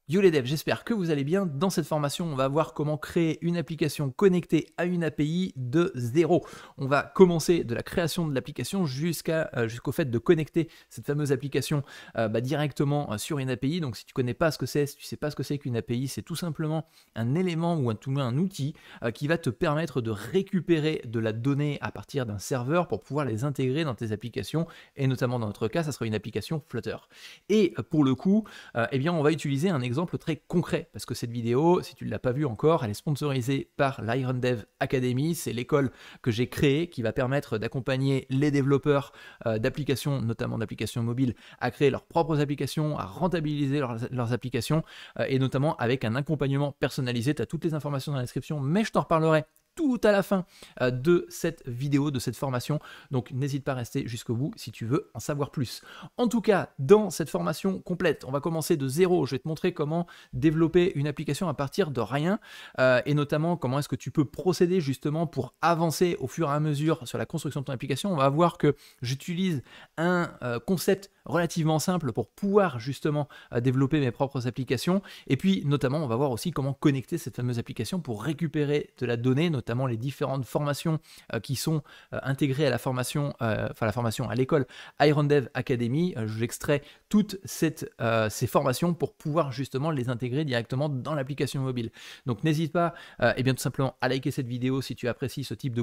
Yo les devs, j'espère que vous allez bien. Dans cette formation, on va voir comment créer une application connectée à une API de zéro. On va commencer de la création de l'application jusqu'au fait de connecter cette fameuse application directement sur une API. Donc si tu ne connais pas ce que c'est, si tu ne sais pas ce que c'est qu'une API, c'est tout simplement un élément ou tout moins un outil qui va te permettre de récupérer de la donnée à partir d'un serveur pour pouvoir les intégrer dans tes applications. Et notamment dans notre cas, ça sera une application Flutter. Et pour le coup, on va utiliser un exemple très concret, parce que cette vidéo, si tu ne l'as pas vue encore, elle est sponsorisée par l'IronDev Academy. C'est l'école que j'ai créée qui va permettre d'accompagner les développeurs d'applications, notamment d'applications mobiles, à créer leurs propres applications, à rentabiliser leurs applications, et notamment avec un accompagnement personnalisé. Tu as toutes les informations dans la description, mais je t'en reparlerai tout à la fin de cette vidéo, de cette formation. Donc n'hésite pas à rester jusqu'au bout si tu veux en savoir plus. En tout cas, dans cette formation complète, on va commencer de zéro. Je vais te montrer comment développer une application à partir de rien et notamment comment est-ce que tu peux procéder justement pour avancer au fur et à mesure sur la construction de ton application. On va voir que j'utilise un concept relativement simple pour pouvoir justement développer mes propres applications. Et puis notamment, on va voir aussi comment connecter cette fameuse application pour récupérer de la donnée, notamment les différentes formations qui sont intégrées à la formation, à l'école IronDev Academy. J'extrais toutes ces formations pour pouvoir justement les intégrer directement dans l'application mobile. Donc n'hésite pas tout simplement à liker cette vidéo si tu apprécies ce type de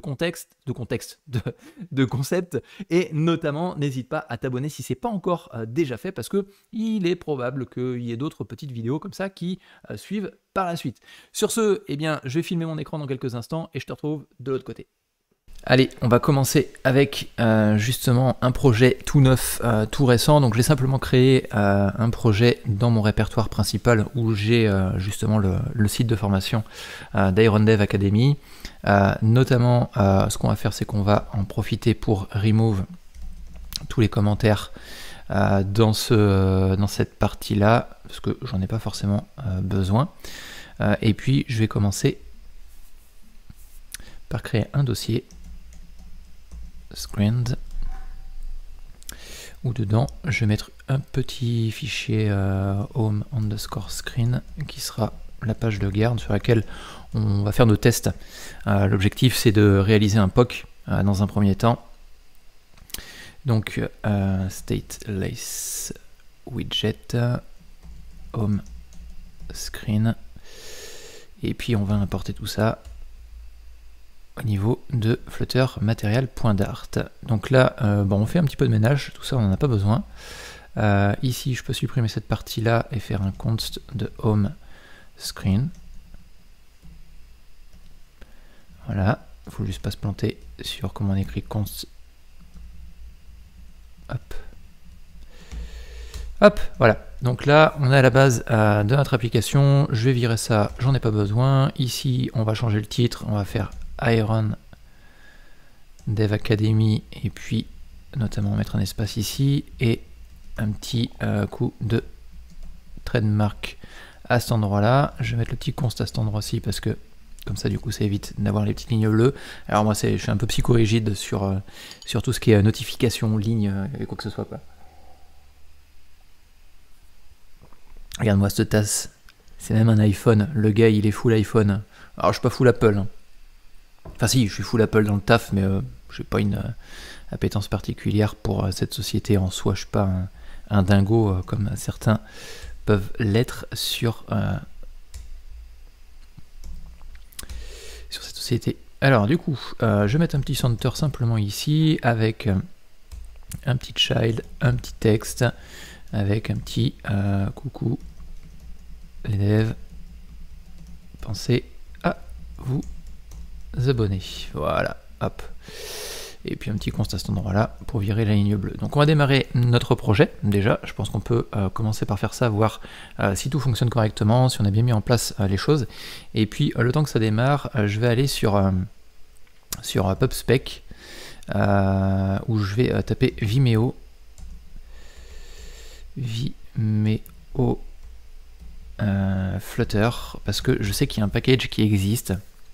concept, et notamment n'hésite pas à t'abonner si c'est pas encore déjà fait, parce que il est probable qu'il y ait d'autres petites vidéos comme ça qui suivent par la suite. Sur ce, je vais filmer mon écran dans quelques instants et je te retrouve de l'autre côté. Allez, on va commencer avec justement un projet tout neuf, tout récent. Donc j'ai simplement créé un projet dans mon répertoire principal où j'ai justement le site de formation d'IronDev Academy. Notamment, ce qu'on va faire, c'est qu'on va en profiter pour remove tous les commentaires dans cette partie-là, parce que j'en ai pas forcément besoin. Et puis je vais commencer par créer un dossier screened où dedans je vais mettre un petit fichier home_screen qui sera la page de garde sur laquelle on va faire nos tests. L'objectif, c'est de réaliser un POC dans un premier temps. Donc stateless widget home screen, et puis on va importer tout ça au niveau de Flutter material.dart. Donc là on fait un petit peu de ménage, tout ça on n'en a pas besoin. Ici je peux supprimer cette partie là et faire un const de home screen. Voilà, il faut juste pas se planter sur comment on écrit const. Hop, voilà. Donc là, on est à la base de notre application. Je vais virer ça, j'en ai pas besoin. Ici, on va changer le titre. On va faire IronDev Academy et puis notamment mettre un espace ici et un petit coup de trademark à cet endroit-là. Je vais mettre le petit const à cet endroit-ci parce que comme ça, du coup, ça évite d'avoir les petites lignes bleues. Alors moi, je suis un peu psychorigide sur tout ce qui est notification, ligne, et quoi que ce soit, quoi. Regarde-moi cette tasse. C'est même un iPhone. Le gars, il est full iPhone. Alors, je suis pas full Apple. Hein. Enfin, si, je suis full Apple dans le taf, mais je n'ai pas une appétence particulière pour cette société en soi. Je suis pas un dingo comme certains peuvent l'être sur cette société. Alors du coup, je vais mettre un petit center simplement ici avec un petit child, un petit texte, avec un petit coucou les devs, pensez à vous abonner. Voilà, hop. Et puis un petit const à cet endroit-là pour virer la ligne bleue. Donc on va démarrer notre projet. Déjà, je pense qu'on peut commencer par faire ça, voir si tout fonctionne correctement, si on a bien mis en place les choses. Et puis le temps que ça démarre, je vais aller sur PubSpec où je vais taper Vimeo Flutter, parce que je sais qu'il y a un package qui existe.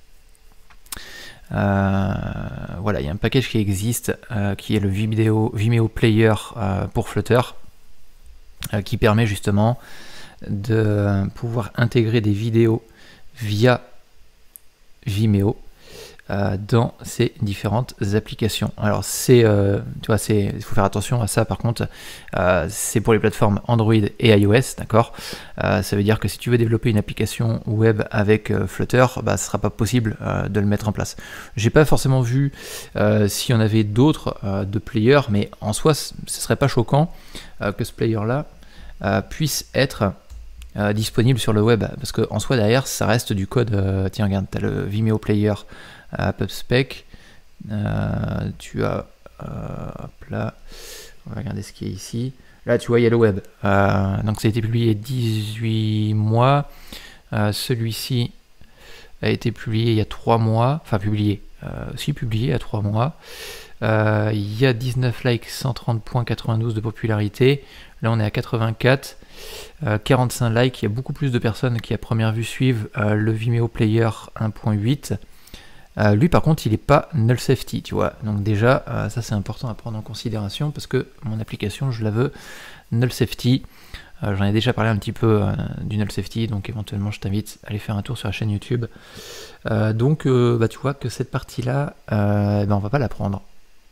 Voilà, il y a un package qui existe qui est le Vimeo Player pour Flutter qui permet justement de pouvoir intégrer des vidéos via Vimeo dans ces différentes applications. Alors c'est, tu vois, il faut faire attention à ça par contre, c'est pour les plateformes Android et iOS, d'accord. Ça veut dire que si tu veux développer une application web avec Flutter, bah, ce sera pas possible de le mettre en place. J'ai pas forcément vu s'il y en avait d'autres de players, mais en soi, ce serait pas choquant que ce player-là puisse être disponible sur le web, parce que en soi derrière ça reste du code. Tiens, regarde, tu as le Vimeo Player PubSpec, tu as hop là, on va regarder ce qui est ici. Là tu vois, il y a le web, donc ça a été publié il y a 18 mois. Celui-ci a été publié il y a 3 mois, enfin publié il y a 3 mois. Il y a 19 likes, 130.92 de popularité. Là on est à 84, 45 likes. Il y a beaucoup plus de personnes qui à première vue suivent le Vimeo Player 1.8. Lui par contre il n'est pas null safety, tu vois, donc déjà ça c'est important à prendre en considération parce que mon application je la veux null safety. J'en ai déjà parlé un petit peu du null safety, donc éventuellement je t'invite à aller faire un tour sur la chaîne YouTube. Donc bah, tu vois que cette partie là on va pas la prendre.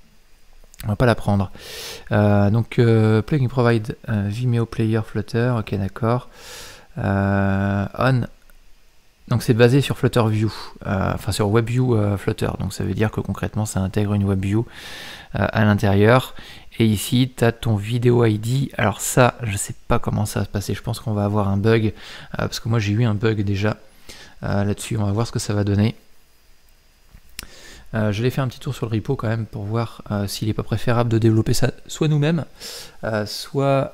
Donc plugin provide Vimeo Player Flutter, ok d'accord. On. Donc c'est basé sur Flutter View, enfin sur WebView Flutter, donc ça veut dire que concrètement ça intègre une WebView à l'intérieur. Et ici tu as ton vidéo ID. Alors ça, je sais pas comment ça va se passer, je pense qu'on va avoir un bug, parce que moi j'ai eu un bug déjà là-dessus, on va voir ce que ça va donner. Je vais faire un petit tour sur le repo quand même pour voir s'il n'est pas préférable de développer ça soit nous-mêmes, soit...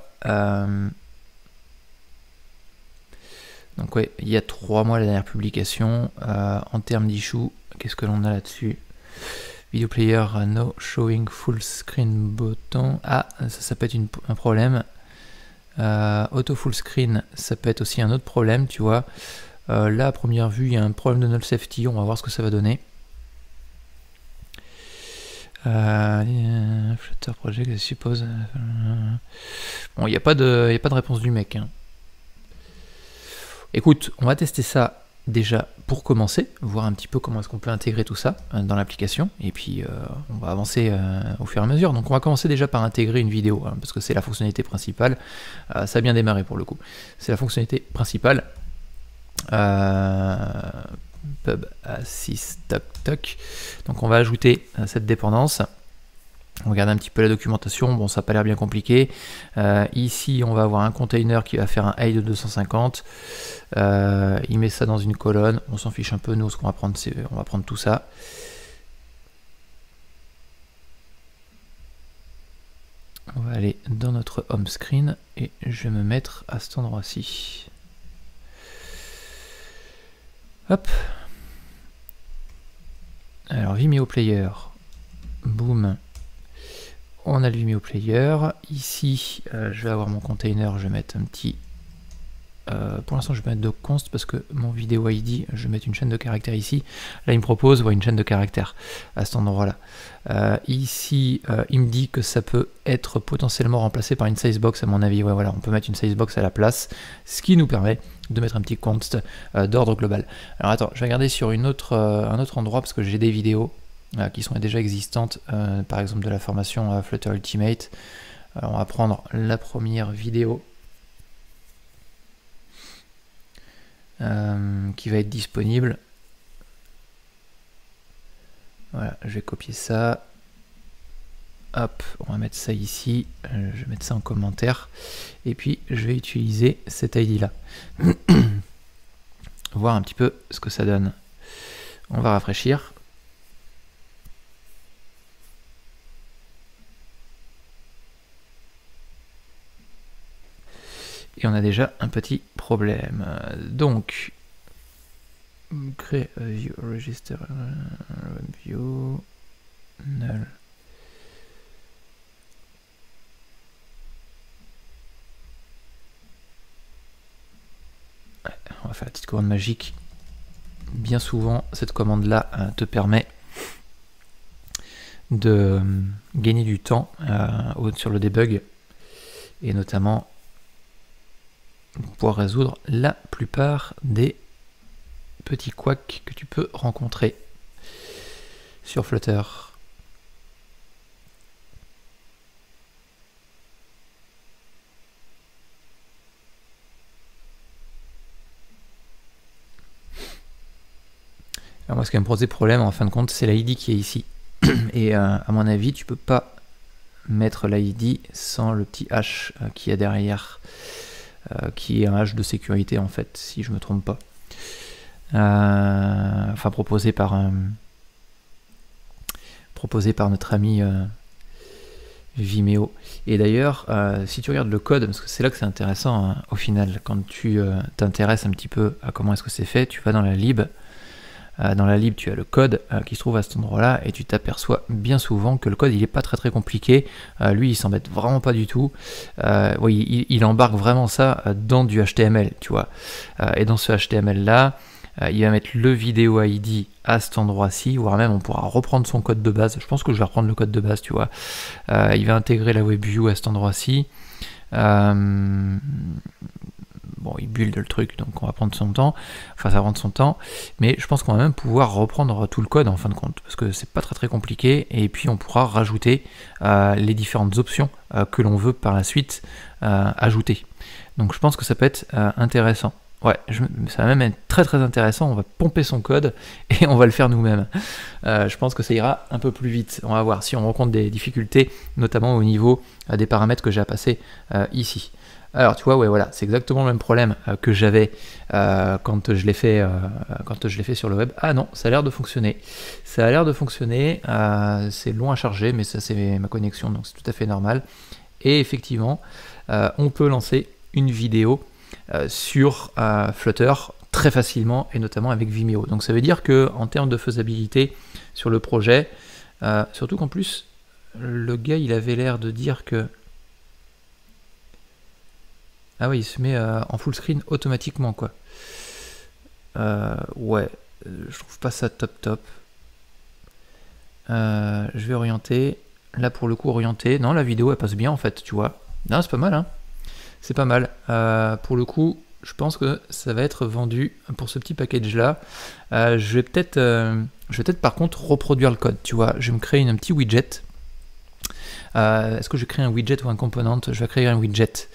Donc ouais, il y a 3 mois la dernière publication. En termes d'issue, qu'est-ce que l'on a là-dessus? Video player no showing full screen button. Ah, ça peut être un problème. Auto full screen, ça peut être aussi un autre problème, tu vois. Là, à première vue, il y a un problème de null safety. On va voir ce que ça va donner. Flutter Project, je suppose. Bon, il n'y a pas de réponse du mec, hein. Écoute, on va tester ça déjà pour commencer, voir un petit peu comment est-ce qu'on peut intégrer tout ça dans l'application, et puis on va avancer au fur et à mesure. Donc on va commencer déjà par intégrer une vidéo, hein, parce que c'est la fonctionnalité principale. Ça a bien démarré pour le coup. C'est la fonctionnalité principale. Pub assist toc toc. Donc on va ajouter cette dépendance. On regarde un petit peu la documentation, bon ça n'a pas l'air bien compliqué. Ici on va avoir un container qui va faire un height de 250. Il met ça dans une colonne, on s'en fiche un peu, nous ce qu'on va prendre c'est on va prendre tout ça. On va aller dans notre home screen et je vais me mettre à cet endroit-ci. Hop. Alors Vimeo Player, boum. On a le Vimeo Player. Ici, je vais avoir mon container, je vais mettre un petit... pour l'instant, je vais mettre de const parce que mon vidéo ID, je vais mettre une chaîne de caractères ici. Là, il me propose une chaîne de caractères à cet endroit-là. Ici, il me dit que ça peut être potentiellement remplacé par une sizebox, à mon avis. Ouais, voilà, on peut mettre une sizebox à la place, ce qui nous permet de mettre un petit const d'ordre global. Alors attends, je vais regarder sur un autre endroit parce que j'ai des vidéos qui sont déjà existantes, par exemple de la formation Flutter Ultimate. Alors, on va prendre la première vidéo qui va être disponible. Voilà, je vais copier ça. Hop, on va mettre ça ici. Je vais mettre ça en commentaire. Et puis, je vais utiliser cet ID là. Voir un petit peu ce que ça donne. On va rafraîchir. Et on a déjà un petit problème. Donc, créer a view register view null. Ouais, on va faire la petite commande magique. Bien souvent, cette commande-là te permet de gagner du temps sur le debug et notamment pour pouvoir résoudre la plupart des petits couacs que tu peux rencontrer sur Flutter. Alors moi, ce qui va me poser problème, en fin de compte, c'est l'ID qui est ici. Et à mon avis, tu peux pas mettre l'ID sans le petit H qui est derrière, qui est un H de sécurité, en fait, si je me trompe pas. Enfin, proposé par notre ami Vimeo. Et d'ailleurs, si tu regardes le code, parce que c'est là que c'est intéressant, hein, au final, quand tu t'intéresses un petit peu à comment est-ce que c'est fait, tu vas dans la lib. Dans la lib, tu as le code qui se trouve à cet endroit-là et tu t'aperçois bien souvent que le code il est pas très compliqué. Lui, il s'embête vraiment pas du tout. Oui, il embarque vraiment ça dans du HTML, tu vois. Et dans ce HTML-là, il va mettre le vidéo ID à cet endroit-ci, voire même on pourra reprendre son code de base. Je pense que je vais reprendre le code de base, tu vois. Il va intégrer la WebView à cet endroit-ci. Bon, il build le truc, donc on va prendre son temps, enfin ça va prendre son temps, mais je pense qu'on va même pouvoir reprendre tout le code en fin de compte, parce que c'est pas très compliqué, et puis on pourra rajouter les différentes options que l'on veut par la suite ajouter. Donc je pense que ça peut être intéressant. Ouais, ça va même être très intéressant, on va pomper son code et on va le faire nous-mêmes. Je pense que ça ira un peu plus vite. On va voir si on rencontre des difficultés, notamment au niveau des paramètres que j'ai à passer ici. Alors tu vois, ouais, voilà, c'est exactement le même problème que j'avais quand je l'ai fait sur le web. Ah non, ça a l'air de fonctionner. Ça a l'air de fonctionner. C'est long à charger, mais ça c'est ma connexion, donc c'est tout à fait normal. Et effectivement, on peut lancer une vidéo sur Flutter très facilement, et notamment avec Vimeo. Donc ça veut dire que en termes de faisabilité sur le projet, surtout qu'en plus le gars il avait l'air de dire que ah oui, il se met en full screen automatiquement, quoi. Ouais, je trouve pas ça top. Je vais orienter. Là, pour le coup, orienter. Non, la vidéo, elle passe bien, en fait, tu vois. Non, c'est pas mal, hein. C'est pas mal. Pour le coup, je pense que ça va être vendu pour ce petit package-là. Je vais peut-être, par contre, reproduire le code, tu vois. Je vais me créer un petit widget. Est-ce que je crée un widget ou un component? Je vais créer un widget.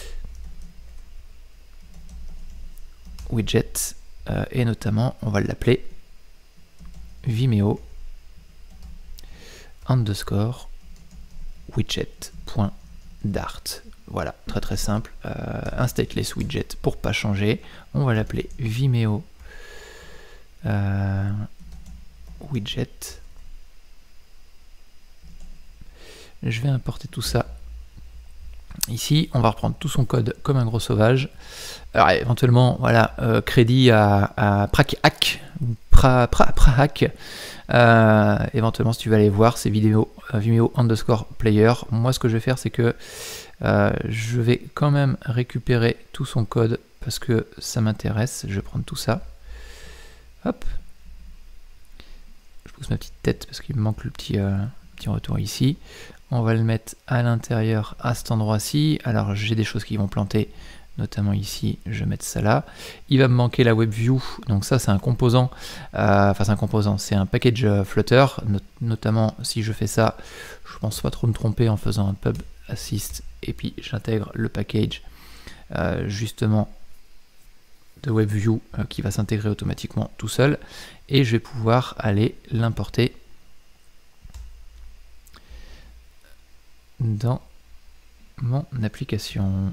Et notamment on va l'appeler Vimeo underscore widget.dart. Voilà, très simple, un stateless widget pour pas changer. On va l'appeler Vimeo widget. Je vais importer tout ça ici. On va reprendre tout son code comme un gros sauvage. Alors éventuellement, voilà, crédit à Prahack. Éventuellement, si tu veux aller voir ces vidéos, Vimeo underscore player. Moi, ce que je vais faire, c'est que je vais quand même récupérer tout son code parce que ça m'intéresse. Je vais prendre tout ça. Hop. Je pousse ma petite tête parce qu'il me manque le petit retour ici. On va le mettre à l'intérieur à cet endroit-ci. Alors, j'ai des choses qui vont planter. Notamment ici, je vais mettre ça là. Il va me manquer la WebView, donc ça c'est un composant, c'est un package Flutter, notamment si je fais ça, je pense pas trop me tromper en faisant un pub assist, et puis j'intègre le package justement de WebView qui va s'intégrer automatiquement tout seul, et je vais pouvoir aller l'importer dans mon application.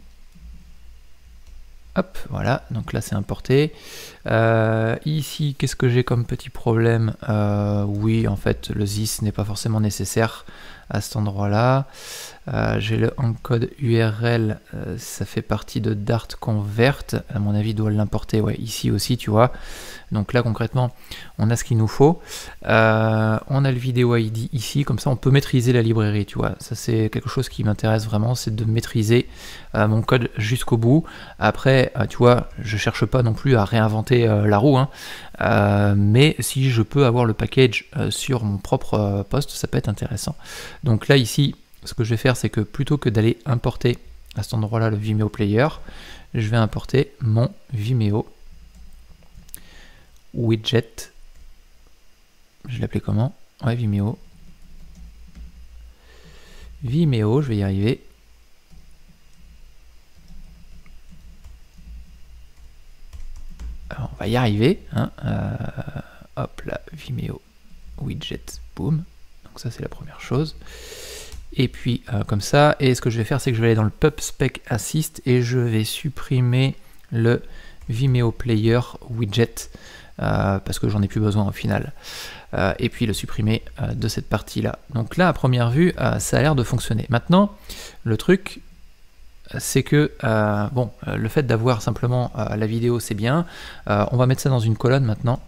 Hop, voilà, donc là c'est importé. Ici, qu'est-ce que j'ai comme petit problème? Oui, en fait, le this n'est pas forcément nécessaire à cet endroit-là. J'ai le encode URL, ça fait partie de Dart Convert. À mon avis, il doit l'importer, ouais, ici aussi, tu vois. Donc là, concrètement, on a ce qu'il nous faut. On a le vidéo ID ici, comme ça, on peut maîtriser la librairie, tu vois. Ça, c'est quelque chose qui m'intéresse vraiment, c'est de maîtriser mon code jusqu'au bout. Après, tu vois, je cherche pas non plus à réinventer la roue, hein. Mais si je peux avoir le package sur mon propre poste, ça peut être intéressant. Donc là, ici, ce que je vais faire, c'est que plutôt que d'aller importer à cet endroit-là le Vimeo Player, je vais importer mon Vimeo widget. Je l'appelais comment? Ouais, Vimeo. Vimeo, je vais y arriver. Alors, on va y arriver. Hein. Hop là, Vimeo widget, boom. Donc ça c'est la première chose. Et puis comme ça, et ce que je vais faire, c'est que je vais aller dans le pub spec assist et je vais supprimer le Vimeo player widget parce que j'en ai plus besoin au final. Et puis le supprimer de cette partie-là. Donc là, à première vue, ça a l'air de fonctionner. Maintenant, le truc, c'est que bon, le fait d'avoir simplement la vidéo, c'est bien. On va mettre ça dans une colonne maintenant.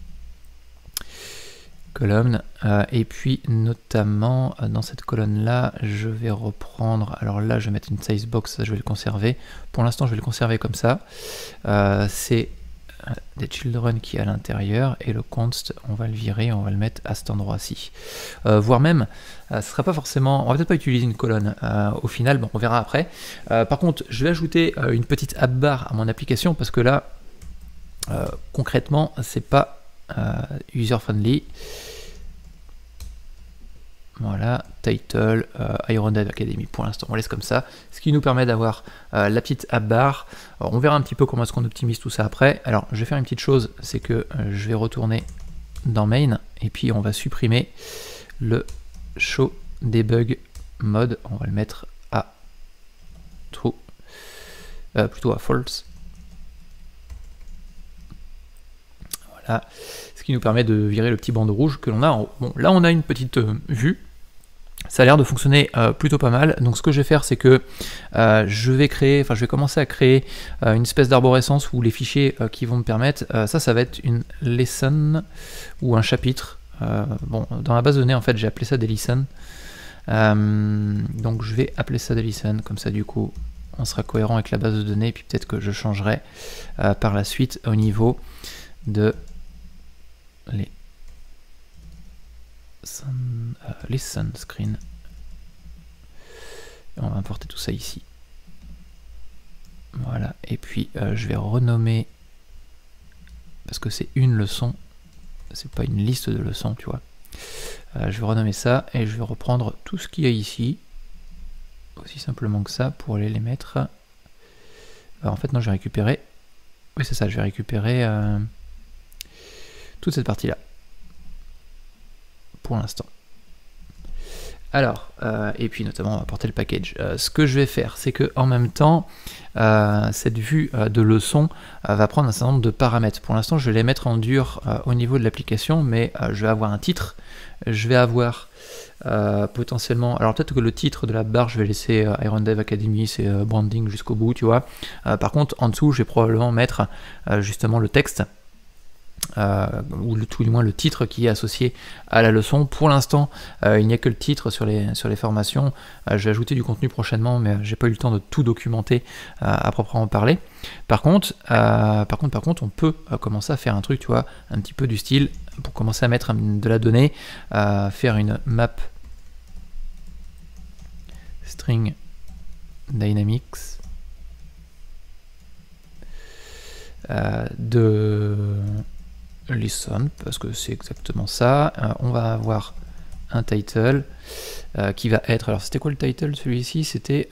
Colonne, et puis notamment dans cette colonne là je vais reprendre, alors là je vais mettre une size box, ça je vais le conserver, pour l'instant je vais le conserver comme ça, c'est des children qui est à l'intérieur et le const on va le virer, on va le mettre à cet endroit-ci, voire même ce sera pas forcément, on va peut-être pas utiliser une colonne au final, bon on verra après. Par contre je vais ajouter une petite app bar à mon application parce que là concrètement c'est pas user friendly. Voilà, title, Iron Dev Academy, pour l'instant on laisse comme ça, ce qui nous permet d'avoir la petite app bar. Alors, on verra un petit peu comment est-ce qu'on optimise tout ça après. Alors je vais faire une petite chose, c'est que je vais retourner dans main et puis on va supprimer le show debug mode, on va le mettre à true, plutôt à false. Voilà, ce qui nous permet de virer le petit bandeau rouge que l'on a en haut. Bon, là on a une petite vue, ça a l'air de fonctionner plutôt pas mal. Donc ce que je vais faire, c'est que je vais commencer à créer une espèce d'arborescence où les fichiers qui vont me permettre, ça va être une lesson ou un chapitre. Bon, dans la base de données en fait j'ai appelé ça des lessons. Donc je vais appeler ça des lessons, comme ça du coup on sera cohérent avec la base de données, et puis peut-être que je changerai par la suite au niveau de lesson screen. Et on va importer tout ça ici. Voilà, et puis je vais renommer, parce que c'est une leçon, c'est pas une liste de leçons, tu vois. Je vais renommer ça et je vais reprendre tout ce qu'il y a ici, aussi simplement que ça, pour aller les mettre. Alors, en fait, non, je vais récupérer. Oui, c'est ça, je vais récupérer toute cette partie-là. Pour l'instant. Alors, et puis notamment on va apporter le package. Ce que je vais faire, c'est que en même temps, cette vue de leçon va prendre un certain nombre de paramètres. Pour l'instant, je vais les mettre en dur au niveau de l'application, mais je vais avoir un titre, je vais avoir potentiellement, alors peut-être que le titre de la barre, je vais laisser Iron Dev Academy, c'est branding jusqu'au bout, tu vois. Par contre, en dessous, je vais probablement mettre justement le texte. Ou tout du moins le titre qui est associé à la leçon. Pour l'instant, il n'y a que le titre sur les formations. Je vais ajouter du contenu prochainement, mais j'ai pas eu le temps de tout documenter à proprement parler. Par contre, on peut commencer à faire un truc, tu vois, un petit peu du style, pour commencer à mettre de la donnée, faire une map string dynamics de listen, parce que c'est exactement ça. On va avoir un title qui va être, alors c'était quoi le title celui-ci? C'était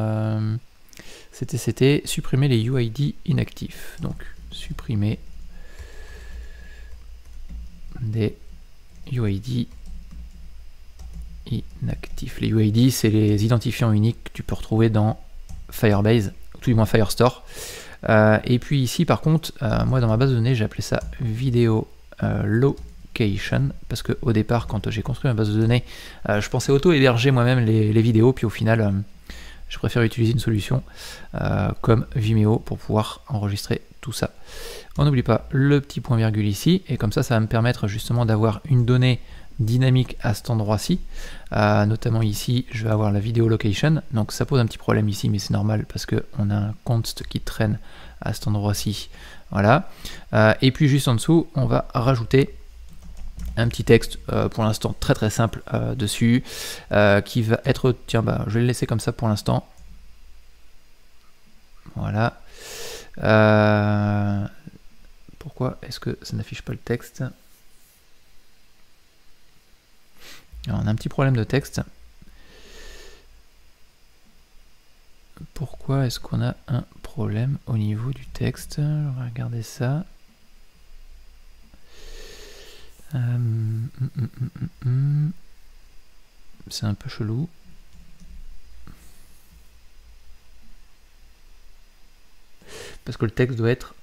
supprimer les UID inactifs. Donc supprimer des UID inactifs. Les UID, c'est les identifiants uniques que tu peux retrouver dans Firebase, ou tout du moins Firestore. Et puis ici par contre, moi dans ma base de données j'ai appelé ça vidéo location, parce que au départ quand j'ai construit ma base de données, je pensais auto-héberger moi-même les vidéos, puis au final je préfère utiliser une solution comme Vimeo pour pouvoir enregistrer tout ça. On n'oublie pas le petit point virgule ici, et comme ça va me permettre justement d'avoir une donnée dynamique à cet endroit-ci. Notamment ici, je vais avoir la vidéo location. Donc ça pose un petit problème ici, mais c'est normal parce qu'on a un const qui traîne à cet endroit-ci. Voilà. Et puis juste en dessous, on va rajouter un petit texte, pour l'instant très très simple dessus, qui va être, tiens, je vais le laisser comme ça pour l'instant. Voilà. Pourquoi est-ce que ça n'affiche pas le texte? Alors, on a un petit problème de texte. Pourquoi est-ce qu'on a un problème au niveau du texte? On va regarder ça. C'est un peu chelou. Parce que le texte doit être...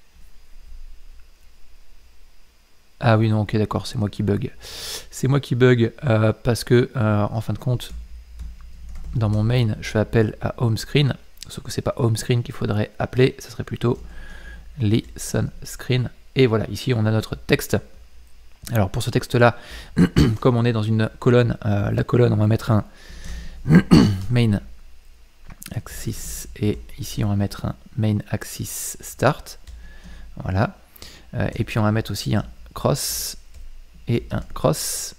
Ah oui, non, ok, d'accord, c'est moi qui bug. C'est moi qui bug parce que, en fin de compte, dans mon main, je fais appel à home screen. Sauf que c'est pas home screen qu'il faudrait appeler, ça serait plutôt listen screen. Et voilà, ici on a notre texte. Alors pour ce texte-là, comme on est dans une colonne, la colonne, on va mettre un main axis et ici on va mettre un main axis start. Voilà. Et puis on va mettre aussi un cross et un cross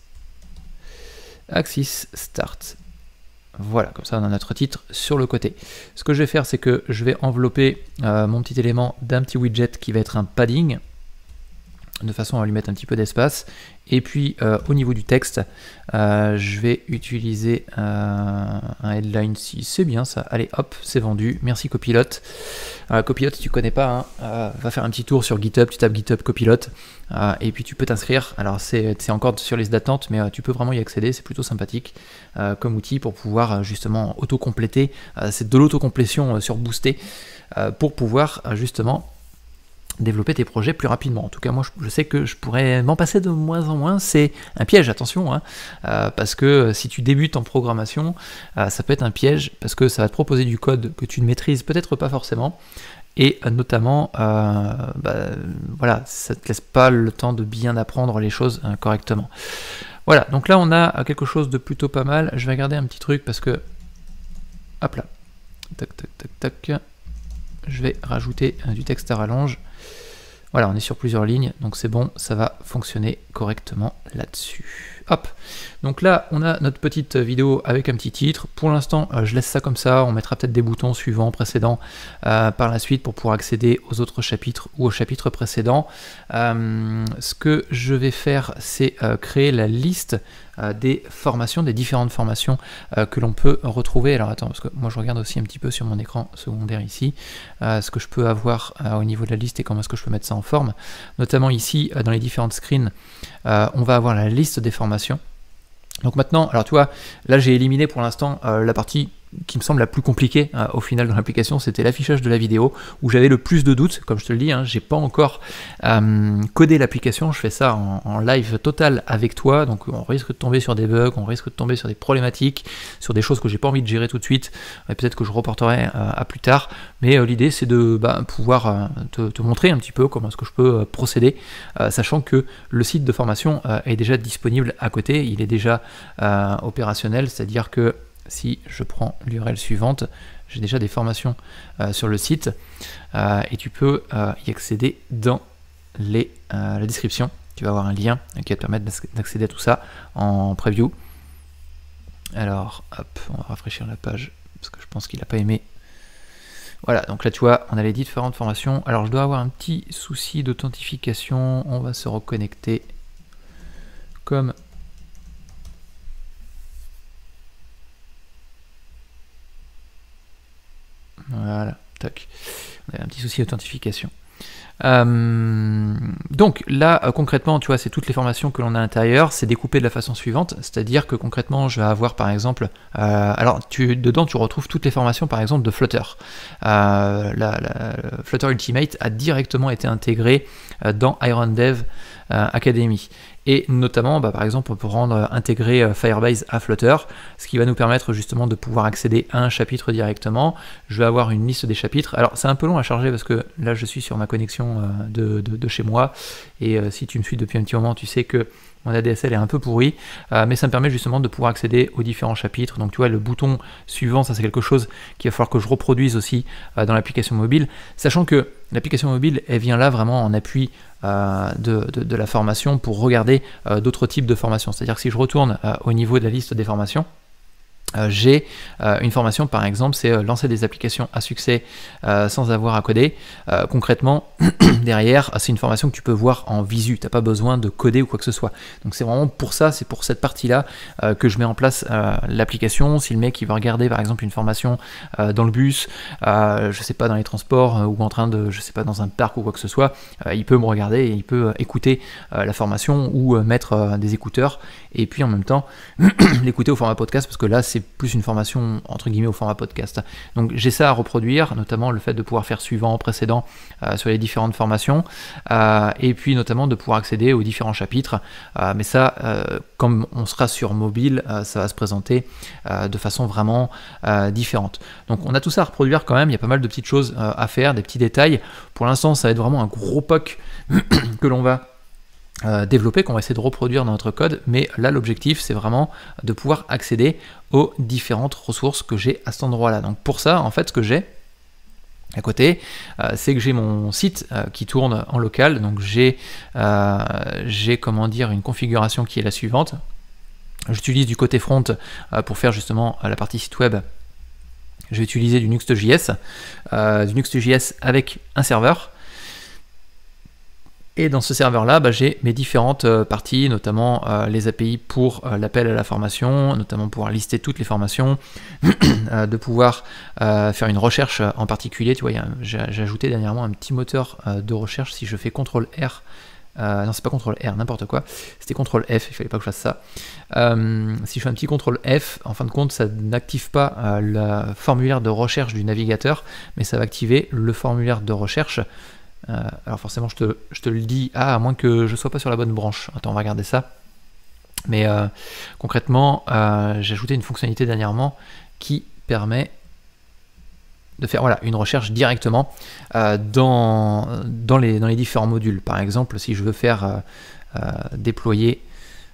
axis start. Voilà, comme ça on a notre titre sur le côté. Ce que je vais faire, c'est que je vais envelopper mon petit élément d'un petit widget qui va être un padding, de façon à lui mettre un petit peu d'espace. Et puis au niveau du texte, je vais utiliser un headline si c'est bien ça. Allez hop, c'est vendu. Merci Copilot. Copilot, si tu connais pas, hein, va faire un petit tour sur GitHub, tu tapes GitHub Copilot et puis tu peux t'inscrire. Alors c'est encore sur liste d'attente, mais tu peux vraiment y accéder, c'est plutôt sympathique comme outil pour pouvoir justement auto-compléter. C'est de l'autocomplétion sur Boosté pour pouvoir justement développer tes projets plus rapidement. En tout cas, moi, je sais que je pourrais m'en passer de moins en moins. C'est un piège, attention, hein, parce que si tu débutes en programmation, ça peut être un piège, parce que ça va te proposer du code que tu ne maîtrises peut-être pas forcément, et notamment, voilà, ça te laisse pas le temps de bien apprendre les choses correctement. Voilà, donc là, on a quelque chose de plutôt pas mal. Je vais regarder un petit truc, parce que, hop là, tac, tac, tac, tac, je vais rajouter du texte à rallonge. Voilà, on est sur plusieurs lignes, donc c'est bon, ça va fonctionner correctement là-dessus. Hop, donc là, on a notre petite vidéo avec un petit titre. Pour l'instant, je laisse ça comme ça, on mettra peut-être des boutons suivants, précédents, par la suite pour pouvoir accéder aux autres chapitres ou au chapitre précédent. Ce que je vais faire, c'est créer la liste des formations, des différentes formations que l'on peut retrouver. Alors attends, parce que moi je regarde aussi un petit peu sur mon écran secondaire ici, ce que je peux avoir au niveau de la liste et comment est-ce que je peux mettre ça en forme. Notamment ici, dans les différentes screens, on va avoir la liste des formations. Donc maintenant, alors tu vois, là j'ai éliminé pour l'instant la partie qui me semble la plus compliquée au final dans l'application, c'était l'affichage de la vidéo, où j'avais le plus de doutes, comme je te le dis, hein, j'ai pas encore codé l'application, je fais ça en live total avec toi, donc on risque de tomber sur des bugs, on risque de tomber sur des problématiques, sur des choses que j'ai pas envie de gérer tout de suite, et peut-être que je reporterai à plus tard, mais l'idée c'est de pouvoir te montrer un petit peu comment est-ce que je peux procéder, sachant que le site de formation est déjà disponible à côté, il est déjà opérationnel, c'est-à-dire que si je prends l'URL suivante, j'ai déjà des formations sur le site et tu peux y accéder dans la description. Tu vas avoir un lien qui va te permettre d'accéder à tout ça en preview. Alors, hop, on va rafraîchir la page parce que je pense qu'il n'a pas aimé. Voilà, donc là tu vois, on a les différentes formations. Alors je dois avoir un petit souci d'authentification. On va se reconnecter comme... Voilà, tac. On a un petit souci d'authentification. Donc là, concrètement, tu vois, c'est toutes les formations que l'on a à l'intérieur. C'est découpé de la façon suivante, c'est-à-dire que concrètement, je vais avoir par exemple... alors, dedans, tu retrouves toutes les formations, par exemple, de Flutter. Flutter Ultimate a directement été intégré dans Iron Dev Academy. Et notamment, par exemple, on peut intégrer Firebase à Flutter, ce qui va nous permettre justement de pouvoir accéder à un chapitre directement. Je vais avoir une liste des chapitres. Alors, c'est un peu long à charger parce que là, je suis sur ma connexion de chez moi. Et si tu me suis depuis un petit moment, tu sais que mon ADSL est un peu pourri, mais ça me permet justement de pouvoir accéder aux différents chapitres. Donc tu vois, le bouton suivant, ça c'est quelque chose qu'il va falloir que je reproduise aussi dans l'application mobile, sachant que l'application mobile, elle vient là vraiment en appui de la formation pour regarder d'autres types de formations. C'est-à-dire que si je retourne au niveau de la liste des formations, j'ai une formation par exemple, c'est lancer des applications à succès sans avoir à coder. Concrètement, derrière, c'est une formation que tu peux voir en visu, tu n'as pas besoin de coder ou quoi que ce soit. Donc c'est vraiment pour ça, c'est pour cette partie-là que je mets en place l'application. Si le mec il va regarder par exemple une formation dans le bus, je sais pas, dans les transports ou en train de, je sais pas, dans un parc ou quoi que ce soit, il peut me regarder et il peut écouter la formation ou mettre des écouteurs et puis en même temps l'écouter au format podcast, parce que là c'est plus une formation entre guillemets au format podcast. Donc j'ai ça à reproduire, notamment le fait de pouvoir faire suivant, précédent sur les différentes formations, et puis notamment de pouvoir accéder aux différents chapitres. Mais ça, comme on sera sur mobile, ça va se présenter de façon vraiment différente. Donc on a tout ça à reproduire quand même, il y a pas mal de petites choses à faire, des petits détails. Pour l'instant ça va être vraiment un gros POC que l'on va développer, qu'on va essayer de reproduire dans notre code, mais là l'objectif c'est vraiment de pouvoir accéder aux différentes ressources que j'ai à cet endroit là. Donc pour ça en fait ce que j'ai à côté, c'est que j'ai mon site qui tourne en local, donc j'ai comment dire une configuration qui est la suivante. J'utilise du côté front pour faire justement la partie site web. Je vais utiliser du Nuxt.js avec un serveur. Et dans ce serveur-là, j'ai mes différentes parties, notamment les API pour l'appel à la formation, notamment pouvoir lister toutes les formations, de pouvoir faire une recherche en particulier. Tu vois, j'ai ajouté dernièrement un petit moteur de recherche. Si je fais CTRL-R, non, c'est pas CTRL-R, n'importe quoi, c'était CTRL-F, il fallait pas que je fasse ça. Si je fais un petit CTRL-F, en fin de compte, ça n'active pas le formulaire de recherche du navigateur, mais ça va activer le formulaire de recherche. Alors forcément je te le dis, à moins que je sois pas sur la bonne branche. Attends, on va regarder ça. Mais concrètement, j'ai ajouté une fonctionnalité dernièrement qui permet de faire une recherche directement dans les différents modules. Par exemple, si je veux faire déployer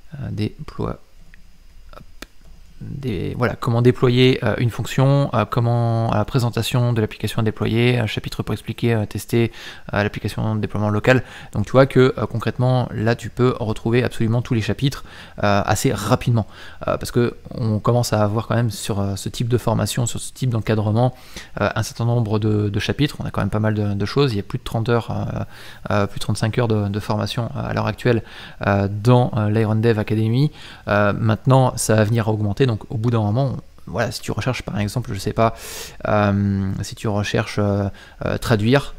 comment déployer une fonction, comment la présentation de l'application à déployer, un chapitre pour expliquer, tester l'application de déploiement local. Donc tu vois que concrètement là tu peux retrouver absolument tous les chapitres assez rapidement, parce que on commence à avoir quand même sur ce type de formation, sur ce type d'encadrement, un certain nombre de chapitres. On a quand même pas mal de choses, il y a plus de 30 heures, plus de 35 heures de formation à l'heure actuelle dans l'Iron Dev Academy. Maintenant ça va venir à augmenter. Donc au bout d'un moment, voilà, si tu recherches par exemple, je sais pas, si tu recherches traduire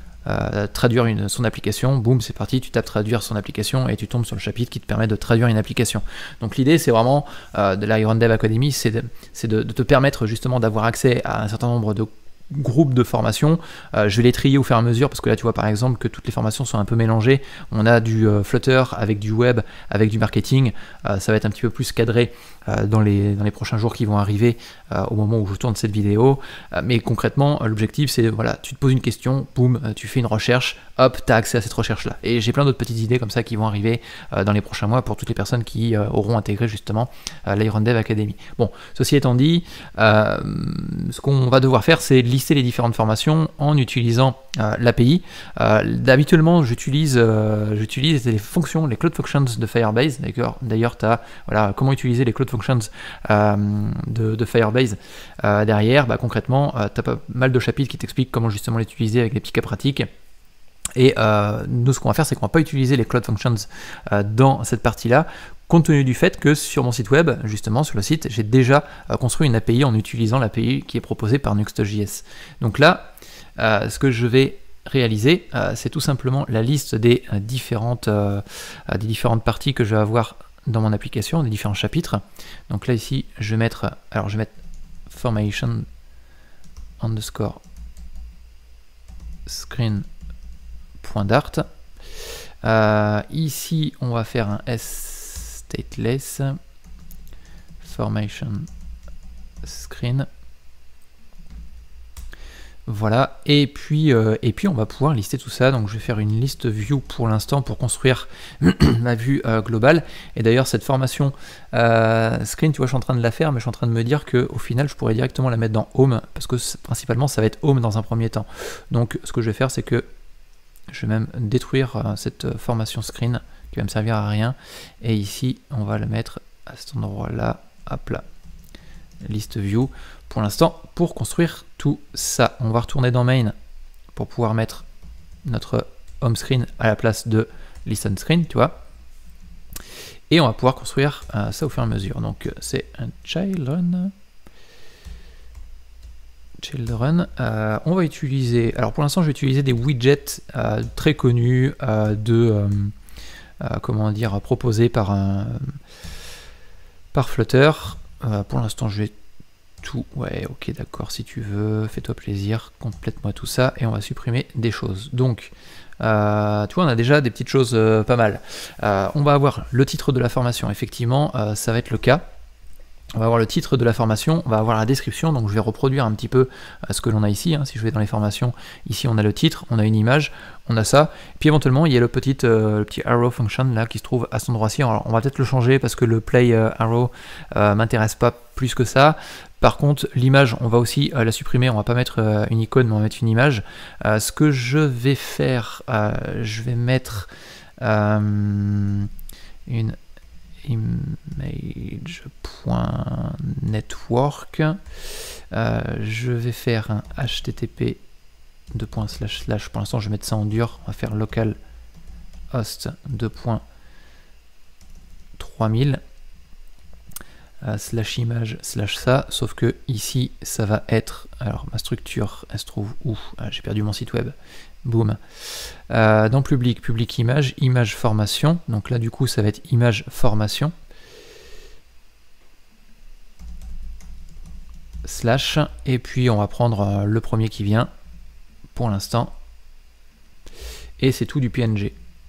son application, boum, c'est parti, tu tapes traduire son application et tu tombes sur le chapitre qui te permet de traduire une application. Donc l'idée c'est vraiment de l'Iron Dev Academy, c'est de te permettre justement d'avoir accès à un certain nombre de groupes de formation. Je vais les trier au fur et à mesure, parce que là tu vois par exemple que toutes les formations sont un peu mélangées. On a du Flutter avec du web, avec du marketing. Ça va être un petit peu plus cadré dans les prochains jours qui vont arriver au moment où je tourne cette vidéo. Mais concrètement, l'objectif c'est voilà, tu te poses une question, boum, tu fais une recherche, hop, tu as accès à cette recherche là. Et j'ai plein d'autres petites idées comme ça qui vont arriver dans les prochains mois pour toutes les personnes qui auront intégré justement l'Iron Dev Academy. Bon, ceci étant dit, ce qu'on va devoir faire c'est lister les différentes formations en utilisant l'API. Habituellement j'utilise les fonctions, les Cloud Functions de Firebase. D'ailleurs tu as comment utiliser les Cloud Functions de Firebase derrière. Concrètement tu as pas mal de chapitres qui t'expliquent comment justement les utiliser avec des petits cas pratiques. Et nous ce qu'on va faire c'est qu'on va pas utiliser les Cloud Functions dans cette partie là, compte tenu du fait que sur mon site web, justement sur le site, j'ai déjà construit une API en utilisant l'API qui est proposée par Nuxt.js. Donc là, ce que je vais réaliser, c'est tout simplement la liste des différentes parties que je vais avoir dans mon application, des différents chapitres. Donc là ici, je vais mettre formation underscore screen.dart. Ici, on va faire un stateless formation screen. Voilà, et puis on va pouvoir lister tout ça. Donc je vais faire une liste view pour l'instant pour construire ma vue globale. Et d'ailleurs cette formation screen, tu vois, je suis en train de la faire, mais je suis en train de me dire que au final je pourrais directement la mettre dans home, parce que principalement ça va être home dans un premier temps. Donc ce que je vais faire c'est que je vais même détruire cette formation screen qui va me servir à rien, et ici on va la mettre à cet endroit là, hop là, list view pour l'instant pour construire tout ça. On va retourner dans main pour pouvoir mettre notre home screen à la place de listen screen, tu vois. Et on va pouvoir construire ça au fur et à mesure. Donc c'est un children. On va utiliser, alors pour l'instant je vais utiliser des widgets très connus comment dire, proposés par Flutter. Pour l'instant je vais tout, ouais ok d'accord, si tu veux, fais-toi plaisir, complète-moi tout ça et on va supprimer des choses. Donc tu vois, on a déjà des petites choses pas mal. On va avoir le titre de la formation, effectivement ça va être le cas. On va avoir le titre de la formation, on va avoir la description, donc je vais reproduire un petit peu ce que l'on a ici. Si je vais dans les formations, ici on a le titre, on a une image, on a ça, et puis éventuellement il y a le petit arrow function là qui se trouve à cet endroit-ci. Alors on va peut-être le changer parce que le play arrow m'intéresse pas plus que ça. Par contre l'image on va aussi la supprimer, on va pas mettre une icône mais on va mettre une image. Ce que je vais faire, je vais mettre une image.network. Je vais faire un http pour l'instant je vais mettre ça en dur, on va faire localhost 2.3000 slash image slash ça, sauf que ici ça va être, alors ma structure elle se trouve où? J'ai perdu mon site web. Boom. Dans public image, image formation. Donc là du coup ça va être image formation. Slash. Et puis on va prendre le premier qui vient pour l'instant. Et c'est tout du PNG.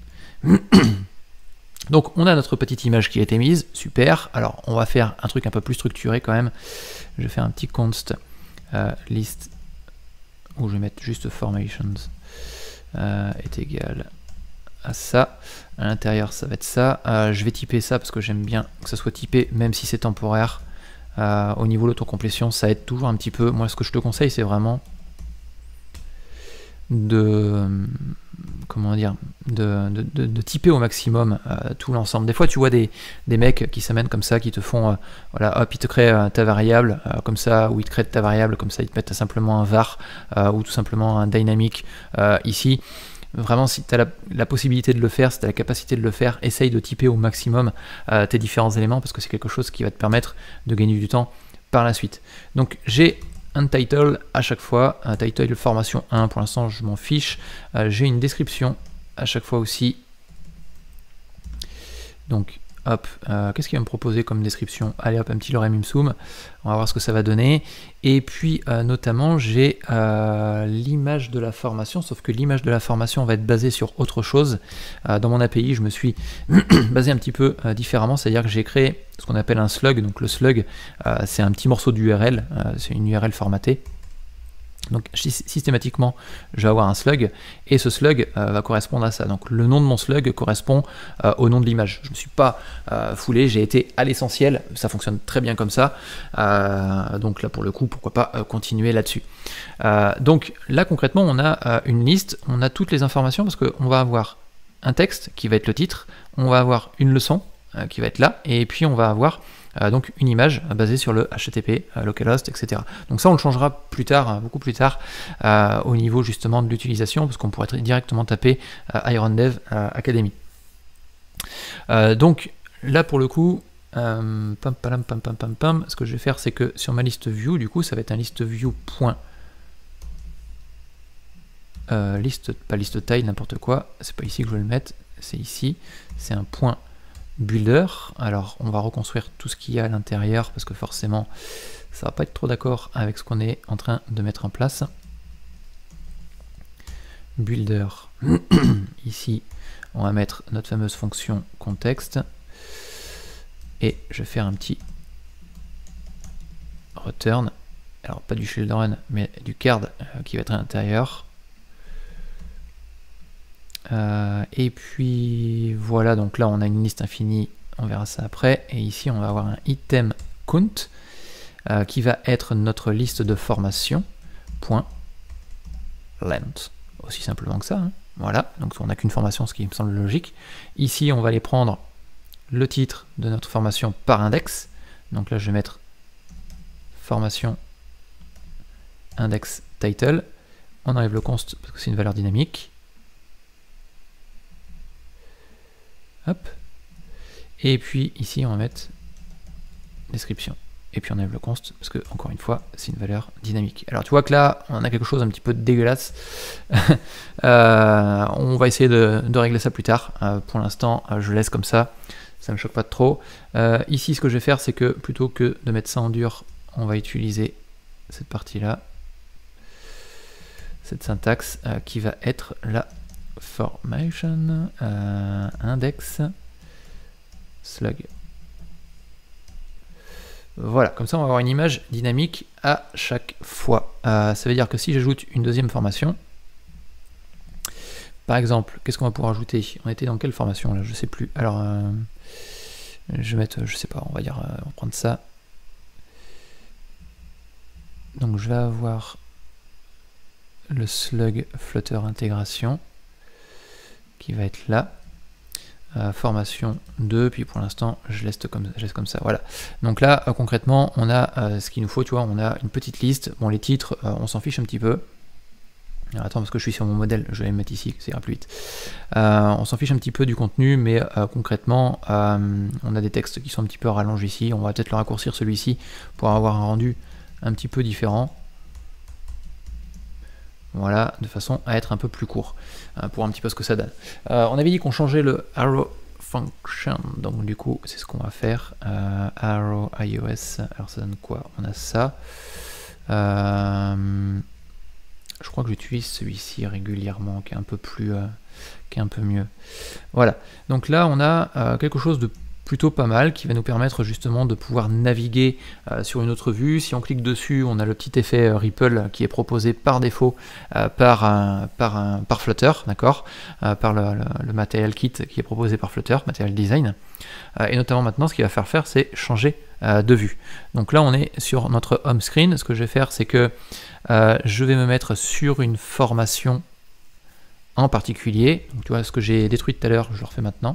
Donc on a notre petite image qui a été mise. Super. Alors on va faire un truc un peu plus structuré quand même. Je vais faire un petit const list où je vais mettre juste formations. Est égal à ça. À l'intérieur ça va être ça. Je vais typer ça parce que j'aime bien que ça soit typé même si c'est temporaire. Au niveau de l'autocomplétion ça aide toujours un petit peu. Moi ce que je te conseille c'est vraiment de typer au maximum tout l'ensemble. Des fois tu vois des mecs qui s'amènent comme ça, qui te font voilà, hop, ils te créent ta variable comme ça, ou ils te créent ta variable comme ça, ils te mettent simplement un var ou tout simplement un dynamic ici. Vraiment, si tu as la possibilité de le faire, si tu as la capacité de le faire, essaye de typer au maximum tes différents éléments parce que c'est quelque chose qui va te permettre de gagner du temps par la suite. Donc j'ai un title à chaque fois, un title formation 1, pour l'instant je m'en fiche. J'ai une description à chaque fois aussi. Donc hop, qu'est-ce qu'il va me proposer comme description? Allez hop, un petit lorem ipsum, on va voir ce que ça va donner. Et puis notamment j'ai l'image de la formation, sauf que l'image de la formation va être basée sur autre chose. Dans mon API je me suis basé un petit peu différemment, c'est à dire que j'ai créé ce qu'on appelle un slug. Donc le slug c'est un petit morceau d'URL, c'est une URL formatée. Donc systématiquement je vais avoir un slug et ce slug va correspondre à ça. Donc le nom de mon slug correspond au nom de l'image. Je ne me suis pas foulé, j'ai été à l'essentiel, ça fonctionne très bien comme ça. Donc là pour le coup pourquoi pas continuer là-dessus. Donc là concrètement on a une liste, on a toutes les informations parce qu'on va avoir un texte qui va être le titre, on va avoir une leçon qui va être là et puis on va avoir donc une image basée sur le HTTP, localhost, etc. Donc ça on le changera plus tard, beaucoup plus tard, au niveau justement de l'utilisation, parce qu'on pourrait directement taper IronDev Academy. Donc là pour le coup, ce que je vais faire c'est que sur ma liste view, du coup ça va être un liste view point liste, pas liste taille, n'importe quoi, c'est pas ici que je vais le mettre, c'est ici, c'est un point builder. Alors on va reconstruire tout ce qu'il y a à l'intérieur parce que forcément ça va pas être trop d'accord avec ce qu'on est en train de mettre en place. Builder, ici on va mettre notre fameuse fonction contexte et je vais faire un petit return, alors pas du children mais du card qui va être à l'intérieur. Et puis voilà, donc là on a une liste infinie, on verra ça après, et ici on va avoir un item count qui va être notre liste de formation point length, aussi simplement que ça, hein. Voilà, donc on n'a qu'une formation, ce qui me semble logique. Ici on va aller prendre le titre de notre formation par index, donc là je vais mettre formation index title, on enlève le const parce que c'est une valeur dynamique. Hop. Et puis ici on va mettre description. Et puis on enlève le const parce que encore une fois c'est une valeur dynamique. Alors tu vois que là on a quelque chose un petit peu dégueulasse. On va essayer de régler ça plus tard. Pour l'instant je laisse comme ça me choque pas trop. Ici ce que je vais faire c'est que plutôt que de mettre ça en dur, on va utiliser cette partie là, cette syntaxe qui va être la formation index slug. Voilà, comme ça on va avoir une image dynamique à chaque fois. Ça veut dire que si j'ajoute une deuxième formation, par exemple, qu'est-ce qu'on va pouvoir ajouter? On était dans quelle formation là? Je sais plus. Alors, je vais mettre, je sais pas, on va dire, on va prendre ça. Donc je vais avoir le slug flutter intégration qui va être là. Formation 2, puis pour l'instant je laisse comme ça, voilà. Donc là concrètement on a ce qu'il nous faut, tu vois, on a une petite liste. Bon, les titres on s'en fiche un petit peu. Alors, attends, parce que je suis sur mon modèle, je vais les mettre ici, ça ira plus vite. On s'en fiche un petit peu du contenu, mais concrètement on a des textes qui sont un petit peu rallongés ici. On va peut-être le raccourcir celui-ci pour avoir un rendu un petit peu différent. Voilà, de façon à être un peu plus court, pour un petit peu ce que ça donne. On avait dit qu'on changeait le arrow function, donc du coup c'est ce qu'on va faire. Arrow iOS, alors ça donne quoi? On a ça. Je crois que j'utilise celui-ci régulièrement, qui est un peu plus, qui est un peu mieux. Voilà, donc là on a quelque chose de plutôt pas mal, qui va nous permettre justement de pouvoir naviguer sur une autre vue. Si on clique dessus, on a le petit effet Ripple qui est proposé par défaut par Flutter, d'accord, par le Material Kit qui est proposé par Flutter, Material Design. Et notamment maintenant, ce qu'il va faire, c'est changer de vue. Donc là, on est sur notre home screen. Ce que je vais faire, c'est que je vais me mettre sur une formation en particulier. Donc, tu vois, ce que j'ai détruit tout à l'heure, je le refais maintenant.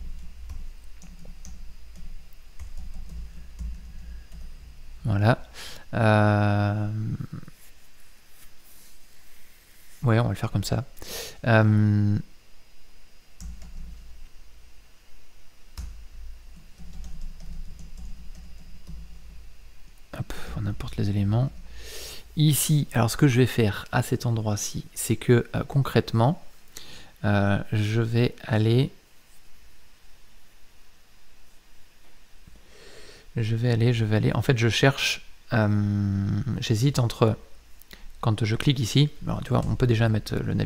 Voilà. Ouais, on va le faire comme ça. Hop, on importe les éléments. Ici, alors ce que je vais faire à cet endroit-ci, c'est que concrètement, je vais aller... En fait, je cherche, j'hésite entre, quand je clique ici, alors, tu vois, on peut déjà mettre le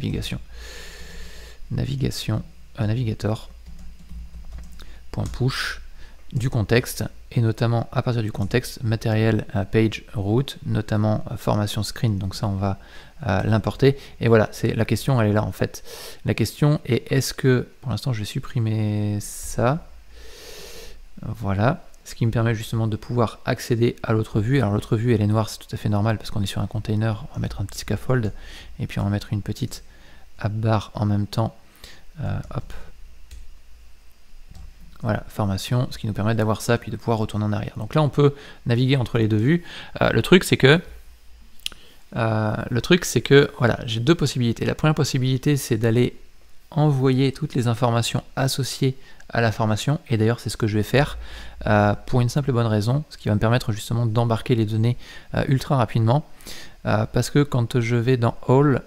navigator, point push, du contexte, et notamment à partir du contexte, matériel page route, notamment formation screen, donc ça on va l'importer, et voilà, c'est la question, elle est là en fait. La question est, est-ce que, pour l'instant je vais supprimer ça, voilà. Ce qui me permet justement de pouvoir accéder à l'autre vue. Alors l'autre vue elle est noire, c'est tout à fait normal parce qu'on est sur un container. On va mettre un petit scaffold et puis on va mettre une petite app bar en même temps. Hop. Voilà, formation, ce qui nous permet d'avoir ça puis de pouvoir retourner en arrière. Donc là on peut naviguer entre les deux vues. Le truc c'est que voilà, j'ai deux possibilités. La première possibilité c'est d'aller envoyer toutes les informations associées à la formation, et d'ailleurs c'est ce que je vais faire pour une simple et bonne raison, ce qui va me permettre justement d'embarquer les données ultra rapidement, parce que quand je vais dans All,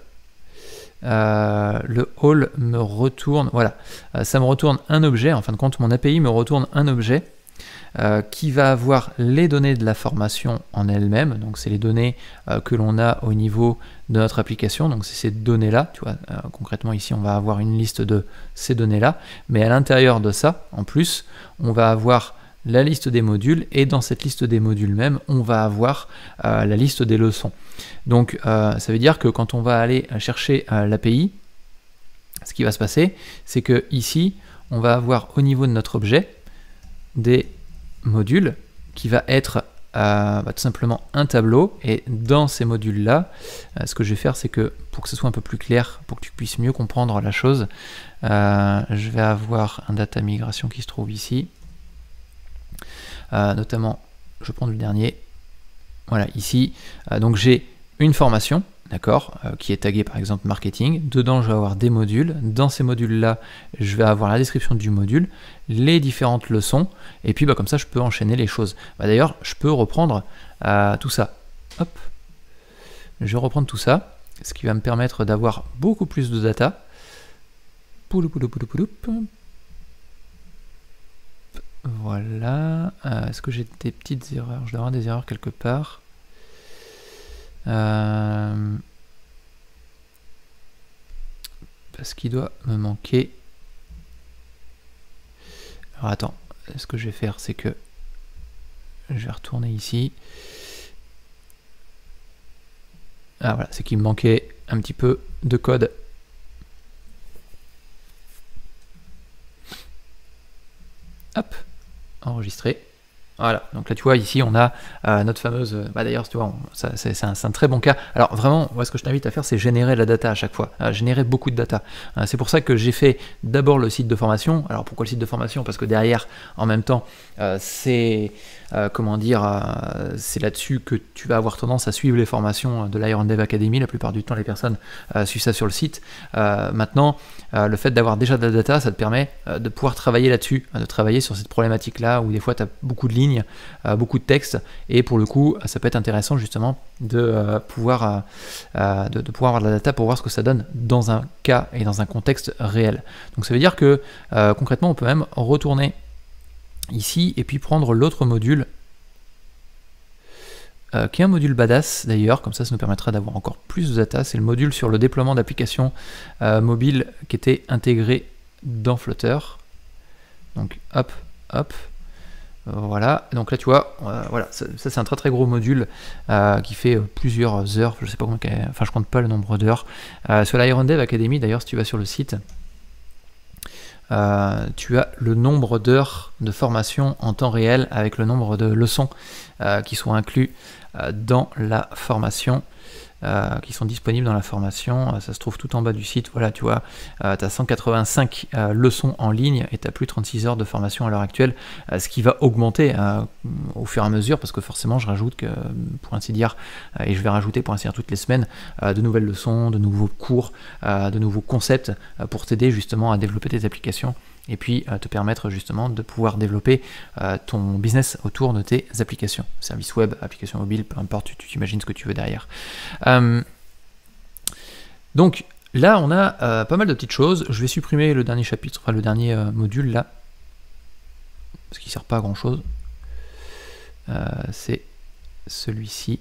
le All me retourne, voilà, ça me retourne un objet, en fin de compte mon API me retourne un objet qui va avoir les données de la formation en elle-même, donc c'est les données que l'on a au niveau de notre application, donc c'est ces données-là, tu vois, concrètement ici on va avoir une liste de ces données-là, mais à l'intérieur de ça, en plus, on va avoir la liste des modules, et dans cette liste des modules même, on va avoir la liste des leçons. Donc ça veut dire que quand on va aller chercher l'API, ce qui va se passer, c'est que ici, on va avoir au niveau de notre objet des module qui va être tout simplement un tableau, et dans ces modules là ce que je vais faire c'est que pour que ce soit un peu plus clair, pour que tu puisses mieux comprendre la chose, je vais avoir un data migration qui se trouve ici, notamment je vais prendre le dernier, voilà, ici, donc j'ai une formation, d'accord, qui est taguée par exemple marketing. Dedans, je vais avoir des modules. Dans ces modules-là, je vais avoir la description du module, les différentes leçons, et puis comme ça, je peux enchaîner les choses. D'ailleurs, je peux reprendre tout ça. Hop, je vais reprendre tout ça, ce qui va me permettre d'avoir beaucoup plus de data. Pouloup, pouloup, pouloup, pouloup. Voilà. Est-ce que j'ai des petites erreurs? Je dois avoir des erreurs quelque part. Parce qu'il doit me manquer. Alors attends, ce que je vais faire, c'est que je vais retourner ici. Ah voilà, c'est qu'il me manquait un petit peu de code. Hop, enregistrer. Voilà, donc là tu vois ici on a notre fameuse, d'ailleurs tu vois, c'est un très bon cas. Alors vraiment, moi ce que je t'invite à faire c'est générer la data à chaque fois, générer beaucoup de data. C'est pour ça que j'ai fait d'abord le site de formation. Alors pourquoi le site de formation? Parce que derrière, en même temps, c'est comment dire, c'est là-dessus que tu vas avoir tendance à suivre les formations de l'Iron Dev Academy. La plupart du temps les personnes suivent ça sur le site. Maintenant, le fait d'avoir déjà de la data, ça te permet de pouvoir travailler là-dessus, de travailler sur cette problématique-là où des fois tu as beaucoup de lignes, beaucoup de texte, et pour le coup ça peut être intéressant justement de pouvoir avoir de la data pour voir ce que ça donne dans un cas et dans un contexte réel. Donc ça veut dire que concrètement on peut même retourner ici et puis prendre l'autre module qui est un module badass d'ailleurs, comme ça nous permettra d'avoir encore plus de data. C'est le module sur le déploiement d'applications mobiles qui était intégré dans Flutter. Donc hop, hop, voilà. Donc là tu vois, voilà, ça c'est un très gros module qui fait plusieurs heures, je sais pas combien, enfin je compte pas le nombre d'heures. Sur l'Iron Dev Academy d'ailleurs, si tu vas sur le site, tu as le nombre d'heures de formation en temps réel avec le nombre de leçons qui sont inclus dans la formation, qui sont disponibles dans la formation. Ça se trouve tout en bas du site. Voilà, tu vois, tu as 185 leçons en ligne et tu as plus de 36 heures de formation à l'heure actuelle, ce qui va augmenter au fur et à mesure, parce que forcément je rajoute, pour ainsi dire, et je vais rajouter pour ainsi dire toutes les semaines, de nouvelles leçons, de nouveaux cours, de nouveaux concepts pour t'aider justement à développer tes applications et puis te permettre justement de pouvoir développer ton business autour de tes applications, services web, applications mobiles, peu importe, tu t'imagines ce que tu veux derrière. Donc là on a pas mal de petites choses. Je vais supprimer le dernier chapitre, enfin le dernier module là, parce qu'il ne sert pas à grand chose. C'est celui-ci.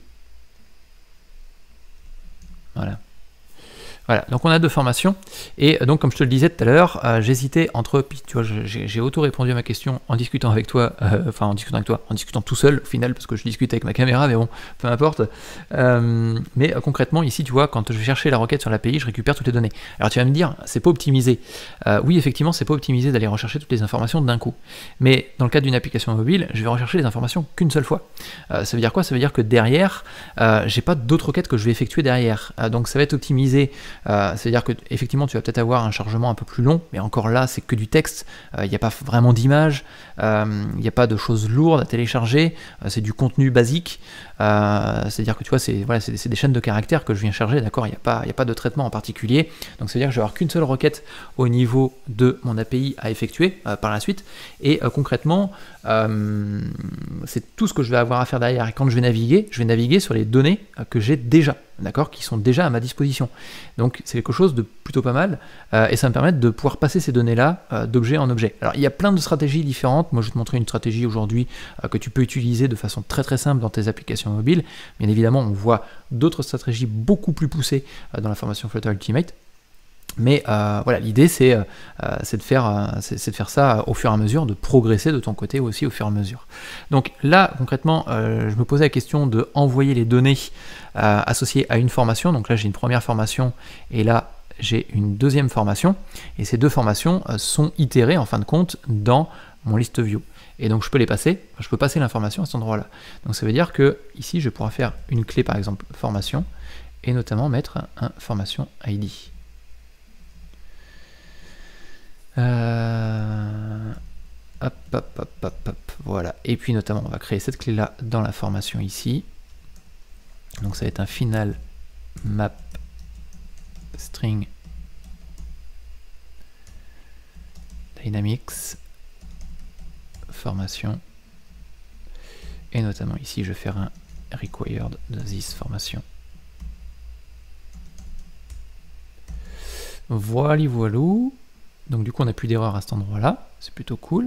Voilà. Voilà, donc on a deux formations, et donc comme je te le disais tout à l'heure, j'hésitais entre, tu vois, j'ai auto-répondu à ma question en discutant avec toi, en discutant tout seul au final, parce que je discute avec ma caméra, mais bon, peu importe. Mais concrètement, ici, tu vois, quand je vais chercher la requête sur l'API, je récupère toutes les données. Alors tu vas me dire, c'est pas optimisé. Oui, effectivement, c'est pas optimisé d'aller rechercher toutes les informations d'un coup. Mais dans le cadre d'une application mobile, je vais rechercher les informations qu'une seule fois. Ça veut dire quoi? Ça veut dire que derrière, j'ai pas d'autres requêtes que je vais effectuer derrière. Donc ça va être optimisé. C'est-à-dire que effectivement tu vas peut-être avoir un chargement un peu plus long, mais encore là c'est que du texte, il n'y a pas vraiment d'image, il n'y a pas de choses lourdes à télécharger, c'est du contenu basique, c'est-à-dire que tu vois c'est voilà, des chaînes de caractères que je viens charger, d'accord, il n'y a pas de traitement en particulier, donc ça veut dire que je vais avoir qu'une seule requête au niveau de mon API à effectuer par la suite, et concrètement c'est tout ce que je vais avoir à faire derrière, et quand je vais naviguer sur les données que j'ai déjà, d'accord, qui sont déjà à ma disposition. Donc c'est quelque chose de plutôt pas mal, et ça me permet de pouvoir passer ces données-là d'objet en objet. Alors il y a plein de stratégies différentes. Moi je vais te montrer une stratégie aujourd'hui que tu peux utiliser de façon très simple dans tes applications mobiles. Bien évidemment, on voit d'autres stratégies beaucoup plus poussées dans la formation Flutter Ultimate. Mais voilà, l'idée c'est de faire ça au fur et à mesure, de progresser de ton côté aussi au fur et à mesure. Donc là, concrètement, je me posais la question de envoyer les données associées à une formation. Donc là, j'ai une première formation et là, j'ai une deuxième formation. Et ces deux formations sont itérées en fin de compte dans mon list view. Et donc je peux les passer, je peux passer l'information à cet endroit-là. Donc ça veut dire que ici, je pourrais faire une clé par exemple formation et notamment mettre un formation ID. Hop, voilà. Et puis notamment, on va créer cette clé-là dans la formation ici. Donc ça va être un final map string dynamics formation. Et notamment ici, je vais faire un required de this formation. Voilà, voilou. Donc du coup, on n'a plus d'erreur à cet endroit-là. C'est plutôt cool.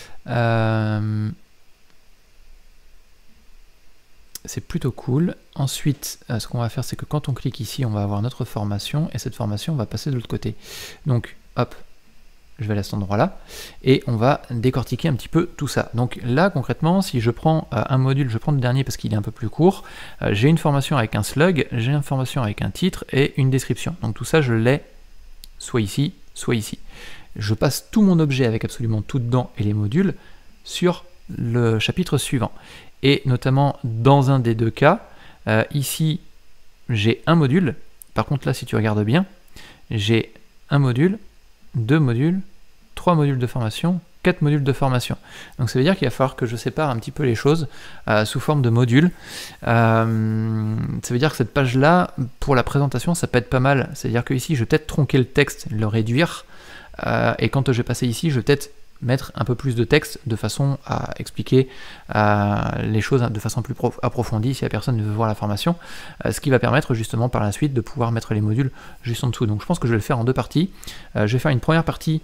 C'est plutôt cool. Ensuite, ce qu'on va faire, c'est que quand on clique ici, on va avoir notre formation, et cette formation va passer de l'autre côté. Donc, hop, je vais aller à cet endroit-là, et on va décortiquer un petit peu tout ça. Donc là, concrètement, si je prends un module, je prends le dernier parce qu'il est un peu plus court, j'ai une formation avec un slug, j'ai une formation avec un titre et une description. Donc tout ça, je l'ai soit ici, soit ici. Je passe tout mon objet avec absolument tout dedans et les modules sur le chapitre suivant. Et notamment dans un des deux cas, ici j'ai un module, par contre là si tu regardes bien, j'ai un module, 2 modules, 3 modules de formation, 4 modules de formation. Donc ça veut dire qu'il va falloir que je sépare un petit peu les choses sous forme de modules. Ça veut dire que cette page-là, pour la présentation, ça peut être pas mal. C'est-à-dire que ici, je vais peut-être tronquer le texte, le réduire, et quand je vais passer ici, je vais peut-être mettre un peu plus de texte de façon à expliquer les choses de façon plus approfondie si la personne veut voir la formation, ce qui va permettre justement par la suite de pouvoir mettre les modules juste en dessous. Donc je pense que je vais le faire en deux parties. Je vais faire une première partie,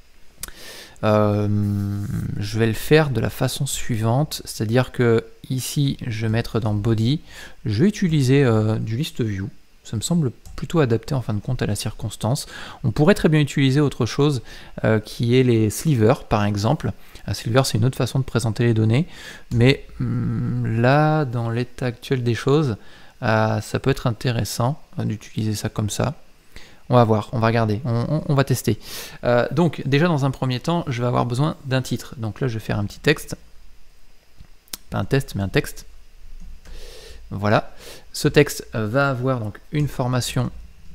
je vais le faire de la façon suivante, c'est-à-dire que ici je vais mettre dans body, je vais utiliser du list view. Ça me semble plutôt adapté en fin de compte à la circonstance. On pourrait très bien utiliser autre chose qui est les slivers par exemple. Un sliver c'est une autre façon de présenter les données, mais là dans l'état actuel des choses, ça peut être intéressant d'utiliser ça comme ça. On va voir, on va regarder, on va tester. Donc déjà dans un premier temps, je vais avoir besoin d'un titre. Donc là je vais faire un petit texte. Pas un test, mais un texte. Voilà. Ce texte va avoir donc une formation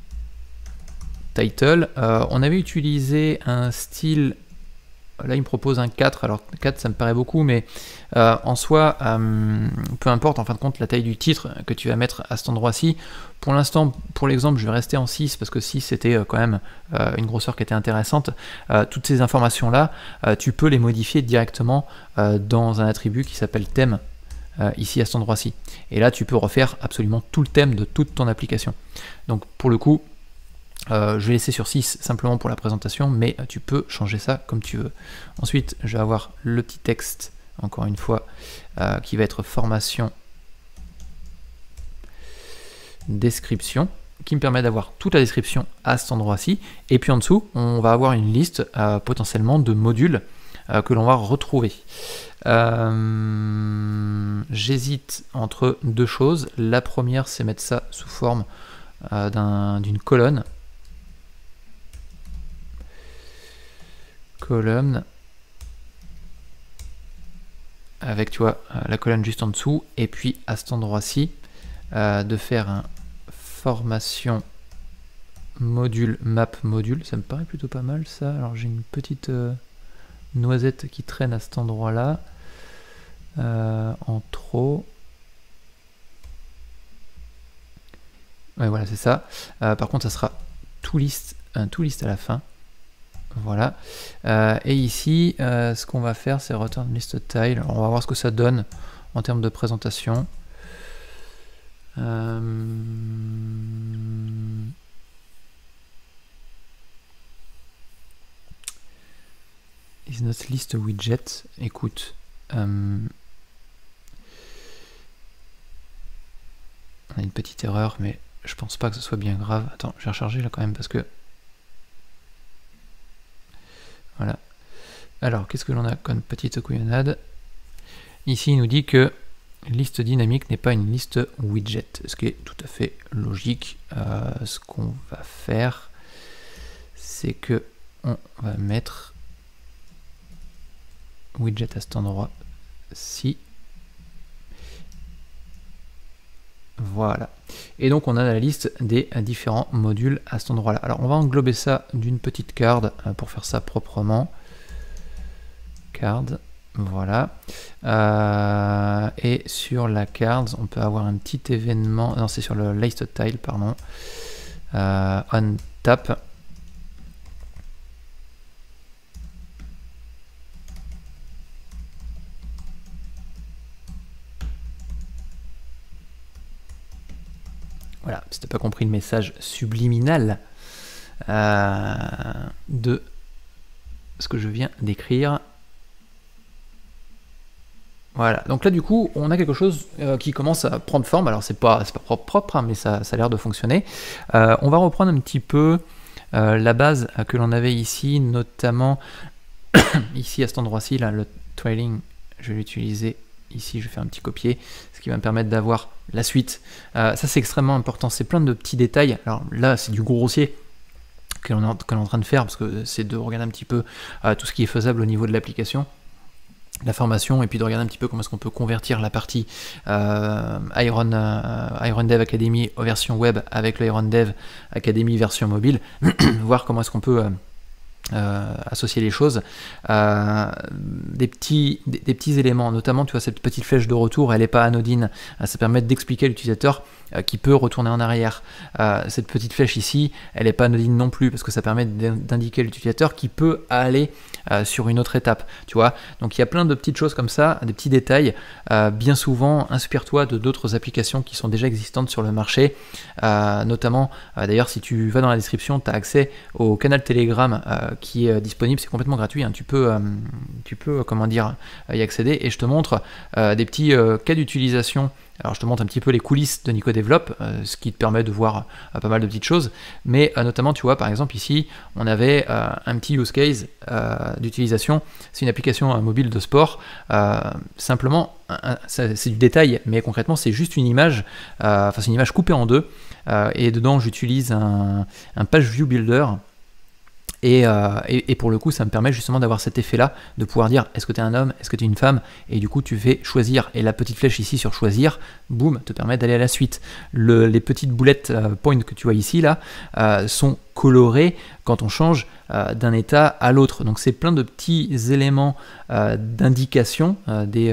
title. On avait utilisé un style, là il me propose un 4, alors 4 ça me paraît beaucoup, mais en soi, peu importe en fin de compte la taille du titre que tu vas mettre à cet endroit-ci. Pour l'instant, pour l'exemple, je vais rester en 6 parce que 6 c'était quand même une grosseur qui était intéressante. Toutes ces informations-là, tu peux les modifier directement dans un attribut qui s'appelle thème. Ici à cet endroit-ci. Et là, tu peux refaire absolument tout le thème de toute ton application. Donc pour le coup, je vais laisser sur 6 simplement pour la présentation, mais tu peux changer ça comme tu veux. Ensuite, je vais avoir le petit texte, encore une fois, qui va être formation, description, qui me permet d'avoir toute la description à cet endroit-ci. Et puis en dessous, on va avoir une liste potentiellement de modules que l'on va retrouver. J'hésite entre deux choses. La première, c'est mettre ça sous forme d'une colonne. Colonne avec, tu vois, la colonne juste en dessous. Et puis à cet endroit-ci, de faire un formation module map module. Ça me paraît plutôt pas mal ça. Alors j'ai une petite noisette qui traîne à cet endroit là en trop. Ouais, voilà, c'est ça. Par contre ça sera tout list à la fin. Voilà. Et ici ce qu'on va faire, c'est return list tile. Alors, on va voir ce que ça donne en termes de présentation. Is not list widget. Écoute, on a une petite erreur, mais je pense pas que ce soit bien grave. Attends, je vais recharger là quand même parce que voilà. Alors, qu'est-ce que l'on a comme petite couillonnade? Ici, il nous dit que liste dynamique n'est pas une liste widget, ce qui est tout à fait logique. Ce qu'on va faire, c'est que on va mettre widget à cet endroit-ci. Voilà. Et donc on a la liste des différents modules à cet endroit-là. Alors on va englober ça d'une petite card pour faire ça proprement. Card, Voilà. Et sur la cards, on peut avoir un petit événement. Non, c'est sur le lifestyle, pardon. On tap. Voilà, si t'as pas compris le message subliminal de ce que je viens d'écrire. Voilà, donc là du coup on a quelque chose qui commence à prendre forme. Alors c'est pas propre hein, mais ça a l'air de fonctionner. On va reprendre un petit peu la base que l'on avait ici, notamment ici à cet endroit-ci, là, le trailing, je vais l'utiliser ici, je vais faire un petit copier, ce qui va me permettre d'avoir la suite. Ça c'est extrêmement important, c'est plein de petits détails. Alors là c'est du grossier que l'on est en train de faire, parce que c'est de regarder un petit peu tout ce qui est faisable au niveau de l'application, la formation, et puis de regarder un petit peu comment est-ce qu'on peut convertir la partie Iron Dev Academy version web avec le Iron Dev Academy version mobile, voir comment est-ce qu'on peut associer les choses. Des petits éléments, notamment tu vois cette petite flèche de retour, elle n'est pas anodine, ça permet d'expliquer à l'utilisateur qui peut retourner en arrière. Cette petite flèche ici, elle n'est pas anodine non plus, parce que ça permet d'indiquer à l'utilisateur qui peut aller sur une autre étape, tu vois. Donc il y a plein de petites choses comme ça, des petits détails. Bien souvent, inspire-toi de d'autres applications qui sont déjà existantes sur le marché, notamment, d'ailleurs si tu vas dans la description, tu as accès au canal Telegram qui est disponible, c'est complètement gratuit, hein. Tu peux comment dire, y accéder, et je te montre des petits cas d'utilisation. Alors je te montre un petit peu les coulisses de Nico Develop, ce qui te permet de voir pas mal de petites choses, mais notamment tu vois par exemple ici on avait un petit use case d'utilisation, c'est une application mobile de sport, simplement c'est du détail, mais concrètement c'est juste une image, enfin c'est une image coupée en deux, et dedans j'utilise un page view builder. Et pour le coup, ça me permet justement d'avoir cet effet-là, de pouvoir dire est-ce que tu es un homme, est-ce que tu es une femme, et du coup tu fais choisir, et la petite flèche ici sur choisir, boum, te permet d'aller à la suite. Les petites boulettes point que tu vois ici là sont colorées quand on change d'un état à l'autre. Donc c'est plein de petits éléments d'indication, des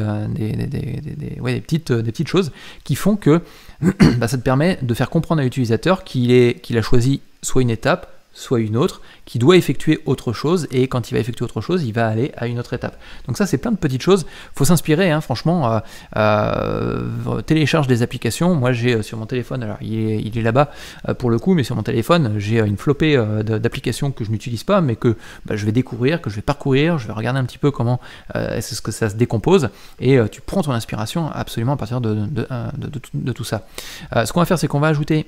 petites choses qui font que bah, ça te permet de faire comprendre à l'utilisateur qu'il a choisi soit une étape, soit une autre, qui doit effectuer autre chose, et quand il va effectuer autre chose, il va aller à une autre étape. Donc ça, c'est plein de petites choses. Faut s'inspirer, hein, franchement. Télécharge des applications. Moi, j'ai sur mon téléphone, alors il est là-bas pour le coup, mais sur mon téléphone, j'ai une flopée d'applications que je n'utilise pas, mais que je vais découvrir, que je vais parcourir, je vais regarder un petit peu comment est-ce que ça se décompose, et tu prends ton inspiration absolument à partir de tout ça. Ce qu'on va faire, c'est qu'on va ajouter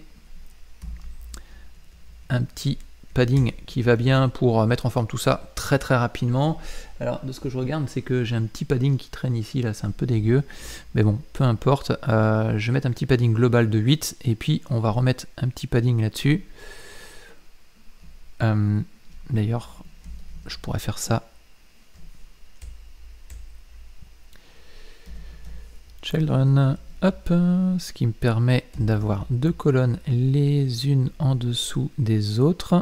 un petit padding qui va bien pour mettre en forme tout ça très rapidement. Alors de ce que je regarde, c'est que j'ai un petit padding qui traîne ici, là c'est un peu dégueu, mais bon, peu importe. Je vais mettre un petit padding global de 8, et puis on va remettre un petit padding là-dessus. D'ailleurs, je pourrais faire ça. Children, hop, ce qui me permet d'avoir deux colonnes les unes en dessous des autres.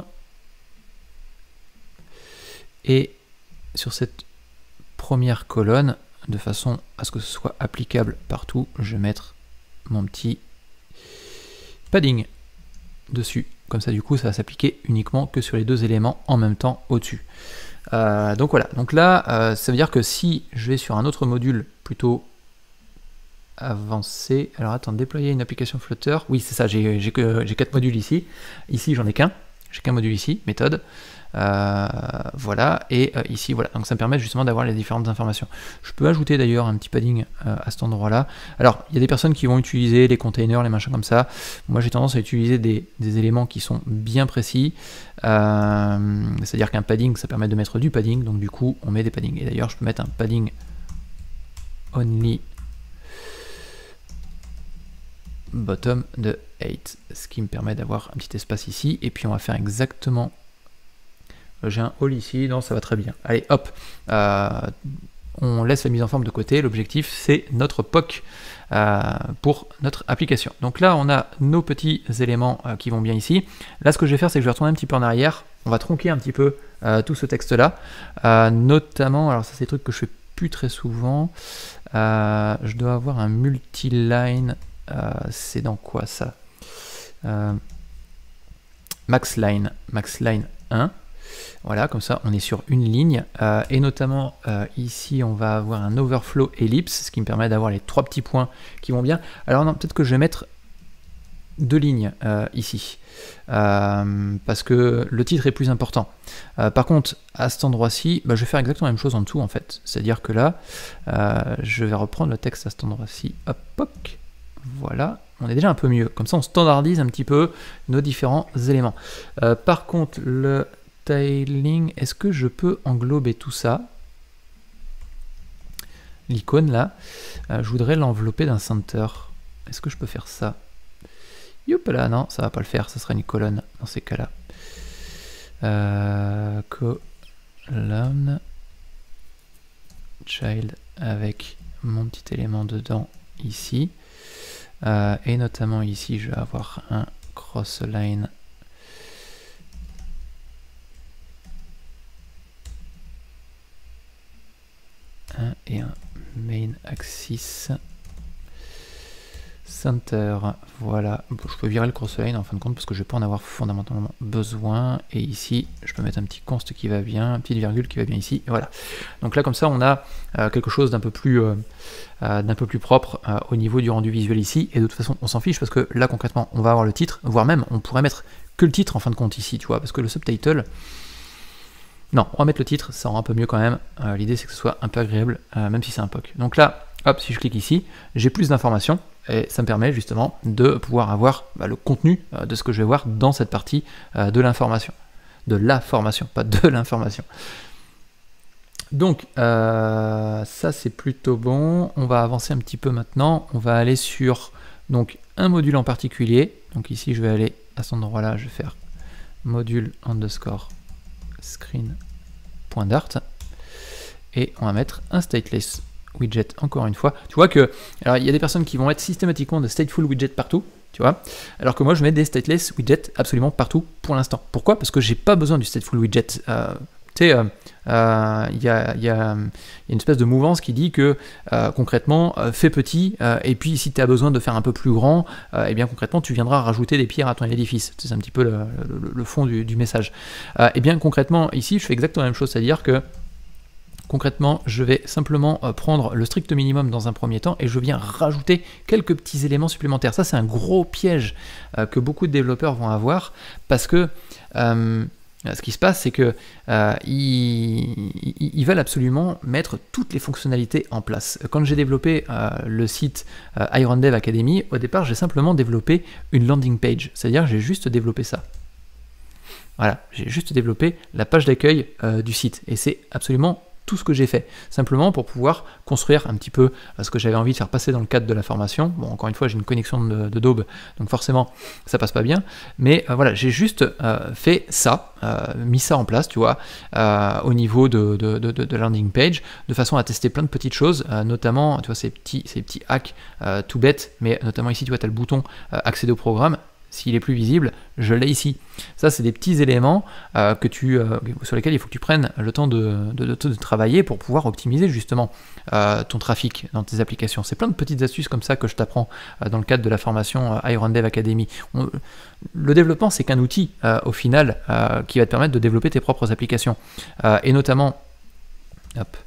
Et sur cette première colonne, de façon à ce que ce soit applicable partout, je vais mettre mon petit padding dessus. Comme ça, du coup, ça va s'appliquer uniquement que sur les deux éléments en même temps au-dessus. Donc voilà, donc là, ça veut dire que si je vais sur un autre module plutôt avancé, alors attends, déployer une application Flutter, oui c'est ça, j'ai 4 modules ici, j'en ai qu'un, j'ai qu'un module ici, méthode, voilà, et ici voilà, donc ça me permet justement d'avoir les différentes informations. Je peux ajouter d'ailleurs un petit padding à cet endroit là. Alors il y a des personnes qui vont utiliser les containers, les machins comme ça, moi j'ai tendance à utiliser des éléments qui sont bien précis, c'est à dire qu'un padding ça permet de mettre du padding, donc du coup on met des paddings, et d'ailleurs je peux mettre un padding only bottom de 8, ce qui me permet d'avoir un petit espace ici, et puis on va faire exactement, j'ai un all ici, non ça va très bien, allez hop, on laisse la mise en forme de côté, l'objectif c'est notre POC pour notre application. Donc là on a nos petits éléments qui vont bien ici. Là ce que je vais faire c'est que je vais retourner un petit peu en arrière, on va tronquer un petit peu tout ce texte là, notamment, alors ça c'est des trucs que je fais plus très souvent. Je dois avoir un multi-line. C'est dans quoi ça? Maxline 1. Voilà, comme ça on est sur une ligne. Et notamment ici on va avoir un overflow ellipse, ce qui me permet d'avoir les 3 petits points qui vont bien. Alors non, peut-être que je vais mettre 2 lignes ici. Parce que le titre est plus important. Par contre, à cet endroit-ci, je vais faire exactement la même chose en dessous en fait. C'est-à-dire que là, je vais reprendre le texte à cet endroit-ci. Hop, hop. Voilà, on est déjà un peu mieux. Comme ça, on standardise un petit peu nos différents éléments. Par contre, le styling, est-ce que je peux englober tout ça? L'icône là, je voudrais l'envelopper d'un center. Est-ce que je peux faire ça? Youp là, non, ça va pas le faire, ça sera une colonne dans ces cas-là. Colonne child avec mon petit élément dedans ici. Et notamment ici, je vais avoir un crossline et un main axis center. Voilà, je peux virer le crossline en fin de compte parce que je vais pas en avoir fondamentalement besoin. Et ici, je peux mettre un petit const qui va bien, une petite virgule qui va bien ici. Et voilà. Donc là, comme ça, on a quelque chose d'un peu plus propre au niveau du rendu visuel ici. Et de toute façon, on s'en fiche parce que là, concrètement, on va avoir le titre, voire même, on pourrait mettre que le titre en fin de compte ici, tu vois, parce que le subtitle. Non, on va mettre le titre, ça rend un peu mieux quand même. L'idée, c'est que ce soit un peu agréable, même si c'est un POC. Donc là, hop, si je clique ici, j'ai plus d'informations. Et ça me permet justement de pouvoir avoir le contenu de ce que je vais voir dans cette partie de l'information. De la formation, pas de l'information. Donc, ça c'est plutôt bon. On va avancer un petit peu maintenant. On va aller sur donc, un module en particulier. Donc ici, je vais aller à cet endroit-là, je vais faire module underscore screen.dart. Et on va mettre un stateless widget encore une fois. Tu vois que, alors il y a des personnes qui vont mettre systématiquement de stateful widget partout, tu vois, alors que moi je mets des stateless widgets absolument partout pour l'instant. Pourquoi? Parce que j'ai pas besoin du stateful widget. Tu sais, il y a une espèce de mouvance qui dit que concrètement, fais petit, et puis si tu as besoin de faire un peu plus grand, et bien concrètement tu viendras rajouter des pierres à ton édifice. C'est un petit peu le fond du message. Et bien concrètement ici je fais exactement la même chose, c'est-à-dire que concrètement, je vais simplement prendre le strict minimum dans un premier temps et je viens rajouter quelques petits éléments supplémentaires. Ça, c'est un gros piège que beaucoup de développeurs vont avoir parce que ce qui se passe, c'est que ils veulent absolument mettre toutes les fonctionnalités en place. Quand j'ai développé le site Iron Dev Academy, au départ, j'ai simplement développé une landing page, c'est-à-dire j'ai juste développé ça. Voilà, j'ai juste développé la page d'accueil du site et c'est absolument tout ce que j'ai fait, simplement pour pouvoir construire un petit peu ce que j'avais envie de faire passer dans le cadre de la formation. Bon, encore une fois, j'ai une connexion de daube, donc forcément, ça passe pas bien, mais voilà, j'ai juste fait ça, mis ça en place, tu vois, au niveau de landing page, de façon à tester plein de petites choses, notamment, tu vois, ces petits hacks tout bêtes, mais notamment ici, tu vois, tu as le bouton accéder au programme. S'il est plus visible, je l'ai ici. Ça, c'est des petits éléments sur lesquels il faut que tu prennes le temps de travailler pour pouvoir optimiser justement ton trafic dans tes applications. C'est plein de petites astuces comme ça que je t'apprends dans le cadre de la formation Iron Dev Academy. Le développement, c'est qu'un outil au final qui va te permettre de développer tes propres applications. Et notamment, hop,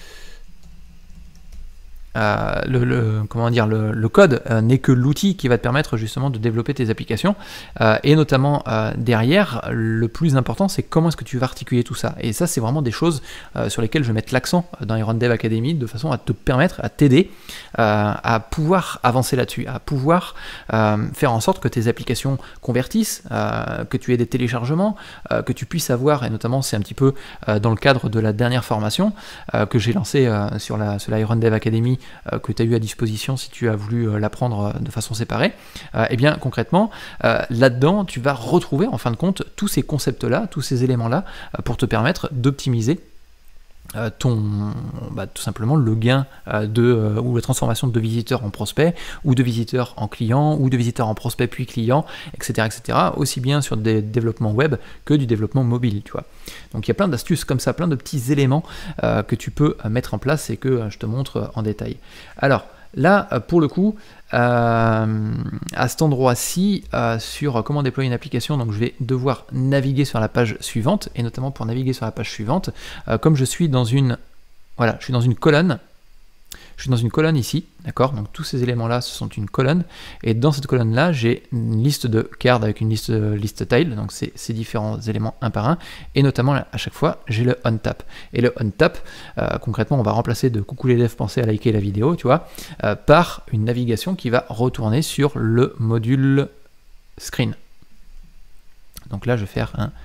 le code n'est que l'outil qui va te permettre justement de développer tes applications et notamment derrière, le plus important c'est comment est-ce que tu vas articuler tout ça, et ça c'est vraiment des choses sur lesquelles je vais mettre l'accent dans Iron Dev Academy de façon à te permettre, à t'aider à pouvoir avancer là-dessus, à pouvoir faire en sorte que tes applications convertissent, que tu aies des téléchargements, que tu puisses avoir, et notamment c'est un petit peu dans le cadre de la dernière formation que j'ai lancée sur la Iron Dev Academy, que tu as eu à disposition si tu as voulu l'apprendre de façon séparée, et bien concrètement, là-dedans, tu vas retrouver en fin de compte tous ces concepts-là, tous ces éléments-là, pour te permettre d'optimiser tout simplement le gain ou la transformation de visiteurs en prospects, ou de visiteurs en clients, ou de visiteurs en prospects puis clients, etc., etc., aussi bien sur des développements web que du développement mobile, tu vois. Donc il y a plein d'astuces comme ça, plein de petits éléments que tu peux mettre en place et que je te montre en détail. Alors là, pour le coup, à cet endroit-ci, sur comment déployer une application, donc je vais devoir naviguer sur la page suivante, et notamment pour naviguer sur la page suivante, comme je suis dans une, voilà, je suis dans une colonne. Je suis dans une colonne ici, d'accord? Donc tous ces éléments-là, ce sont une colonne. Et dans cette colonne-là, j'ai une liste de cards avec une liste tile, donc c'est ces différents éléments un par un. Et notamment, à chaque fois, j'ai le on-tap. Et le on-tap, concrètement, on va remplacer de coucou les devs, pensez à liker la vidéo, tu vois, par une navigation qui va retourner sur le module screen. Donc là, je vais faire un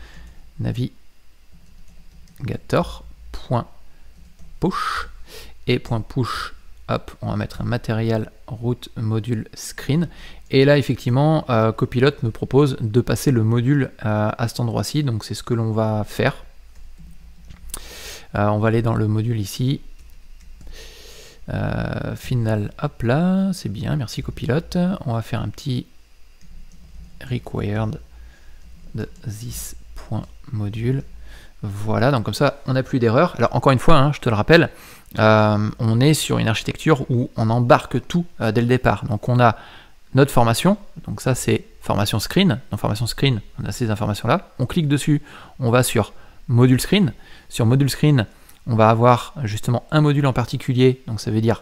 navigator.push et .push. Hop, on va mettre un matériel route module screen. Et là, effectivement, Copilot me propose de passer le module à cet endroit-ci. Donc, c'est ce que l'on va faire. On va aller dans le module ici. Final, hop là, c'est bien, merci Copilot. On va faire un petit required de this.module. Voilà, donc comme ça, on n'a plus d'erreur. Alors, encore une fois, hein, je te le rappelle, on est sur une architecture où on embarque tout dès le départ. Donc on a notre formation, donc ça c'est formation screen. Dans formation screen, on a ces informations-là. On clique dessus, on va sur module screen. Sur module screen, on va avoir justement un module en particulier, donc ça veut dire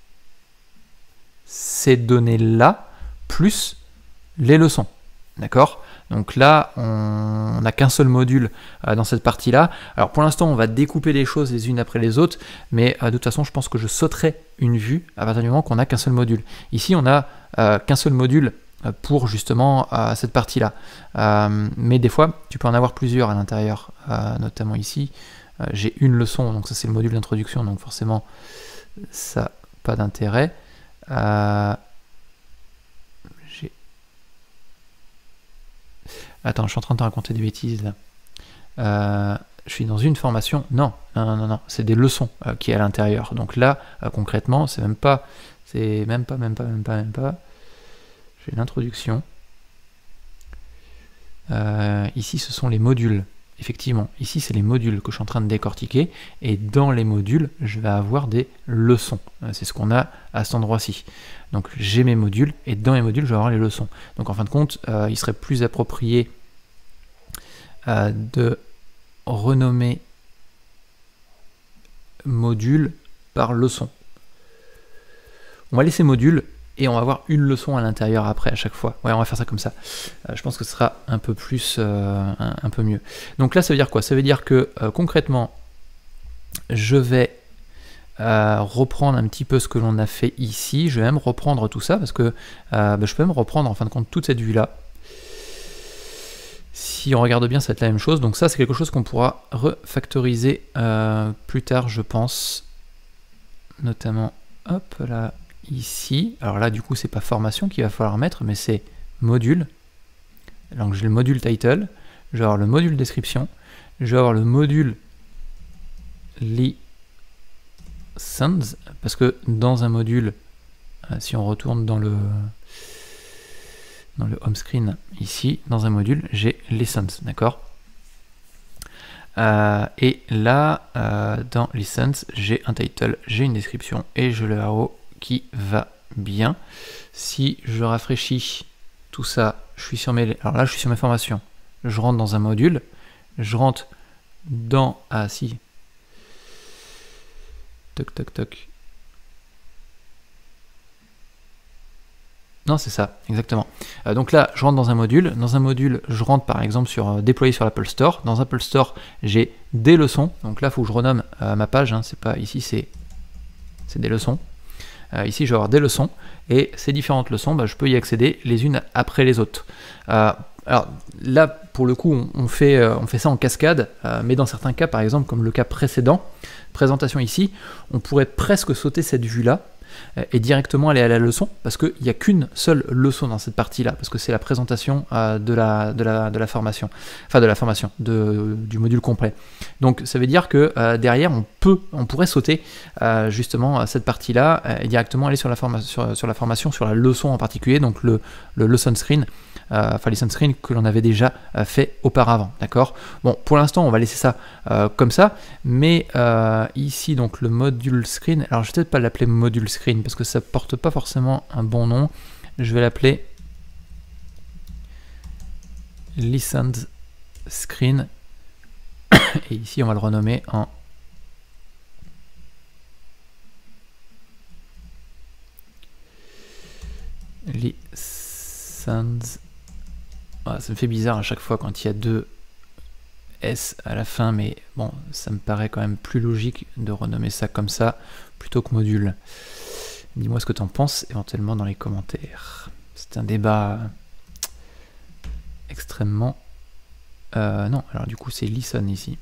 ces données-là, plus les leçons. D'accord? Donc là, on n'a qu'un seul module dans cette partie-là. Alors pour l'instant, on va découper les choses les unes après les autres, mais de toute façon, je pense que je sauterai une vue à partir du moment qu'on n'a qu'un seul module. Ici, on n'a qu'un seul module pour justement cette partie-là. Mais des fois, tu peux en avoir plusieurs à l'intérieur, notamment ici. J'ai une leçon, donc ça c'est le module d'introduction, donc forcément, ça, pas d'intérêt. Attends, je suis en train de te raconter des bêtises là. Je suis dans une formation. Non, c'est des leçons qui est à l'intérieur. Donc là, concrètement, c'est même pas. J'ai l'introduction. Ici, ce sont les modules. Effectivement, ici, c'est les modules que je suis en train de décortiquer. Et dans les modules, je vais avoir des leçons. C'est ce qu'on a à cet endroit-ci. Donc j'ai mes modules, et dans les modules, je vais avoir les leçons. Donc en fin de compte, il serait plus approprié de renommer module par leçon. On va laisser module, et on va avoir une leçon à l'intérieur après à chaque fois. Ouais, on va faire ça comme ça. Je pense que ce sera un peu plus, un peu mieux. Donc là, ça veut dire quoi? Ça veut dire que concrètement, je vais reprendre un petit peu ce que l'on a fait ici. Je vais même reprendre tout ça parce que je peux même reprendre en fin de compte toute cette vue-là. Si on regarde bien, ça va être la même chose. Donc ça, c'est quelque chose qu'on pourra refactoriser plus tard, je pense. Notamment, hop là. Ici, alors là du coup c'est pas formation qu'il va falloir mettre, mais c'est module. Donc j'ai le module title, je vais avoir le module description, je vais avoir le module lessons, parce que dans un module, si on retourne dans le home screen ici, dans un module, j'ai lessons, d'accord? Et là, dans lessons, j'ai un title, j'ai une description et je le arrow qui va bien. Si je rafraîchis tout ça, je suis sur mes... Alors là, je suis sur mes formations. Je rentre dans un module. Je rentre dans... Ah, si. Toc, toc, toc. Non, c'est ça, exactement. Donc là, je rentre dans un module. Dans un module, je rentre par exemple sur déployer sur l'Apple Store. Dans Apple Store, j'ai des leçons. Donc là, il faut que je renomme ma page. Hein. C'est pas ici, c'est des leçons. Ici, je vais avoir des leçons, et ces différentes leçons, je peux y accéder les unes après les autres. Alors là, pour le coup, on fait ça en cascade, mais dans certains cas, par exemple, comme le cas précédent, présentation ici, on pourrait presque sauter cette vue-là, et directement aller à la leçon, parce qu'il n'y a qu'une seule leçon dans cette partie-là, parce que c'est la présentation de la formation, enfin de la formation, du module complet. Donc ça veut dire que derrière, on pourrait sauter justement cette partie-là et directement aller sur la formation, sur la leçon en particulier, donc le lesson screen, enfin lesson screen que l'on avait déjà fait auparavant, d'accord. Bon, pour l'instant, on va laisser ça comme ça, mais ici, donc le module screen, alors je vais peut-être pas l'appeler module screen, parce que ça porte pas forcément un bon nom, je vais l'appeler lesson screen, et ici, on va le renommer en lessons. Ah, ça me fait bizarre à chaque fois quand il y a deux S à la fin, mais bon, ça me paraît quand même plus logique de renommer ça comme ça plutôt que module. Dis-moi ce que tu en penses éventuellement dans les commentaires. C'est un débat extrêmement... non, alors du coup c'est listen ici.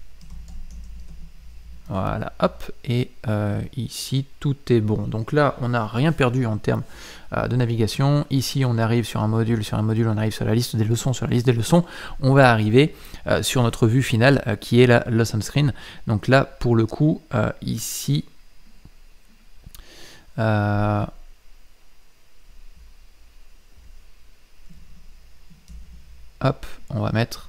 Voilà, hop, et ici tout est bon. Donc là, on n'a rien perdu en termes de navigation. Ici, on arrive sur un module, on arrive sur la liste des leçons, on va arriver sur notre vue finale qui est la lesson screen. Donc là, pour le coup, ici, hop, on va mettre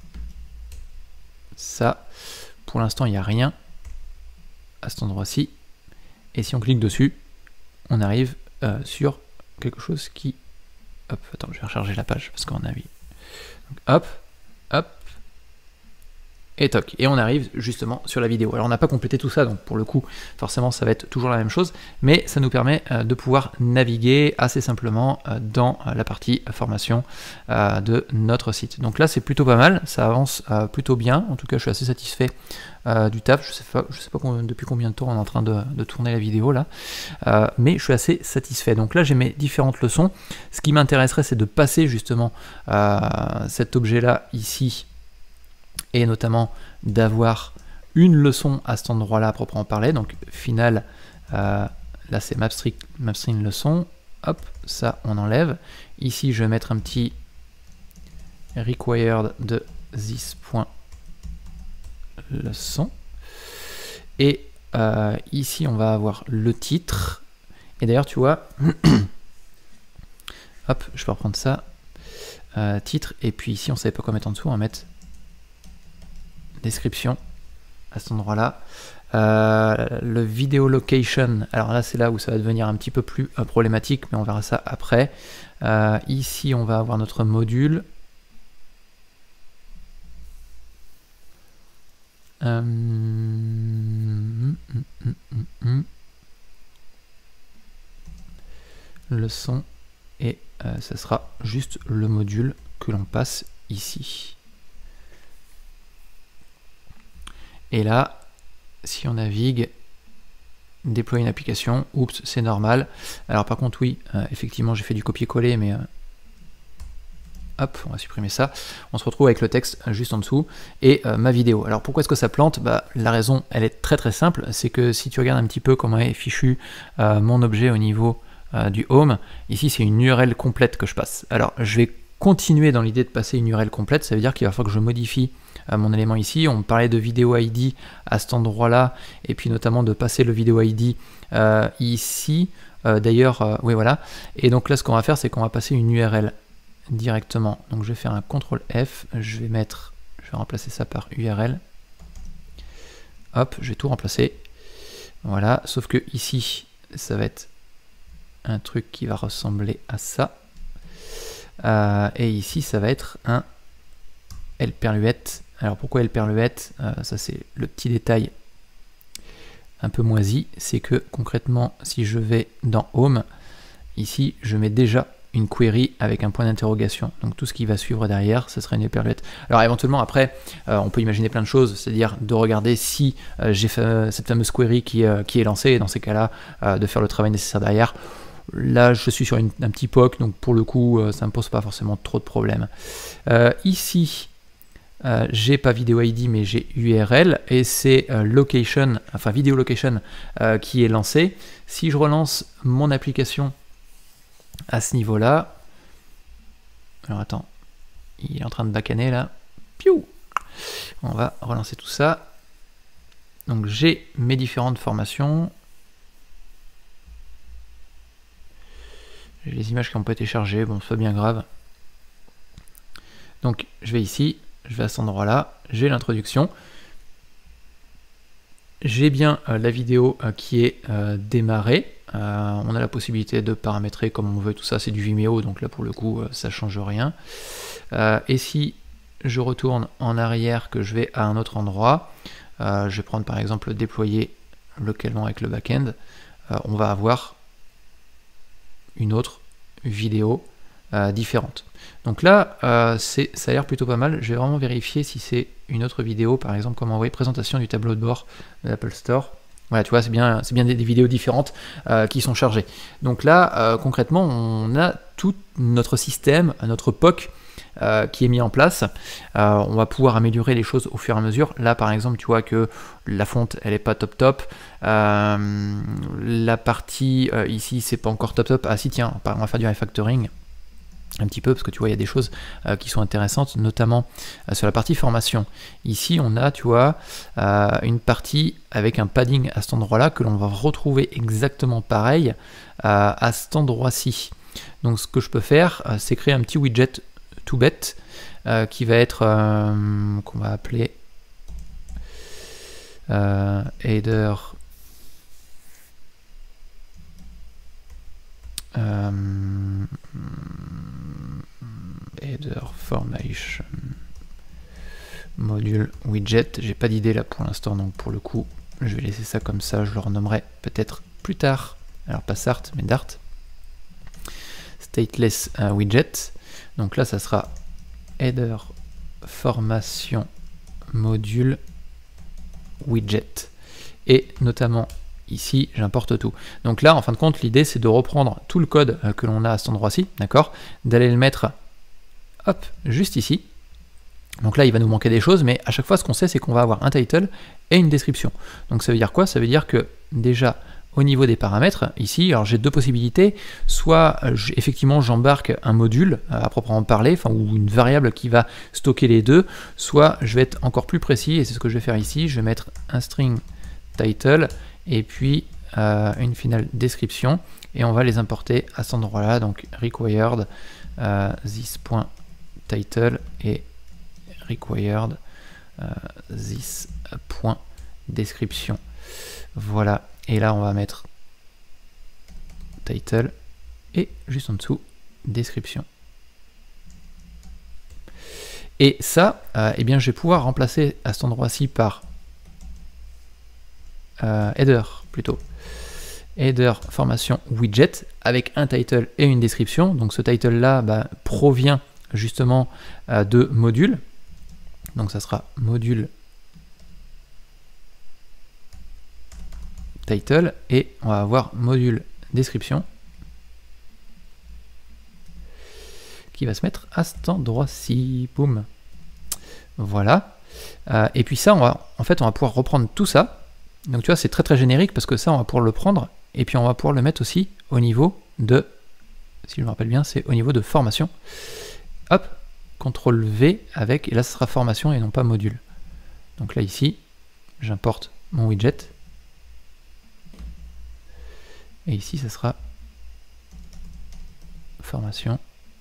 ça. Pour l'instant, il n'y a rien à cet endroit-ci, et si on clique dessus, on arrive sur quelque chose qui... Hop, attends, je vais recharger la page parce qu'on a mis... Donc, hop, hop, et toc, et on arrive justement sur la vidéo. Alors on n'a pas complété tout ça, donc pour le coup, forcément ça va être toujours la même chose, mais ça nous permet de pouvoir naviguer assez simplement dans la partie formation de notre site. Donc là c'est plutôt pas mal, ça avance plutôt bien, en tout cas je suis assez satisfait du taf. Je sais pas depuis combien de temps on est en train de tourner la vidéo là, mais je suis assez satisfait. Donc là j'ai mes différentes leçons. Ce qui m'intéresserait, c'est de passer justement cet objet là ici, et notamment d'avoir une leçon à cet endroit là à proprement parler. Donc final, là c'est mapstring leçon, hop, ça on enlève. Ici je vais mettre un petit required de this.leçon, et ici on va avoir le titre, et d'ailleurs tu vois hop, je peux reprendre ça, titre, et puis ici on savait pas quoi mettre en dessous, on va mettre description à cet endroit là. Le video location, alors là c'est là où ça va devenir un petit peu plus problématique, mais on verra ça après. Ici on va avoir notre module, leçon, et ça sera juste le module que l'on passe ici. Et là, si on navigue, déployer une application, oups, c'est normal. Alors par contre, oui, effectivement, j'ai fait du copier-coller, mais hop, on va supprimer ça. On se retrouve avec le texte juste en dessous et ma vidéo. Alors pourquoi est-ce que ça plante? La raison, elle est très très simple. C'est que si tu regardes un petit peu comment est fichu mon objet au niveau du home, ici c'est une URL complète que je passe. Alors je vais continuer dans l'idée de passer une URL complète, ça veut dire qu'il va falloir que je modifie mon élément ici. On parlait de vidéo ID à cet endroit là, et puis notamment de passer le vidéo ID ici, d'ailleurs, oui voilà, et donc là ce qu'on va faire, c'est qu'on va passer une URL directement. Donc je vais faire un CTRL F, je vais remplacer ça par URL, hop, je vais tout remplacer, voilà, sauf que ici ça va être un truc qui va ressembler à ça, et ici ça va être un Lperluette. Alors pourquoi Lperluette? Ça c'est le petit détail un peu moisi, c'est que concrètement si je vais dans Home, ici je mets déjà une query avec un point d'interrogation, donc tout ce qui va suivre derrière, ce sera une Lperluette. Alors éventuellement après, on peut imaginer plein de choses, c'est-à-dire de regarder si j'ai cette fameuse query qui est lancée, et dans ces cas-là, de faire le travail nécessaire derrière. Là, je suis sur un petit POC, donc pour le coup, ça ne me pose pas forcément trop de problèmes. Ici, j'ai pas vidéo ID mais j'ai URL et c'est location, enfin vidéo location qui est lancé. Si je relance mon application à ce niveau-là, alors attends, il est en train de bacaner là, piou, on va relancer tout ça. Donc j'ai mes différentes formations, j'ai les images qui n'ont pas été chargées, bon c'est pas bien grave. Donc je vais ici, je vais à cet endroit-là, j'ai l'introduction, j'ai bien la vidéo qui est démarrée, on a la possibilité de paramétrer comme on veut, tout ça c'est du Vimeo, donc là pour le coup ça change rien. Et si je retourne en arrière, que je vais à un autre endroit, je vais prendre par exemple déployer localement avec le backend, on va avoir une autre vidéo différente. Donc là, ça a l'air plutôt pas mal. Je vais vraiment vérifier si c'est une autre vidéo, par exemple, comme envoyer présentation du tableau de bord de l'Apple Store. Voilà, tu vois, c'est bien des vidéos différentes qui sont chargées. Donc là, concrètement, on a tout notre système, notre POC qui est mis en place. On va pouvoir améliorer les choses au fur et à mesure. Là, par exemple, tu vois que la fonte, elle est pas top. La partie ici, c'est pas encore top. Ah si, tiens, on va faire du refactoring un petit peu, parce que tu vois, il y a des choses qui sont intéressantes, notamment sur la partie formation. Ici, on a, tu vois, une partie avec un padding à cet endroit-là, que l'on va retrouver exactement pareil à cet endroit-ci. Donc, ce que je peux faire, c'est créer un petit widget tout bête, qui va être, qu'on va appeler header header formation module widget. J'ai pas d'idée là pour l'instant, donc pour le coup je vais laisser ça comme ça. Je le renommerai peut-être plus tard, alors pas Start mais Dart, stateless widget. Donc là ça sera header formation module widget, et notamment ici j'importe tout. Donc là en fin de compte l'idée c'est de reprendre tout le code que l'on a à cet endroit-ci, d'accord, d'aller le mettre hop juste ici. Donc là il va nous manquer des choses, mais à chaque fois ce qu'on sait c'est qu'on va avoir un title et une description. Donc ça veut dire quoi? Ça veut dire que déjà au niveau des paramètres, ici, alors j'ai deux possibilités, soit effectivement j'embarque un module à proprement parler, enfin, ou une variable qui va stocker les deux, soit je vais être encore plus précis, et c'est ce que je vais faire ici, je vais mettre un string title, et puis une finale description, et on va les importer à cet endroit-là, donc required this.title et required this.description. Voilà. Et là, on va mettre title et juste en dessous, description. Et ça, eh bien, je vais pouvoir remplacer à cet endroit-ci par header plutôt. Header formation widget avec un title et une description. Donc ce title-là provient justement de module. Donc ça sera module title, et on va avoir module description qui va se mettre à cet endroit-ci, boum, voilà. Et puis ça, on va pouvoir reprendre tout ça. Donc tu vois, c'est très très générique, parce que ça on va pouvoir le prendre et puis on va pouvoir le mettre aussi au niveau de, si je me rappelle bien, c'est au niveau de formation. Hop, CTRL V avec, et là ce sera formation et non pas module. Donc là ici, j'importe mon widget. Et ici, ça sera formation.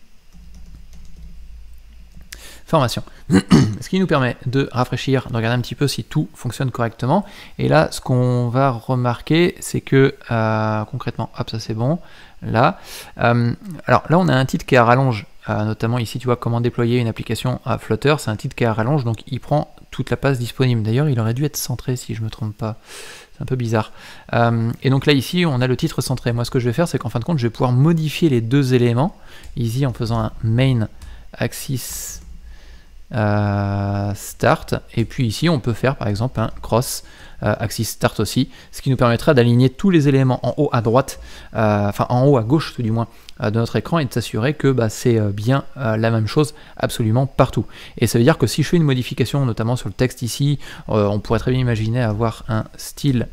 Formation. Ce qui nous permet de rafraîchir, de regarder un petit peu si tout fonctionne correctement. Et là, ce qu'on va remarquer, c'est que concrètement, hop, ça c'est bon. Là, alors là, on a un titre qui est à rallonge. Notamment ici, tu vois comment déployer une application à Flutter. C'est un titre qui est à rallonge, donc il prend toute la place disponible. D'ailleurs, il aurait dû être centré si je ne me trompe pas. C'est un peu bizarre. Et donc là, ici, on a le titre centré. Moi, ce que je vais faire, c'est qu'en fin de compte, je vais pouvoir modifier les deux éléments, ici, en faisant un main axis start. Et puis ici, on peut faire, par exemple, un cross axis start aussi, ce qui nous permettra d'aligner tous les éléments en haut à droite, enfin en haut à gauche tout du moins, de notre écran, et de s'assurer que c'est bien la même chose absolument partout. Et ça veut dire que si je fais une modification, notamment sur le texte ici, on pourrait très bien imaginer avoir un style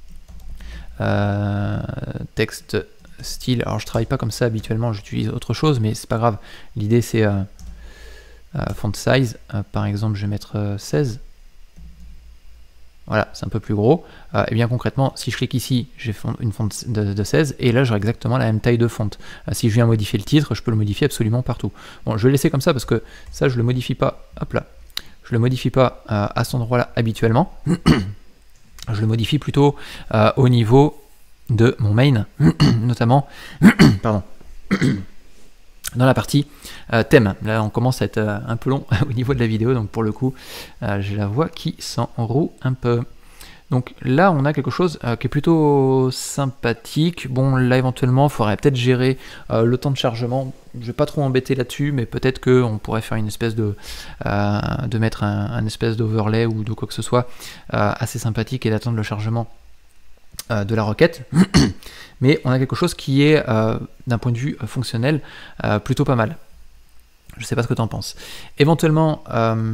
texte style. Alors je travaille pas comme ça habituellement, j'utilise autre chose, mais c'est pas grave. L'idée c'est font size, par exemple je vais mettre 16. Voilà, c'est un peu plus gros. Et bien concrètement, si je clique ici, j'ai une fonte de 16, et là j'aurai exactement la même taille de fonte. Si je viens modifier le titre, je peux le modifier absolument partout. Bon, je vais laisser comme ça parce que ça je le modifie pas. Hop là, je le modifie pas à cet endroit-là habituellement. Je le modifie plutôt au niveau de mon main, notamment, pardon, dans la partie thème. Là, on commence à être un peu long au niveau de la vidéo, donc pour le coup, j'ai la voix qui s'enroue un peu. Donc là, on a quelque chose qui est plutôt sympathique. Bon, là, éventuellement, il faudrait peut-être gérer le temps de chargement. Je ne vais pas trop embêter là-dessus, mais peut-être qu'on pourrait faire une espèce de mettre un espèce d'overlay ou de quoi que ce soit assez sympathique et d'attendre le chargement de la requête. Mais on a quelque chose qui est, d'un point de vue fonctionnel, plutôt pas mal. Je ne sais pas ce que tu en penses. Éventuellement,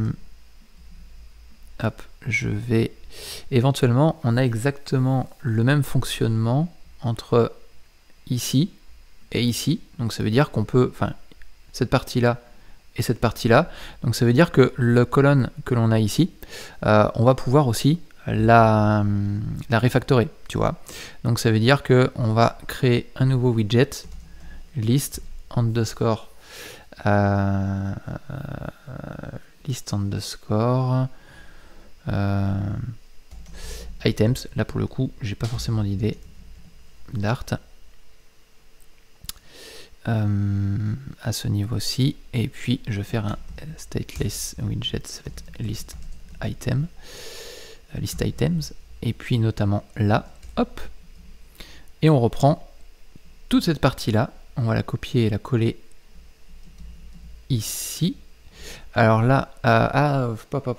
hop, éventuellement, on a exactement le même fonctionnement entre ici et ici. Donc ça veut dire qu'on peut, enfin, cette partie-là et cette partie-là. Donc ça veut dire que la colonne que l'on a ici, on va pouvoir aussi la refactorer, tu vois. Donc ça veut dire que on va créer un nouveau widget, list underscore items. Là pour le coup, j'ai pas forcément d'idée d'art à ce niveau-ci. Et puis je vais faire un stateless widget, ça va être list item. List items, et puis notamment là, hop, et on reprend toute cette partie là, on va la copier et la coller ici. Alors là, là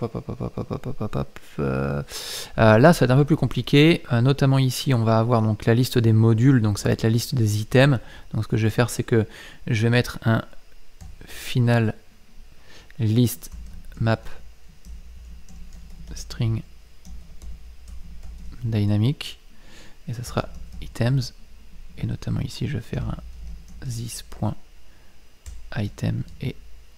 ça va être un peu plus compliqué, notamment ici on va avoir donc la liste des modules, donc ça va être la liste des items. Donc ce que je vais faire, c'est que je vais mettre un final list map string dynamique, et ça sera items, et notamment ici je vais faire un this.item et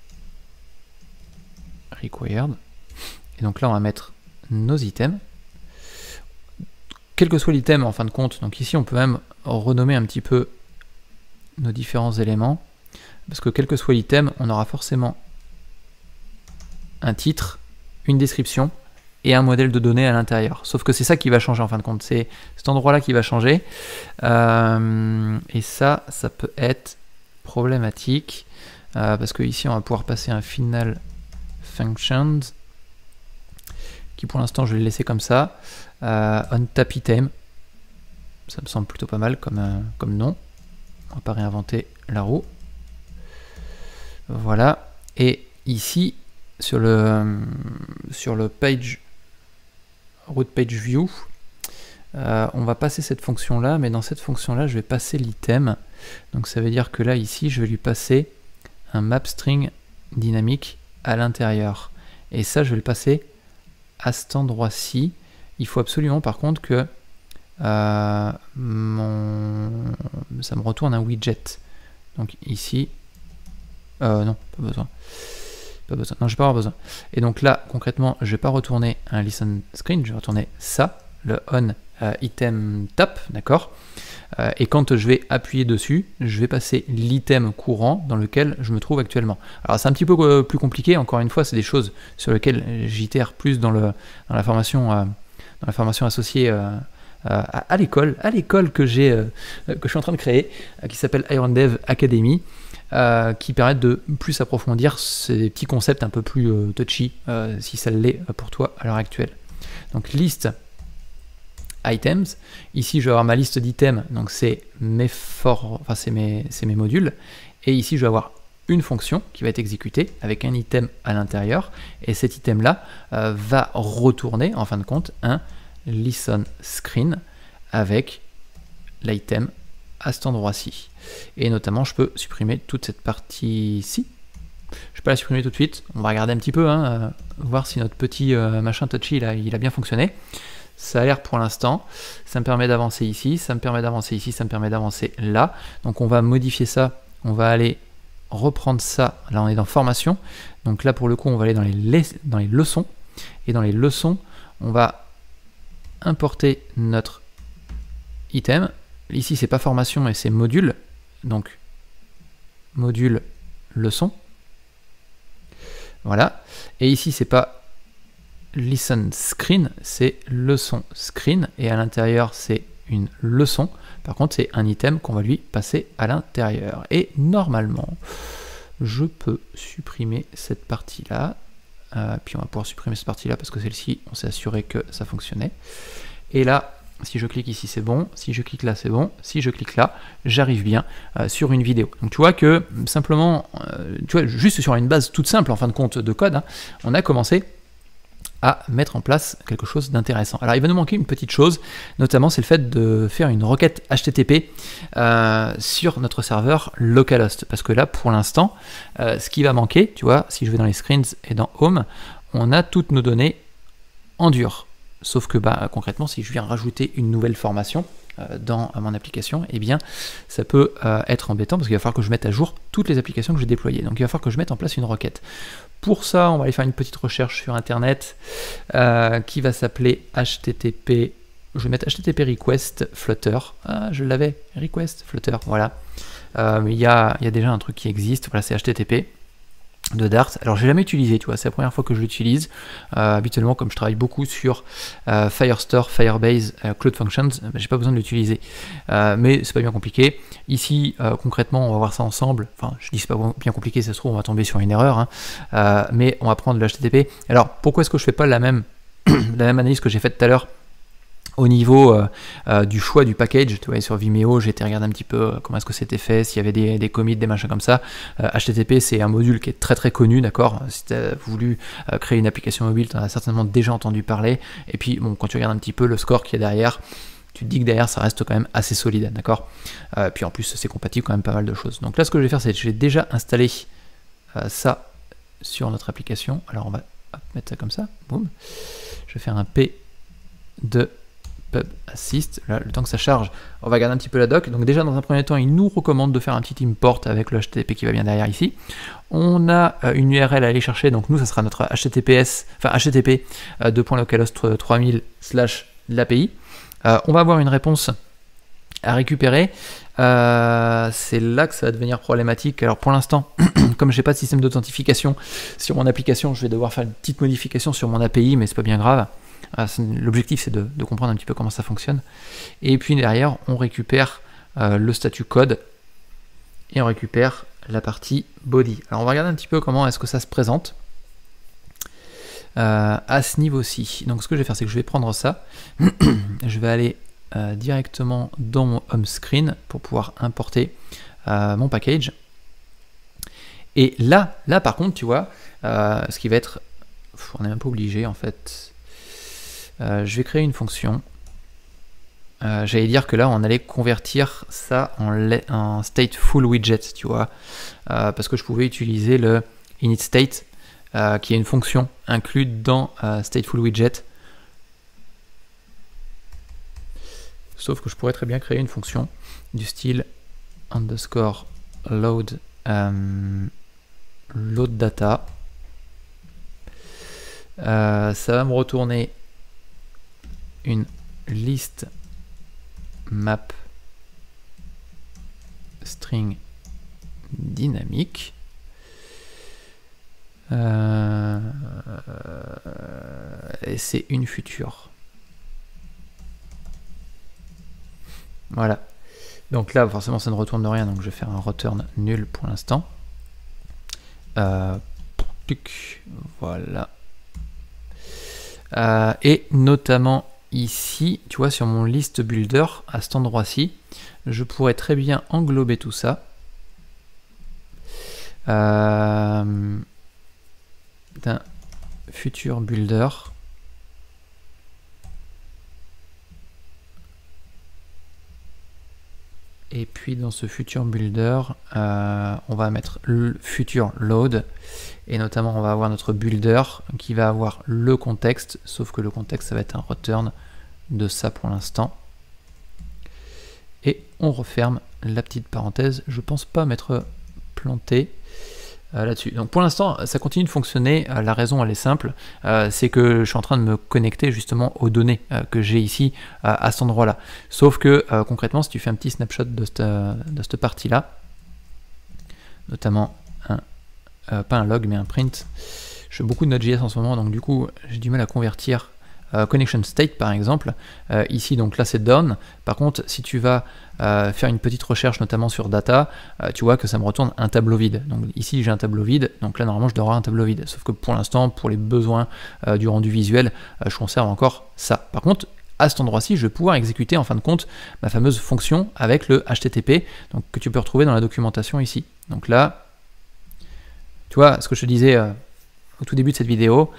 required, et donc là on va mettre nos items, quel que soit l'item en fin de compte. Donc ici on peut même renommer un petit peu nos différents éléments, parce que quel que soit l'item, on aura forcément un titre, une description et un modèle de données à l'intérieur. Sauf que c'est ça qui va changer en fin de compte. C'est cet endroit-là qui va changer. Et ça peut être problématique. Parce que ici, on va pouvoir passer un final functions qui pour l'instant, je vais le laisser comme ça. On tap item. Ça me semble plutôt pas mal comme nom. On va pas réinventer la roue. Voilà. Et ici, sur le page route page view, on va passer cette fonction là, mais dans cette fonction là je vais passer l'item. Donc ça veut dire que là ici je vais lui passer un map string dynamique à l'intérieur, et ça je vais le passer à cet endroit-ci. Il faut absolument par contre que ça me retourne un widget. Donc ici non, pas besoin. Non, je vais pas avoir besoin. Et donc là, concrètement, je vais pas retourner un listen screen, je vais retourner ça, le on item tap, d'accord. Et quand je vais appuyer dessus, je vais passer l'item courant dans lequel je me trouve actuellement. Alors c'est un petit peu plus compliqué, encore une fois, c'est des choses sur lesquelles j'itère plus dans la formation associée à l'école que je suis en train de créer, qui s'appelle Iron Dev Academy. Qui permettent de plus approfondir ces petits concepts un peu plus touchy, si ça l'est pour toi à l'heure actuelle. Donc list items, ici je vais avoir ma liste d'items, donc c'est mes modules, et ici je vais avoir une fonction qui va être exécutée avec un item à l'intérieur, et cet item là va retourner en fin de compte un listen screen avec l'item à cet endroit-ci. Et notamment, je peux supprimer toute cette partie-ci. Je peux la supprimer tout de suite. On va regarder un petit peu, hein, voir si notre petit machin touchy il a bien fonctionné. Ça a l'air pour l'instant. Ça me permet d'avancer ici, ça me permet d'avancer ici, ça me permet d'avancer là. Donc on va modifier ça. On va aller reprendre ça. Là, on est dans formation. Donc là, pour le coup, on va aller dans les leçons. Et dans les leçons, on va importer notre item. Ici, c'est pas formation, mais c'est module. Donc, module leçon. Voilà. Et ici, c'est pas listen screen, c'est leçon screen. Et à l'intérieur, c'est une leçon. Par contre, c'est un item qu'on va lui passer à l'intérieur. Et normalement, je peux supprimer cette partie-là. Puis on va pouvoir supprimer cette partie-là parce que celle-ci, on s'est assuré que ça fonctionnait. Et là, si je clique ici, c'est bon. Si je clique là, c'est bon. Si je clique là, j'arrive bien sur une vidéo. Donc tu vois que simplement, tu vois, juste sur une base toute simple en fin de compte de code, hein, on a commencé à mettre en place quelque chose d'intéressant. Alors il va nous manquer une petite chose, notamment c'est le fait de faire une requête HTTP sur notre serveur localhost. Parce que là, pour l'instant, ce qui va manquer, tu vois, si je vais dans les screens et dans Home, on a toutes nos données en dur. Sauf que concrètement, si je viens rajouter une nouvelle formation dans mon application, eh bien, ça peut être embêtant parce qu'il va falloir que je mette à jour toutes les applications que j'ai déployées. Donc il va falloir que je mette en place une requête. Pour ça, on va aller faire une petite recherche sur Internet qui va s'appeler HTTP. Je vais mettre HTTP request Flutter. Ah, je l'avais, request Flutter, voilà. Mais il y a déjà un truc qui existe, voilà, c'est HTTP de Dart. Alors j'ai jamais utilisé, tu vois, c'est la première fois que je l'utilise. Habituellement, comme je travaille beaucoup sur Firestore, Firebase, Cloud Functions, j'ai pas besoin de l'utiliser. Mais c'est pas bien compliqué. Ici, concrètement, on va voir ça ensemble. Enfin, je dis c'est pas bien compliqué, ça se trouve, on va tomber sur une erreur. Hein. Mais on va prendre le HTTP. Alors, pourquoi est-ce que je fais pas la même analyse que j'ai faite tout à l'heure au niveau du choix du package? Tu vois, sur Vimeo, j'ai été regarder un petit peu comment est-ce que c'était fait, s'il y avait des commits, des machins comme ça. HTTP, c'est un module qui est très très connu, d'accord? Si tu as voulu créer une application mobile, tu en as certainement déjà entendu parler. Et puis, bon, quand tu regardes un petit peu le score qu'il y a derrière, tu te dis que derrière, ça reste quand même assez solide, d'accord? Puis en plus, c'est compatible quand même pas mal de choses. Donc là, ce que je vais faire, c'est que j'ai déjà installé ça sur notre application. Alors, on va mettre ça comme ça, boum. Je vais faire un P de pub assist, là, le temps que ça charge, on va garder un petit peu la doc. Donc déjà dans un premier temps, il nous recommande de faire un petit import avec le HTTP qui va bien derrière ici. On a une URL à aller chercher, donc nous ça sera notre HTTPS, enfin HTTP 2.localhost3000/l'API. On va avoir une réponse à récupérer. C'est là que ça va devenir problématique. Alors pour l'instant, comme j'ai pas de système d'authentification sur mon application, je vais devoir faire une petite modification sur mon API, mais c'est pas bien grave. L'objectif c'est de comprendre un petit peu comment ça fonctionne. Et puis derrière on récupère le statut code et on récupère la partie body. Alors on va regarder un petit peu comment est-ce que ça se présente à ce niveau-ci. Donc ce que je vais faire, c'est que je vais prendre ça, je vais aller directement dans mon home screen pour pouvoir importer mon package. Et là par contre tu vois ce qui va être, on n'est même pas obligé en fait. Je vais créer une fonction. J'allais dire que là, on allait convertir ça en stateful widget, tu vois, parce que je pouvais utiliser le initState, qui est une fonction inclue dans stateful widget. Sauf que je pourrais très bien créer une fonction du style underscore load data. Ça va me retourner une liste map string dynamique. Et c'est une future. Voilà. Donc là, forcément, ça ne retourne rien, donc je vais faire un return nul pour l'instant. Voilà. Et notamment ici, tu vois, sur mon list builder, à cet endroit-ci, je pourrais très bien englober tout ça d'un futur builder Et puis dans ce futur builder, on va mettre le futur load. Et notamment, on va avoir notre builder qui va avoir le contexte, sauf que le contexte, ça va être un return de ça pour l'instant. Et on referme la petite parenthèse. Je pense pas m'être planté là-dessus. Donc pour l'instant, ça continue de fonctionner. La raison, elle est simple. C'est que je suis en train de me connecter justement aux données que j'ai ici à cet endroit-là. Sauf que concrètement, si tu fais un petit snapshot de cette partie-là, notamment pas un log, mais un print, je fais beaucoup de Node.js en ce moment, donc du coup, j'ai du mal à convertir connection state par exemple. Ici, donc là, c'est done. Par contre, si tu vas faire une petite recherche, notamment sur data, tu vois que ça me retourne un tableau vide. Donc ici, j'ai un tableau vide. Donc là, normalement, je dois avoir un tableau vide. Sauf que pour l'instant, pour les besoins du rendu visuel, je conserve encore ça. Par contre, à cet endroit-ci, je vais pouvoir exécuter en fin de compte ma fameuse fonction avec le HTTP, donc, que tu peux retrouver dans la documentation ici. Donc là, tu vois, ce que je te disais au tout début de cette vidéo,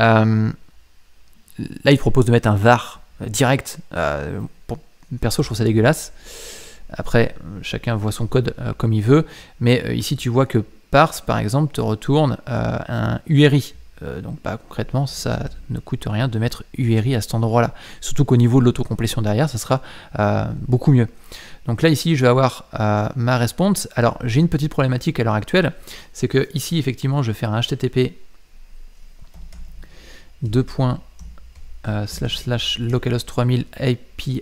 là, il propose de mettre un var direct. Perso, je trouve ça dégueulasse. Après, chacun voit son code comme il veut. Mais ici, tu vois que parse, par exemple, te retourne un URI. Donc, concrètement, ça ne coûte rien de mettre URI à cet endroit-là. Surtout qu'au niveau de l'autocomplétion derrière, ça sera beaucoup mieux. Donc là, ici, je vais avoir ma response. Alors, j'ai une petite problématique à l'heure actuelle. C'est que ici, effectivement, je vais faire un HTTP //localhost 3000 API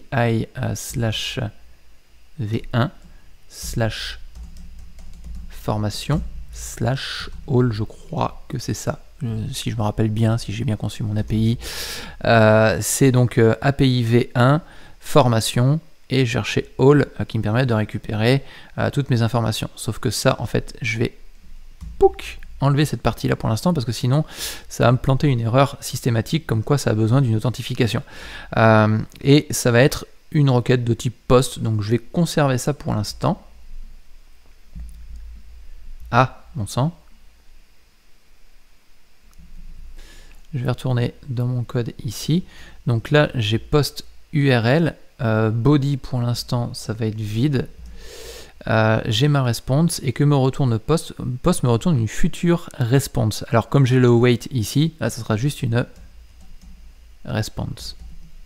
/v1 /formation /all, je crois que c'est ça, si je me rappelle bien, si j'ai bien conçu mon API. C'est donc API v1 formation et chercher all qui me permet de récupérer toutes mes informations. Sauf que ça, en fait, je vais enlever cette partie là pour l'instant parce que sinon ça va me planter une erreur systématique comme quoi ça a besoin d'une authentification et ça va être une requête de type post, donc je vais conserver ça pour l'instant. Ah, bon sang, je vais retourner dans mon code ici. Donc là j'ai post URL, body pour l'instant ça va être vide. J'ai ma response et que me retourne post me retourne une future response. Alors comme j'ai le wait ici, là ça sera juste une response.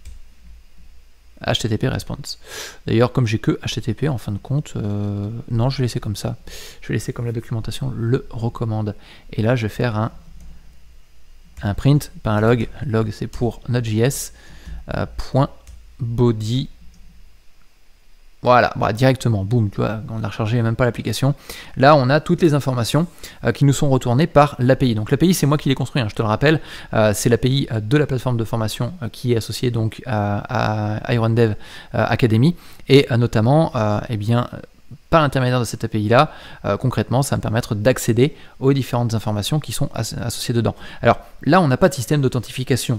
HTTP response. D'ailleurs comme j'ai que HTTP en fin de compte, non je vais laisser comme ça. Je vais laisser comme la documentation le recommande. Et là je vais faire un print, pas un log. Log c'est pour Node.js point body. Voilà, directement, boum, tu vois, on a rechargé même pas l'application. Là, on a toutes les informations qui nous sont retournées par l'API. Donc l'API, c'est moi qui l'ai construit, hein, je te le rappelle. C'est l'API de la plateforme de formation qui est associée donc à IronDev Academy. Et notamment, eh bien, par l'intermédiaire de cette API-là, concrètement, ça va me permettre d'accéder aux différentes informations qui sont associées dedans. Alors là, on n'a pas de système d'authentification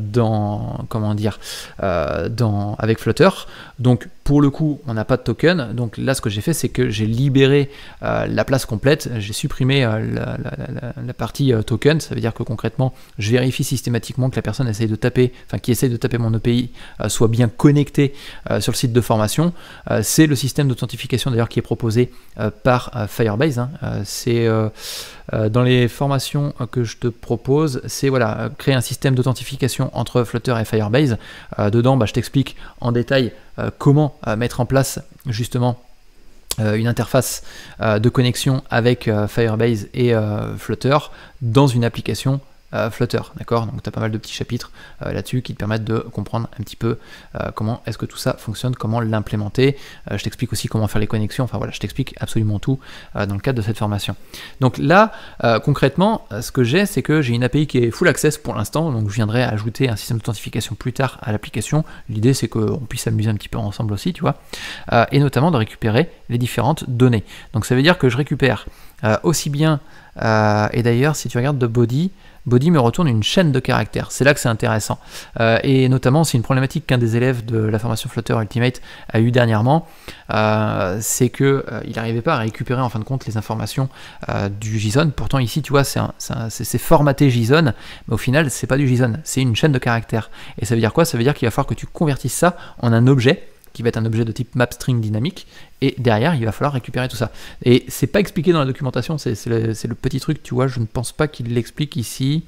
avec Flutter. Donc pour le coup, on n'a pas de token. Donc là, ce que j'ai fait, c'est que j'ai libéré la place complète. J'ai supprimé la partie token. Ça veut dire que concrètement, je vérifie systématiquement que la personne qui essaye de taper mon API soit bien connectée sur le site de formation. C'est le système d'authentification d'ailleurs qui est proposé par Firebase. Hein. C'est dans les formations que je te propose, c'est voilà, créer un système d'authentification entre Flutter et Firebase. Dedans, je t'explique en détail comment mettre en place justement une interface de connexion avec Firebase et Flutter dans une application Flutter, d'accord? Donc tu as pas mal de petits chapitres là-dessus qui te permettent de comprendre un petit peu comment est-ce que tout ça fonctionne, comment l'implémenter. Je t'explique aussi comment faire les connexions, enfin voilà, je t'explique absolument tout dans le cadre de cette formation. Donc là, concrètement, ce que j'ai, c'est que j'ai une API qui est full access pour l'instant, donc je viendrai ajouter un système d'authentification plus tard à l'application. L'idée, c'est qu'on puisse s'amuser un petit peu ensemble aussi, tu vois, et notamment de récupérer les différentes données. Donc ça veut dire que je récupère aussi bien, et d'ailleurs, si tu regardes de body me retourne une chaîne de caractères. C'est là que c'est intéressant. Et notamment, c'est une problématique qu'un des élèves de la formation Flutter Ultimate a eu dernièrement. C'est qu'il n'arrivait pas à récupérer en fin de compte les informations du JSON. Pourtant, ici, tu vois, c'est formaté JSON, mais au final, c'est pas du JSON, c'est une chaîne de caractères. Et ça veut dire quoi? Ça veut dire qu'il va falloir que tu convertisses ça en un objet qui va être un objet de type mapString dynamique, et derrière, il va falloir récupérer tout ça. Et c'est pas expliqué dans la documentation, c'est le petit truc, tu vois, je ne pense pas qu'il l'explique ici.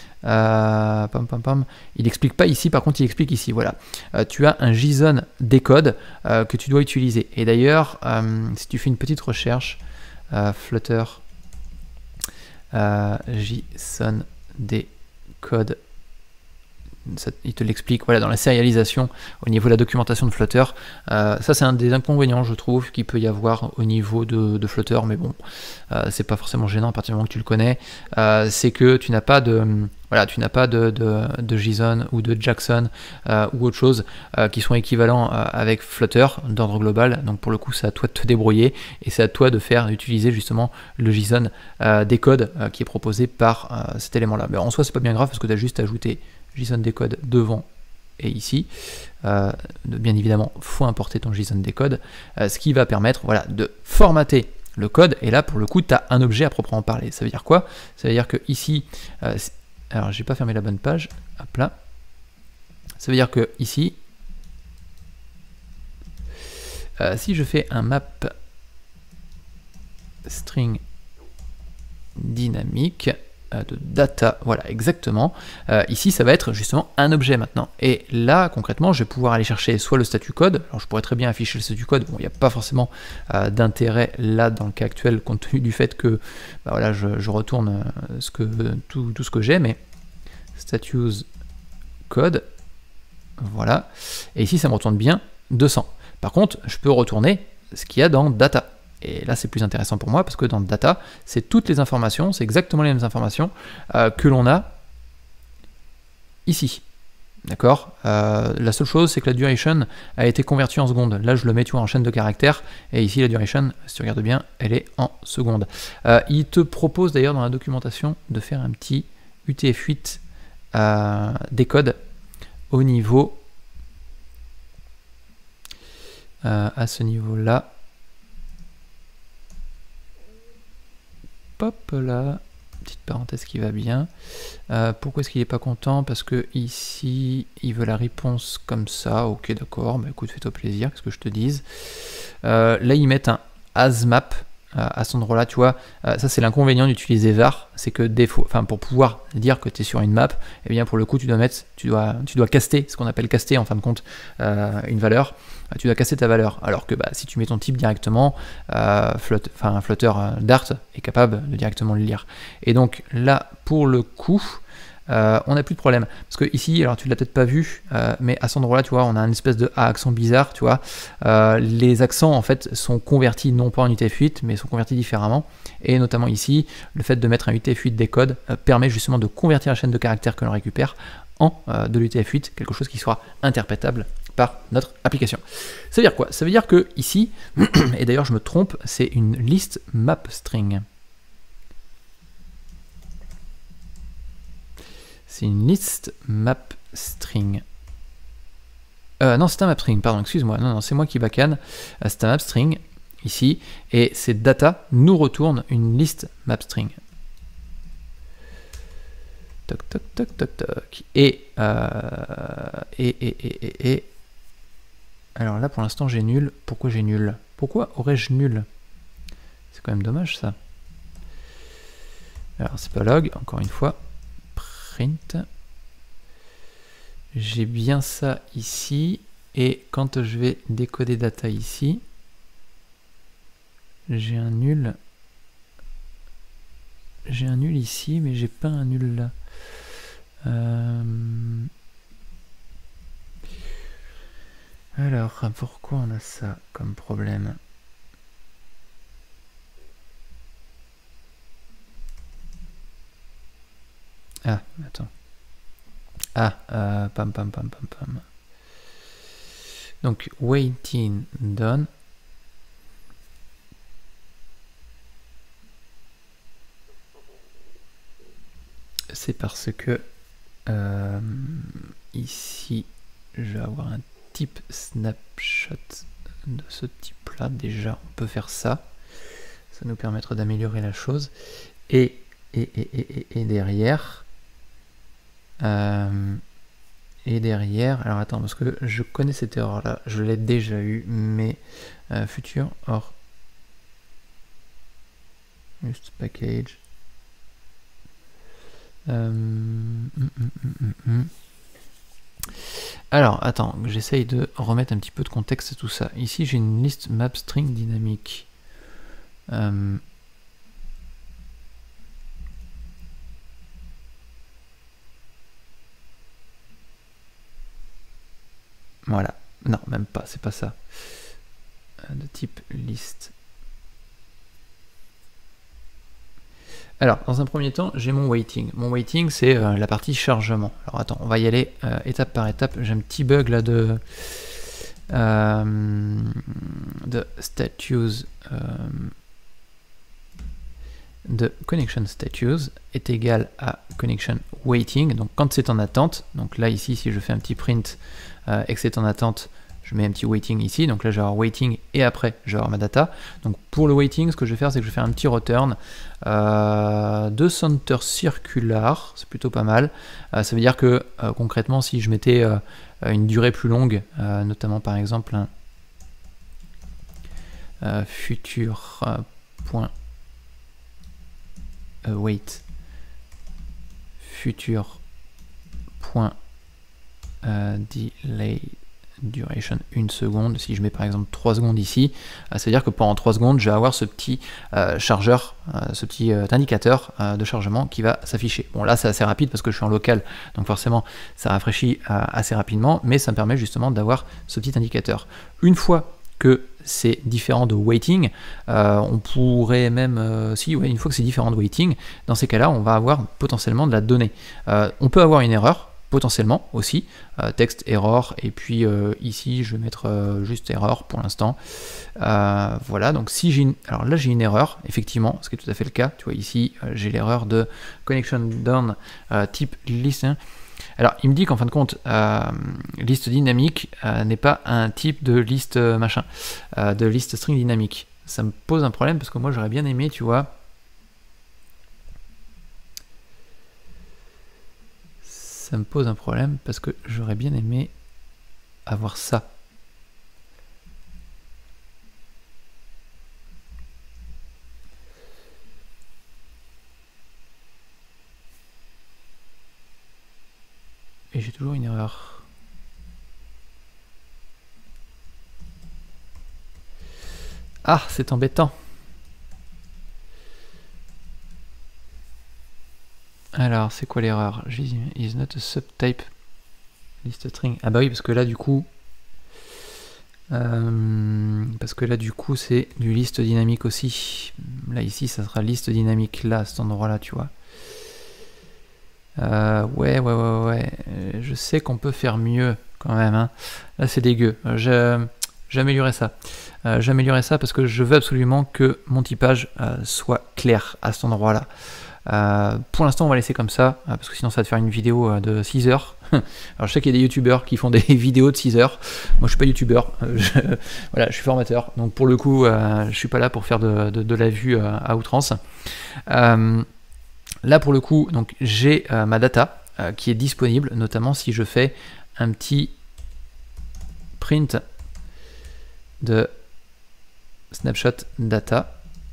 Il n'explique pas ici, par contre il explique ici, voilà. Tu as un JSON decode que tu dois utiliser. Et d'ailleurs, si tu fais une petite recherche, Flutter JSON decode, il te l'explique, voilà, dans la sérialisation au niveau de la documentation de Flutter. Ça c'est un des inconvénients, je trouve, qu'il peut y avoir au niveau de Flutter, mais bon, c'est pas forcément gênant à partir du moment que tu le connais. C'est que tu n'as pas de JSON ou de Jackson ou autre chose qui sont équivalents avec Flutter d'ordre global. Donc pour le coup, c'est à toi de te débrouiller et c'est à toi de utiliser justement le JSON decode qui est proposé par cet élément-là. Mais en soi, c'est pas bien grave parce que tu as juste ajouté JSON decode devant et ici. Bien évidemment, il faut importer ton JSON decode, ce qui va permettre, voilà, de formater le code. Et là, pour le coup, tu as un objet à proprement parler. Ça veut dire quoi? Ça veut dire que ici, alors j'ai pas fermé la bonne page, hop là. Ça veut dire que ici, si je fais un map string dynamique de data, voilà, exactement, ici ça va être justement un objet maintenant. Et là concrètement, je vais pouvoir aller chercher soit le statut code, alors je pourrais très bien afficher le statut code, bon, il n'y a pas forcément d'intérêt là dans le cas actuel compte tenu du fait que bah, voilà, je retourne tout ce que j'ai, mais status code, voilà, et ici ça me retourne bien 200. Par contre, je peux retourner ce qu'il y a dans data. Et là, c'est plus intéressant pour moi parce que dans data, c'est toutes les informations, c'est exactement les mêmes informations que l'on a ici. D'accord. La seule chose, c'est que la duration a été convertie en secondes. Là, je le mets, tu vois, en chaîne de caractères. Et ici, la duration, si tu regardes bien, elle est en secondes. Il te propose d'ailleurs dans la documentation de faire un petit UTF-8 décode au niveau, à ce niveau-là. Hop là, petite parenthèse qui va bien. Pourquoi est-ce qu'il n'est pas content? Parce que ici, il veut la réponse comme ça. Ok, d'accord, bah écoute, fais-toi plaisir, qu'est-ce que je te dise. Là, ils mettent un asmap à cet endroit-là, tu vois. Ça, c'est l'inconvénient d'utiliser var, c'est que pour pouvoir dire que tu es sur une map, eh bien pour le coup, tu dois caster, ce qu'on appelle caster en fin de compte, une valeur. Tu dois casser ta valeur, alors que bah, si tu mets ton type directement, Flutter Dart est capable de directement le lire. Et donc là, pour le coup, on n'a plus de problème. Parce que ici, alors tu l'as peut-être pas vu, mais à cet endroit-là, tu vois, on a une espèce de A accent bizarre, tu vois. Les accents, en fait, sont convertis non pas en UTF-8, mais sont convertis différemment. Et notamment ici, le fait de mettre un UTF-8 décode permet justement de convertir la chaîne de caractères que l'on récupère en de l'UTF-8, quelque chose qui sera interprétable par notre application. Ça veut dire quoi? Ça veut dire que ici, et d'ailleurs je me trompe, c'est une liste map string. C'est une liste map string. Non, c'est un map string, pardon, excuse-moi. Non, c'est moi qui bacane. C'est un map string ici, et c'est data nous retourne une liste map string. Toc, toc, toc, toc, toc. Et alors là, pour l'instant, j'ai nul. Pourquoi j'ai nul? Pourquoi aurais-je nul? C'est quand même dommage, ça. Alors, c'est pas log, encore une fois. Print. J'ai bien ça ici. Et quand je vais décoder data ici, j'ai un nul. J'ai un nul ici, mais j'ai pas un nul là. Alors, pourquoi on a ça comme problème? Ah, attends. Ah, pam. Donc, waiting done. C'est parce que ici, je vais avoir un type snapshot de ce type là. Déjà on peut faire ça nous permettra d'améliorer la chose, et derrière Et derrière, alors attends, parce que je connais cette erreur-là, je l'ai déjà eu, mais futur or juste package. Alors, attends, j'essaye de remettre un petit peu de contexte à tout ça. Ici, j'ai une liste map string dynamique. Voilà. Non, même pas, c'est pas ça. De type liste. Alors, dans un premier temps, j'ai mon waiting. Mon waiting, c'est la partie chargement. Alors, attends, on va y aller étape par étape. J'ai un petit bug là de status, de connection status est égal à connection waiting. Donc, quand c'est en attente, donc là, ici, si je fais un petit print et que c'est en attente, je mets un petit waiting ici, donc là je vais avoir waiting et après je vais avoir ma data. Donc pour le waiting, ce que je vais faire, c'est que je vais faire un petit return de center circular, c'est plutôt pas mal. Ça veut dire que concrètement, si je mettais une durée plus longue, notamment par exemple futur point wait futur point delay duration 1 seconde, si je mets par exemple 3 secondes ici, ça veut dire que pendant 3 secondes, je vais avoir ce petit chargeur, ce petit indicateur de chargement qui va s'afficher. Bon là c'est assez rapide parce que je suis en local, donc forcément ça rafraîchit assez rapidement, mais ça me permet justement d'avoir ce petit indicateur. Une fois que c'est différent de waiting, on pourrait même, une fois que c'est différent de waiting, dans ces cas-là, on va avoir potentiellement de la donnée. On peut avoir une erreur, potentiellement aussi, texte error, et puis ici je vais mettre juste error pour l'instant. Voilà, donc si j'ai alors là j'ai une erreur, effectivement, ce qui est tout à fait le cas, tu vois ici j'ai l'erreur de connection down type list. Alors il me dit qu'en fin de compte, liste dynamique n'est pas un type de liste machin, de liste string dynamique. Ça me pose un problème parce que moi j'aurais bien aimé, tu vois, ça me pose un problème parce que j'aurais bien aimé avoir ça. Et j'ai toujours une erreur. Ah, c'est embêtant. Alors, c'est quoi l'erreur? Is not a subtype list string. Ah bah oui, parce que là du coup, c'est du liste dynamique aussi. Là ici, ça sera liste dynamique là, à cet endroit-là, tu vois. Ouais. Je sais qu'on peut faire mieux quand même. Hein. Là, c'est dégueu. J'améliorerai ça. J'améliorerai ça parce que je veux absolument que mon typage soit clair à cet endroit-là. Pour l'instant, on va laisser comme ça, parce que sinon ça va te faire une vidéo de 6 heures. Alors je sais qu'il y a des youtubeurs qui font des vidéos de 6 heures. Moi je suis pas youtubeur, voilà, je suis formateur. Donc pour le coup, je suis pas là pour faire de la vue à outrance. Là pour le coup, donc j'ai ma data qui est disponible, notamment si je fais un petit print de snapshot data.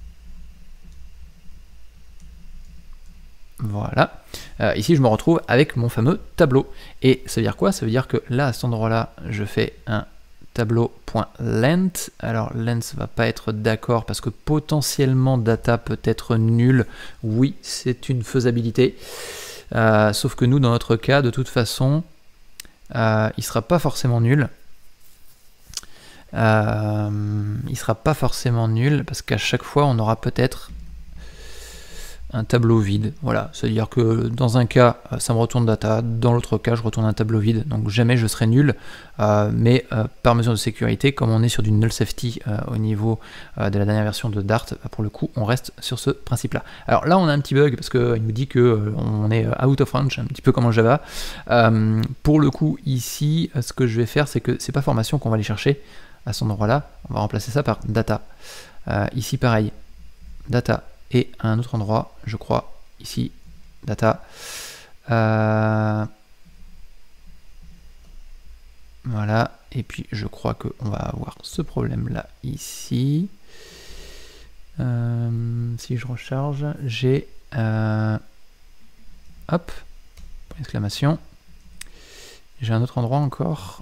Voilà. Ici, je me retrouve avec mon fameux tableau. Et ça veut dire quoi? Ça veut dire que là, à cet endroit-là, je fais un tableau.length. Alors, length va pas être d'accord parce que potentiellement data peut être nul. Oui, c'est une faisabilité. Sauf que nous, dans notre cas, de toute façon, il sera pas forcément nul. Il sera pas forcément nul parce qu'à chaque fois, on aura peut-être un tableau vide, voilà, c'est-à-dire que dans un cas ça me retourne data, dans l'autre cas je retourne un tableau vide, donc jamais je serai nul, mais par mesure de sécurité, comme on est sur du null safety au niveau de la dernière version de Dart, pour le coup on reste sur ce principe là. Alors là on a un petit bug parce qu'il nous dit que on est out of range, un petit peu comme en Java. Pour le coup ici ce que je vais faire, c'est que c'est pas formation qu'on va aller chercher à cet endroit là, on va remplacer ça par data. Ici pareil, data. Et à un autre endroit, je crois, ici, data. Voilà, et puis je crois qu'on va avoir ce problème-là ici. Si je recharge, j'ai... hop, exclamation. J'ai un autre endroit encore.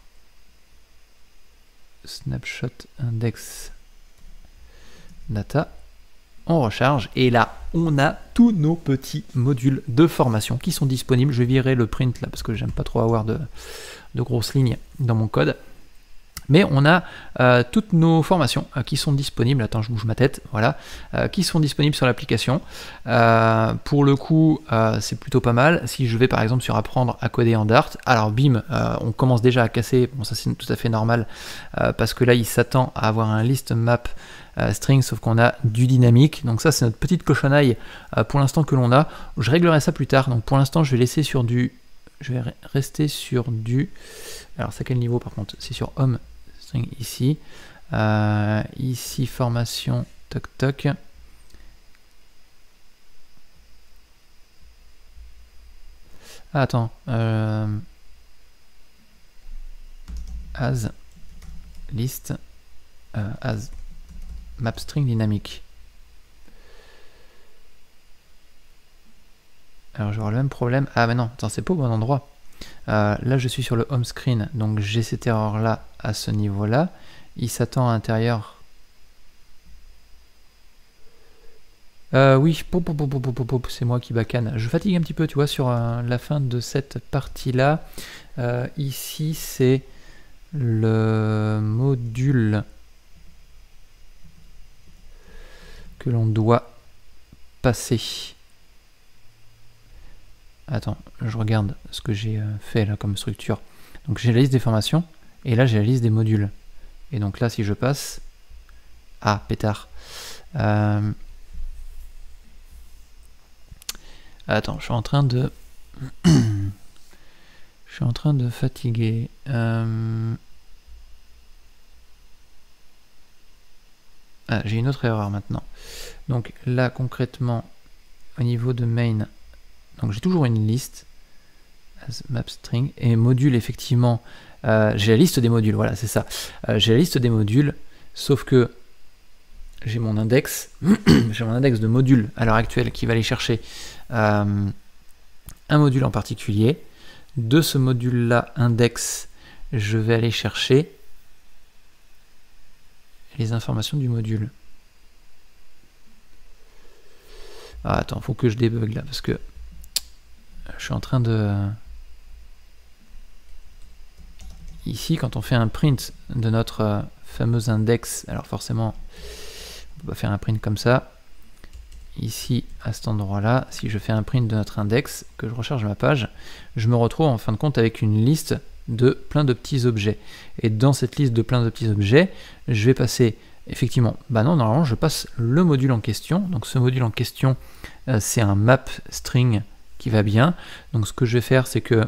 Snapshot index data. On recharge et là on a tous nos petits modules de formation qui sont disponibles. Je vais virer le print là parce que j'aime pas trop avoir de grosses lignes dans mon code. Mais on a toutes nos formations qui sont disponibles. Attends, je bouge ma tête. Voilà, qui sont disponibles sur l'application. Pour le coup, c'est plutôt pas mal. Si je vais par exemple sur apprendre à coder en Dart, alors bim, on commence déjà à casser. Bon, ça c'est tout à fait normal parce que là, il s'attend à avoir un list map string, sauf qu'on a du dynamique. Donc ça, c'est notre petite cochonaille pour l'instant que l'on a. Je réglerai ça plus tard. Donc pour l'instant, je vais laisser sur du... Je vais rester sur du... Alors c'est à quel niveau par contre? C'est sur home string ici. Ici formation, toc toc. Ah, attends. As list as map string dynamique. Alors j'aurai le même problème. Ah mais non, attends, c'est pas au bon endroit. Là je suis sur le home screen, donc j'ai cette erreur là à ce niveau là. Il s'attend à l'intérieur. Oui, c'est moi qui bacane. Je fatigue un petit peu, tu vois, sur la fin de cette partie là. Ici c'est le module que l'on doit passer. Attends, je regarde ce que j'ai fait là comme structure. Donc j'ai la liste des formations, et là j'ai la liste des modules. Et donc là, si je passe... Ah, pétard. Attends, je suis en train de... je suis en train de fatiguer. Ah, j'ai une autre erreur maintenant. Donc là, concrètement, au niveau de main... Donc j'ai toujours une liste as map string et module effectivement. J'ai la liste des modules, voilà, c'est ça. J'ai la liste des modules, sauf que j'ai mon index, j'ai mon index de modules à l'heure actuelle qui va aller chercher un module en particulier. De ce module-là, index, je vais aller chercher les informations du module. Ah, attends, faut que je débug là parce que je suis en train de... Ici, quand on fait un print de notre fameux index, alors forcément, on peut pas faire un print comme ça. Ici, à cet endroit-là, si je fais un print de notre index, que je recharge ma page, je me retrouve en fin de compte avec une liste de plein de petits objets. Et dans cette liste de plein de petits objets, je vais passer, effectivement, bah non, normalement, je passe le module en question. Donc ce module en question, c'est un map string qui va bien. Donc ce que je vais faire, c'est que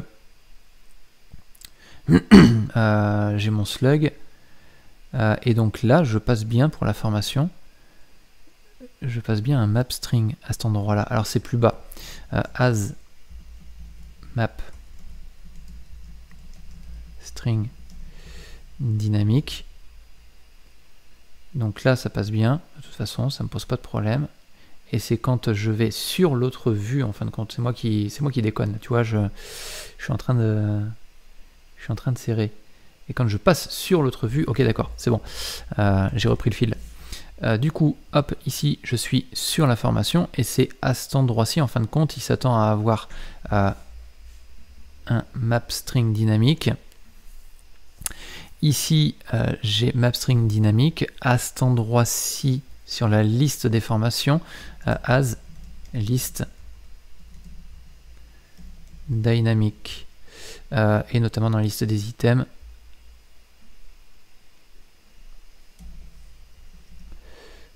j'ai mon slug et donc là je passe bien pour la formation, je passe bien un map string à cet endroit là. Alors c'est plus bas, as map string dynamique. Donc là ça passe bien, de toute façon ça me pose pas de problème. Et c'est quand je vais sur l'autre vue, en fin de compte, c'est moi qui déconne. Tu vois, je suis en train de serrer. Et quand je passe sur l'autre vue, ok, d'accord, c'est bon. J'ai repris le fil. Du coup, hop, ici, je suis sur la formation et c'est à cet endroit-ci, en fin de compte, il s'attend à avoir un map string dynamique. Ici, j'ai map string dynamique. À cet endroit-ci, sur la liste des formations, as list dynamique et notamment dans la liste des items.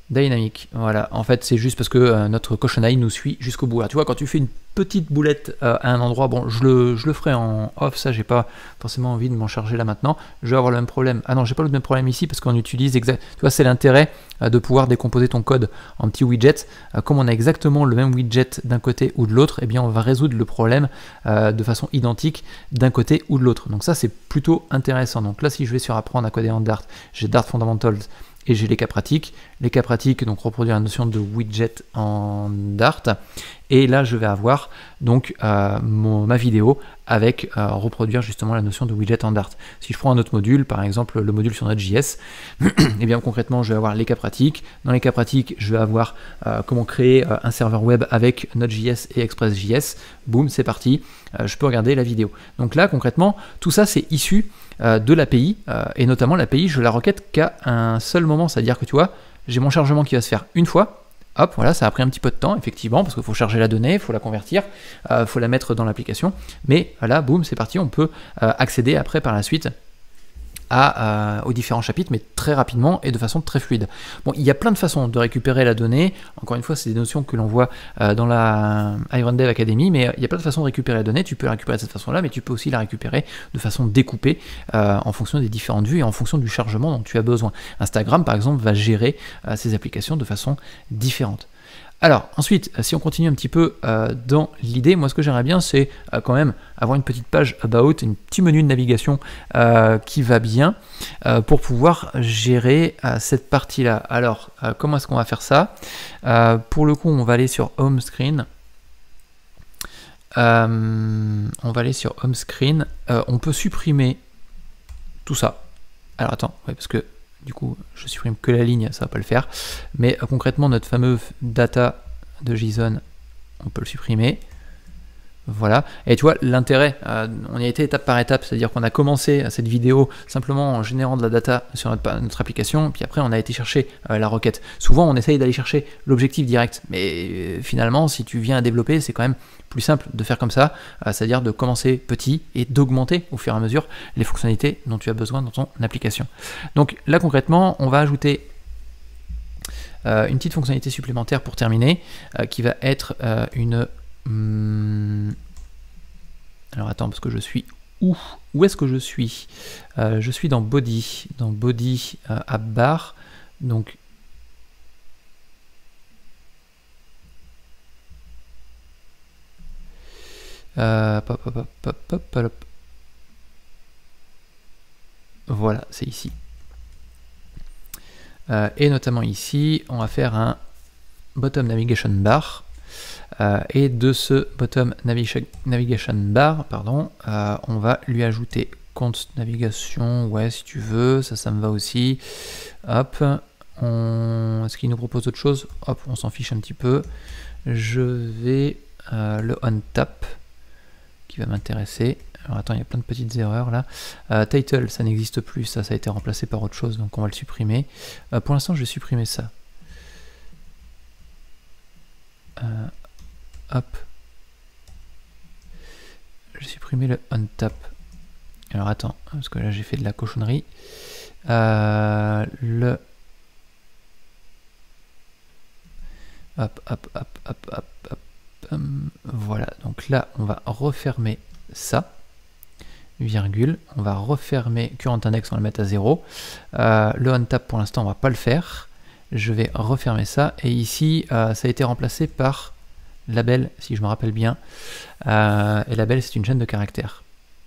Dynamique, voilà. En fait, c'est juste parce que notre cochon eye nous suit jusqu'au bout. Alors, tu vois, quand tu fais une petite boulette à un endroit, bon, je le ferai en off, ça, j'ai pas forcément envie de m'en charger là maintenant. Je vais avoir le même problème. Ah non, j'ai pas le même problème ici parce qu'on utilise exact. Tu vois, c'est l'intérêt de pouvoir décomposer ton code en petits widgets. Comme on a exactement le même widget d'un côté ou de l'autre, eh bien, on va résoudre le problème de façon identique d'un côté ou de l'autre. Donc ça, c'est plutôt intéressant. Donc là, si je vais sur apprendre à coder en Dart, j'ai Dart Fundamentals et j'ai les cas pratiques. Les cas pratiques, donc reproduire la notion de widget en Dart. Et là, je vais avoir donc ma vidéo avec reproduire justement la notion de widget en Dart. Si je prends un autre module, par exemple le module sur Node.js, et bien concrètement, je vais avoir les cas pratiques. Dans les cas pratiques, je vais avoir comment créer un serveur web avec Node.js et Express.js. Boum, c'est parti. Je peux regarder la vidéo. Donc là, concrètement, tout ça, c'est issu de l'API, et notamment l'API, je la requête qu'à un seul moment, c'est-à-dire que tu vois, j'ai mon chargement qui va se faire une fois, hop, voilà, ça a pris un petit peu de temps, effectivement, parce qu'il faut charger la donnée, il faut la convertir, il faut la mettre dans l'application, mais voilà, boum, c'est parti, on peut accéder après par la suite aux différents chapitres, mais très rapidement et de façon très fluide. Bon, il y a plein de façons de récupérer la donnée. Encore une fois, c'est des notions que l'on voit dans la Iron Dev Academy, mais il y a plein de façons de récupérer la donnée. Tu peux la récupérer de cette façon-là, mais tu peux aussi la récupérer de façon découpée en fonction des différentes vues et en fonction du chargement dont tu as besoin. Instagram, par exemple, va gérer ces applications de façon différente. Alors ensuite, si on continue un petit peu dans l'idée, moi ce que j'aimerais bien c'est quand même avoir une petite page about, un petit menu de navigation qui va bien pour pouvoir gérer cette partie-là. Alors comment est-ce qu'on va faire ça? Pour le coup, on va aller sur Home Screen. On peut supprimer tout ça. Alors attends, ouais, parce que du coup, je supprime que la ligne, ça va pas le faire. Mais concrètement, notre fameux data de JSON, on peut le supprimer. Voilà. Et tu vois, l'intérêt, on y a été étape par étape, c'est-à-dire qu'on a commencé cette vidéo simplement en générant de la data sur notre application, puis après on a été chercher la requête. Souvent, on essaye d'aller chercher l'objectif direct, mais finalement, si tu viens à développer, c'est quand même plus simple de faire comme ça, c'est-à-dire de commencer petit et d'augmenter au fur et à mesure les fonctionnalités dont tu as besoin dans ton application. Donc là, concrètement, on va ajouter une petite fonctionnalité supplémentaire pour terminer, qui va être alors attends, parce que je suis où est-ce que je suis? Je suis dans Body, App Bar, donc voilà, c'est ici. Et notamment ici, on va faire un Bottom Navigation Bar. Et de ce Bottom Navigation Bar, pardon, on va lui ajouter compte navigation, ouais, si tu veux, ça me va aussi. Hop, est-ce qu'il nous propose autre chose? Hop, on s'en fiche un petit peu. Je vais le OnTap qui va m'intéresser. Alors attends, il y a plein de petites erreurs là. Title, ça n'existe plus, ça a été remplacé par autre chose, donc on va le supprimer. Pour l'instant, je vais supprimer ça. Hop. J'ai supprimé le OnTap. Alors attends, parce que là j'ai fait de la cochonnerie. Voilà, donc là on va refermer ça. Virgule. On va refermer current index, on va le mettre à 0. Le OnTap pour l'instant on va pas le faire. Je vais refermer ça. Et ici ça a été remplacé par label, si je me rappelle bien, et label c'est une chaîne de caractères.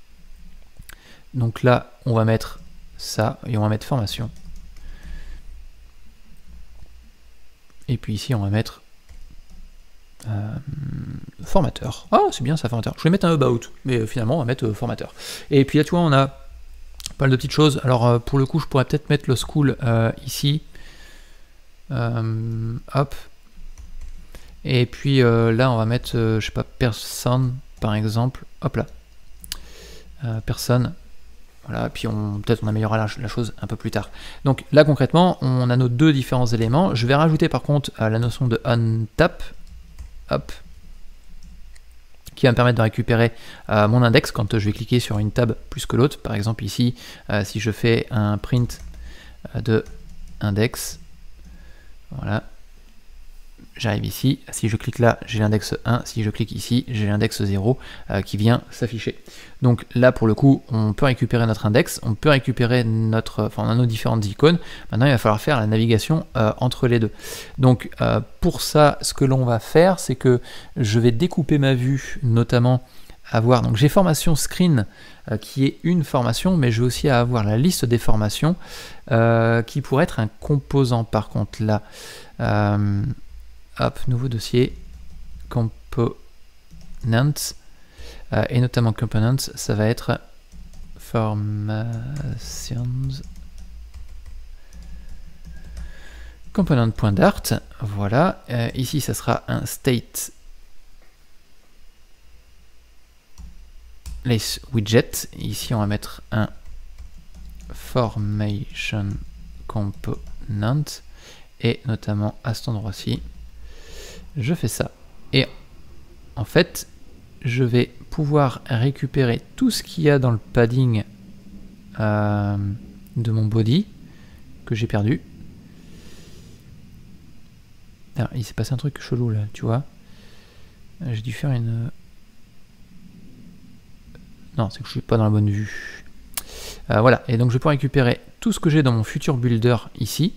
Donc là on va mettre ça et on va mettre formation, et puis ici on va mettre formateur. Ah c'est bien ça, formateur. Je vais mettre un about, mais finalement on va mettre formateur. Et puis là tu vois on a pas mal de petites choses. Alors pour le coup je pourrais peut-être mettre le school ici, hop. Et puis là, on va mettre, je sais pas, personne, par exemple. Hop là. Personne. Voilà, puis peut-être on améliorera la chose un peu plus tard. Donc là, concrètement, on a nos deux différents éléments. Je vais rajouter par contre la notion de OnTap. Hop. Qui va me permettre de récupérer mon index quand je vais cliquer sur une tab plus que l'autre. Par exemple ici, si je fais un print de index, Voilà. J'arrive ici, si je clique là, j'ai l'index 1, si je clique ici, j'ai l'index 0 qui vient s'afficher. Donc là, pour le coup, on peut récupérer notre index, on peut récupérer notre, enfin, on a nos différentes icônes. Maintenant, il va falloir faire la navigation entre les deux. Donc pour ça, ce que l'on va faire, c'est que je vais découper ma vue, notamment avoir, donc j'ai formation screen qui est une formation, mais je vais aussi avoir la liste des formations qui pourrait être un composant par contre là. Hop, nouveau dossier, components, et notamment components, ça va être formations, component.dart, voilà, ici ça sera un state lace widget, ici on va mettre un formation component, et notamment à cet endroit-ci, je fais ça. Et en fait, je vais pouvoir récupérer tout ce qu'il y a dans le padding de mon body que j'ai perdu. Alors, il s'est passé un truc chelou là, tu vois. J'ai dû faire une... Non, c'est que je suis pas dans la bonne vue. Voilà, et donc je peux récupérer tout ce que j'ai dans mon futur builder ici.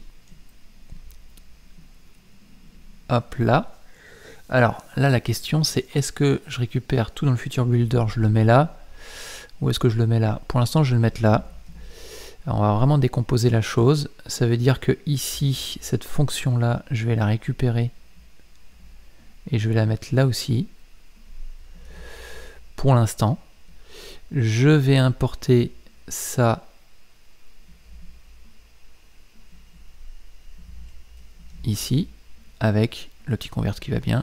Hop là. Alors là, la question c'est est-ce que je récupère tout dans le futur builder, je le mets là, ou est-ce que je le mets là? Pour l'instant, je vais le mettre là. Alors, on va vraiment décomposer la chose. Ça veut dire que ici, cette fonction-là, je vais la récupérer et je vais la mettre là aussi. Pour l'instant, je vais importer ça ici avec le petit convert qui va bien.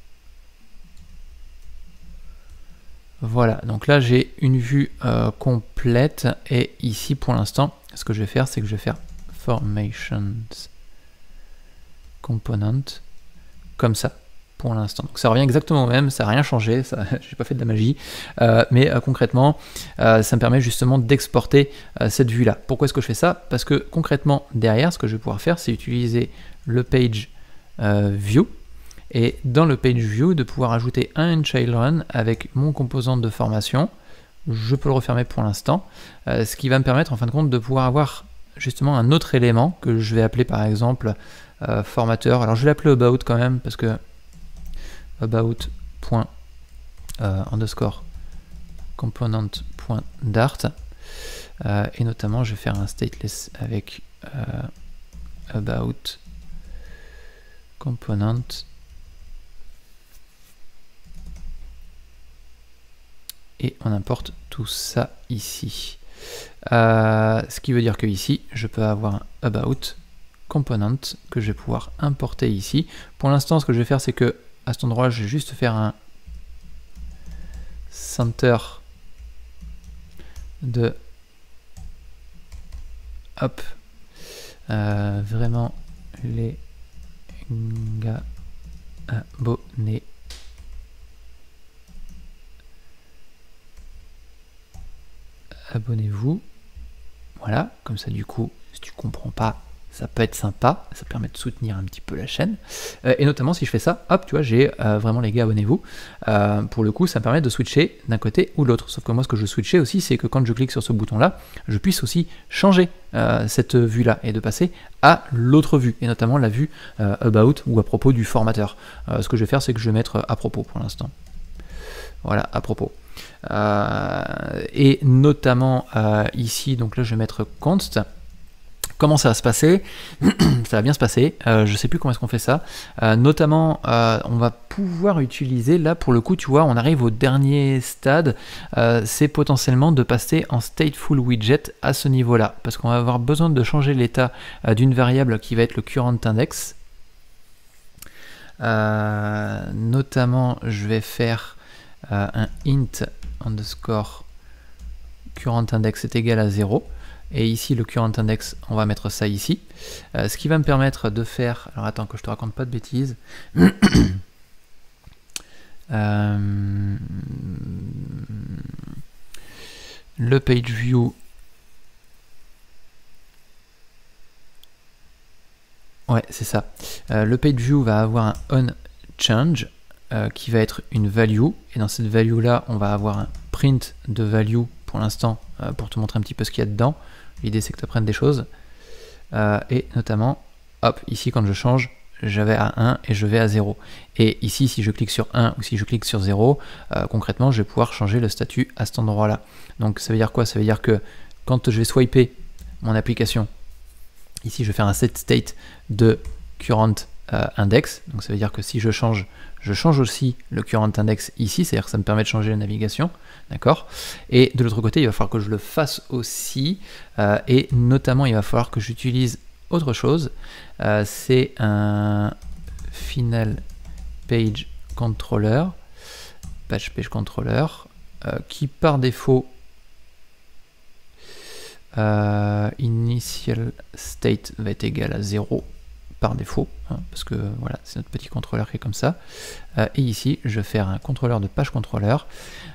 Voilà, donc là j'ai une vue complète et ici pour l'instant, ce que je vais faire, c'est que je vais faire formations component comme ça pour l'instant. Donc ça revient exactement au même, ça n'a rien changé, j'ai pas fait de la magie, mais concrètement, ça me permet justement d'exporter cette vue-là. Pourquoi est-ce que je fais ça? Parce que concrètement, derrière, ce que je vais pouvoir faire, c'est utiliser le page view, et dans le page view, de pouvoir ajouter un child run avec mon composant de formation. Je peux le refermer pour l'instant, ce qui va me permettre en fin de compte de pouvoir avoir justement un autre élément que je vais appeler par exemple formateur. Alors je vais l'appeler about quand même, parce que about.underscore component.dart, et notamment je vais faire un stateless avec about component et on importe tout ça ici. Ce qui veut dire que ici, je peux avoir un about component que je vais pouvoir importer ici. Pour l'instant, ce que je vais faire, c'est que à cet endroit, je vais juste faire un center de hop, vraiment les gars abonnés. Abonnez-vous. Voilà, comme ça du coup, si tu comprends pas, ça peut être sympa, ça permet de soutenir un petit peu la chaîne. Et notamment si je fais ça, hop, tu vois, j'ai vraiment les gars, abonnez-vous. Pour le coup, ça me permet de switcher d'un côté ou de l'autre. Sauf que moi, ce que je switchais aussi, c'est que quand je clique sur ce bouton-là, je puisse aussi changer cette vue-là et de passer à l'autre vue, et notamment la vue about ou à propos du formateur. Ce que je vais faire, c'est que je vais mettre à propos pour l'instant. Voilà, à propos. Et notamment ici, donc là je vais mettre const. Comment ça va se passer? Ça va bien se passer, je sais plus comment est-ce qu'on fait ça. Notamment on va pouvoir utiliser, là pour le coup tu vois on arrive au dernier stade, c'est potentiellement de passer en stateful widget à ce niveau là, parce qu'on va avoir besoin de changer l'état d'une variable qui va être le current index. Notamment je vais faire un int underscore current index est égal à 0, et ici le current index, on va mettre ça ici, ce qui va me permettre de faire, alors attends que je te raconte pas de bêtises, le page view, Ouais, c'est ça. Le page view va avoir un on change qui va être une value. Et dans cette value là, on va avoir un print de value pour l'instant pour te montrer un petit peu ce qu'il y a dedans. L'idée c'est que tu apprennes des choses. Et notamment, hop, ici quand je change, je vais à 1 et je vais à 0. Et ici, si je clique sur 1 ou si je clique sur 0, concrètement, je vais pouvoir changer le statut à cet endroit-là. Donc ça veut dire quoi? Ça veut dire que quand je vais swiper mon application, ici je vais faire un set state de current index. Donc ça veut dire que si je change aussi le current index ici, c'est-à-dire que ça me permet de changer la navigation. D'accord? Et de l'autre côté, il va falloir que je le fasse aussi. Et notamment, il va falloir que j'utilise autre chose. C'est un final page controller, page controller, qui par défaut initial state va être égal à 0 par défaut, hein, parce que voilà, c'est notre petit contrôleur qui est comme ça. Et ici, je vais faire un contrôleur de page contrôleur.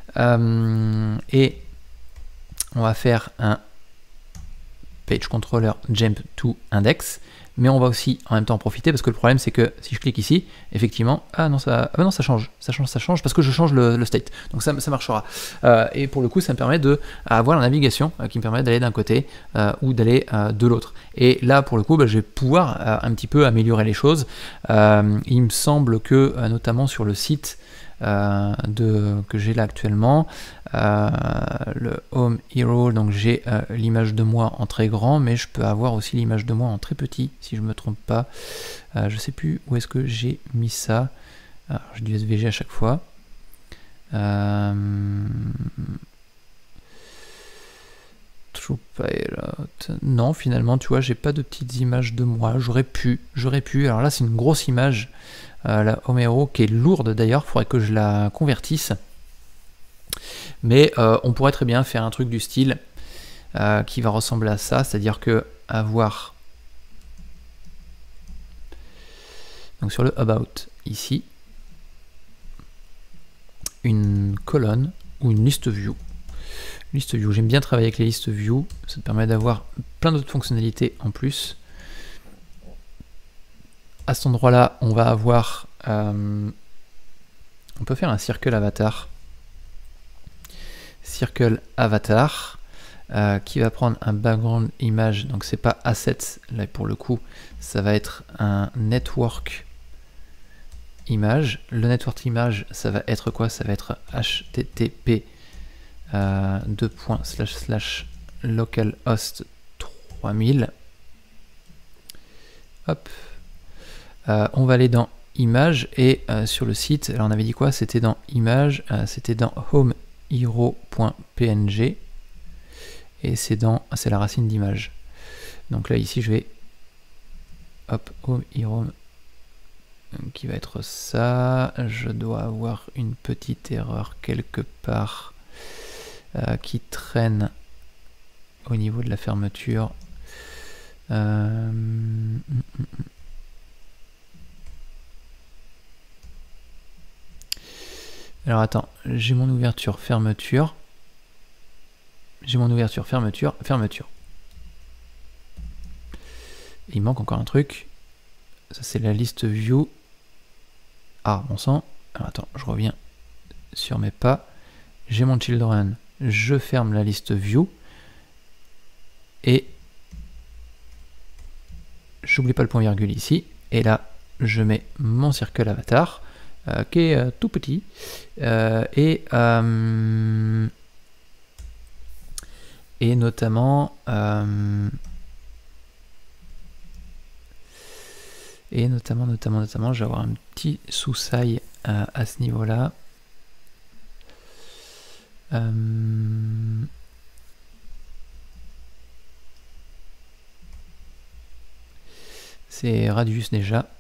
Et on va faire un page controller jump to index, mais on va aussi en même temps en profiter parce que le problème c'est que si je clique ici, effectivement, ah non ça change parce que je change le state, donc ça marchera. Et pour le coup, ça me permet de avoir la navigation qui me permet d'aller d'un côté ou d'aller de l'autre. Et là, pour le coup, je vais pouvoir un petit peu améliorer les choses. Il me semble que notamment sur le site que j'ai là actuellement, le Home Hero, donc j'ai l'image de moi en très grand, mais je peux avoir aussi l'image de moi en très petit si je me trompe pas. Je sais plus où est-ce que j'ai mis ça. J'ai du SVG à chaque fois. Non, finalement, tu vois, j'ai pas de petites images de moi. J'aurais pu. Alors là, c'est une grosse image, la Home Hero, qui est lourde d'ailleurs. Il faudrait que je la convertisse. Mais on pourrait très bien faire un truc du style qui va ressembler à ça, c'est-à-dire que avoir donc sur le About ici une colonne ou une liste view. Liste view, j'aime bien travailler avec les listes view, ça te permet d'avoir plein d'autres fonctionnalités en plus. À cet endroit-là, on va avoir on peut faire un circle avatar. Circle avatar qui va prendre un background image, donc c'est pas assets là pour le coup, ça va être un network image. Le network image, ça va être quoi? Ça va être http //localhost 3000. Hop, on va aller dans image et sur le site, alors on avait dit quoi? C'était dans image, c'était dans home hero.png et c'est la racine d'image. Donc là ici je vais hop, home hero qui va être ça. Je dois avoir une petite erreur quelque part qui traîne au niveau de la fermeture. Alors attends, j'ai mon ouverture, fermeture. J'ai mon ouverture, fermeture, fermeture. Et il manque encore un truc. Ça c'est la liste view. Ah, bon sang. Alors attends, je reviens sur mes pas. J'ai mon children. Je ferme la liste view. Et j'oublie pas le point virgule ici. Et là, je mets mon circle avatar. Qui est tout petit et notamment je vais avoir un petit sous-sail à ce niveau-là. C'est radius déjà.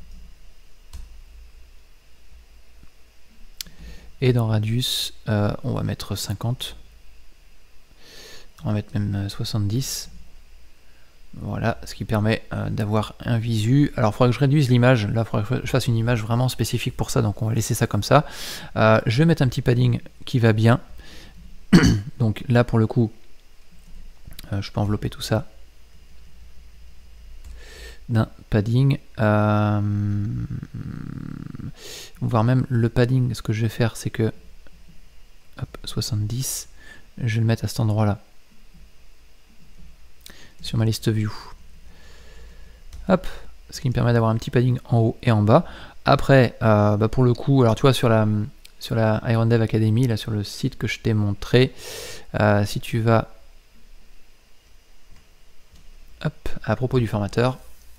Et dans radius, on va mettre 50. On va mettre même 70. Voilà, ce qui permet d'avoir un visu. Alors, il faudrait que je réduise l'image. Là, il faudrait que je fasse une image vraiment spécifique pour ça. Donc, on va laisser ça comme ça. Je vais mettre un petit padding qui va bien. Donc là, pour le coup, je peux envelopper tout ça d'un padding, voire même le padding. Ce que je vais faire, c'est que, hop, 70, je vais le mettre à cet endroit-là, sur ma liste view. Hop, ce qui me permet d'avoir un petit padding en haut et en bas. Après, pour le coup, alors tu vois, sur la Iron Dev Academy, là sur le site que je t'ai montré, si tu vas, hop, à propos du formateur,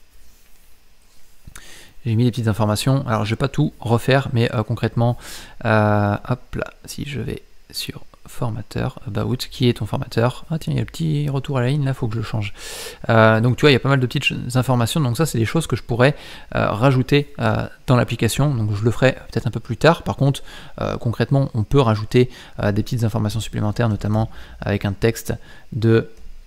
j'ai mis des petites informations. Alors je vais pas tout refaire, mais concrètement, hop là, si je vais sur formateur, about, qui est ton formateur? Ah tiens, il y a le petit retour à la ligne, là, faut que je le change. Donc tu vois, il y a pas mal de petites informations, donc ça c'est des choses que je pourrais rajouter dans l'application, donc je le ferai peut-être un peu plus tard. Par contre, concrètement, on peut rajouter des petites informations supplémentaires, notamment avec un texte de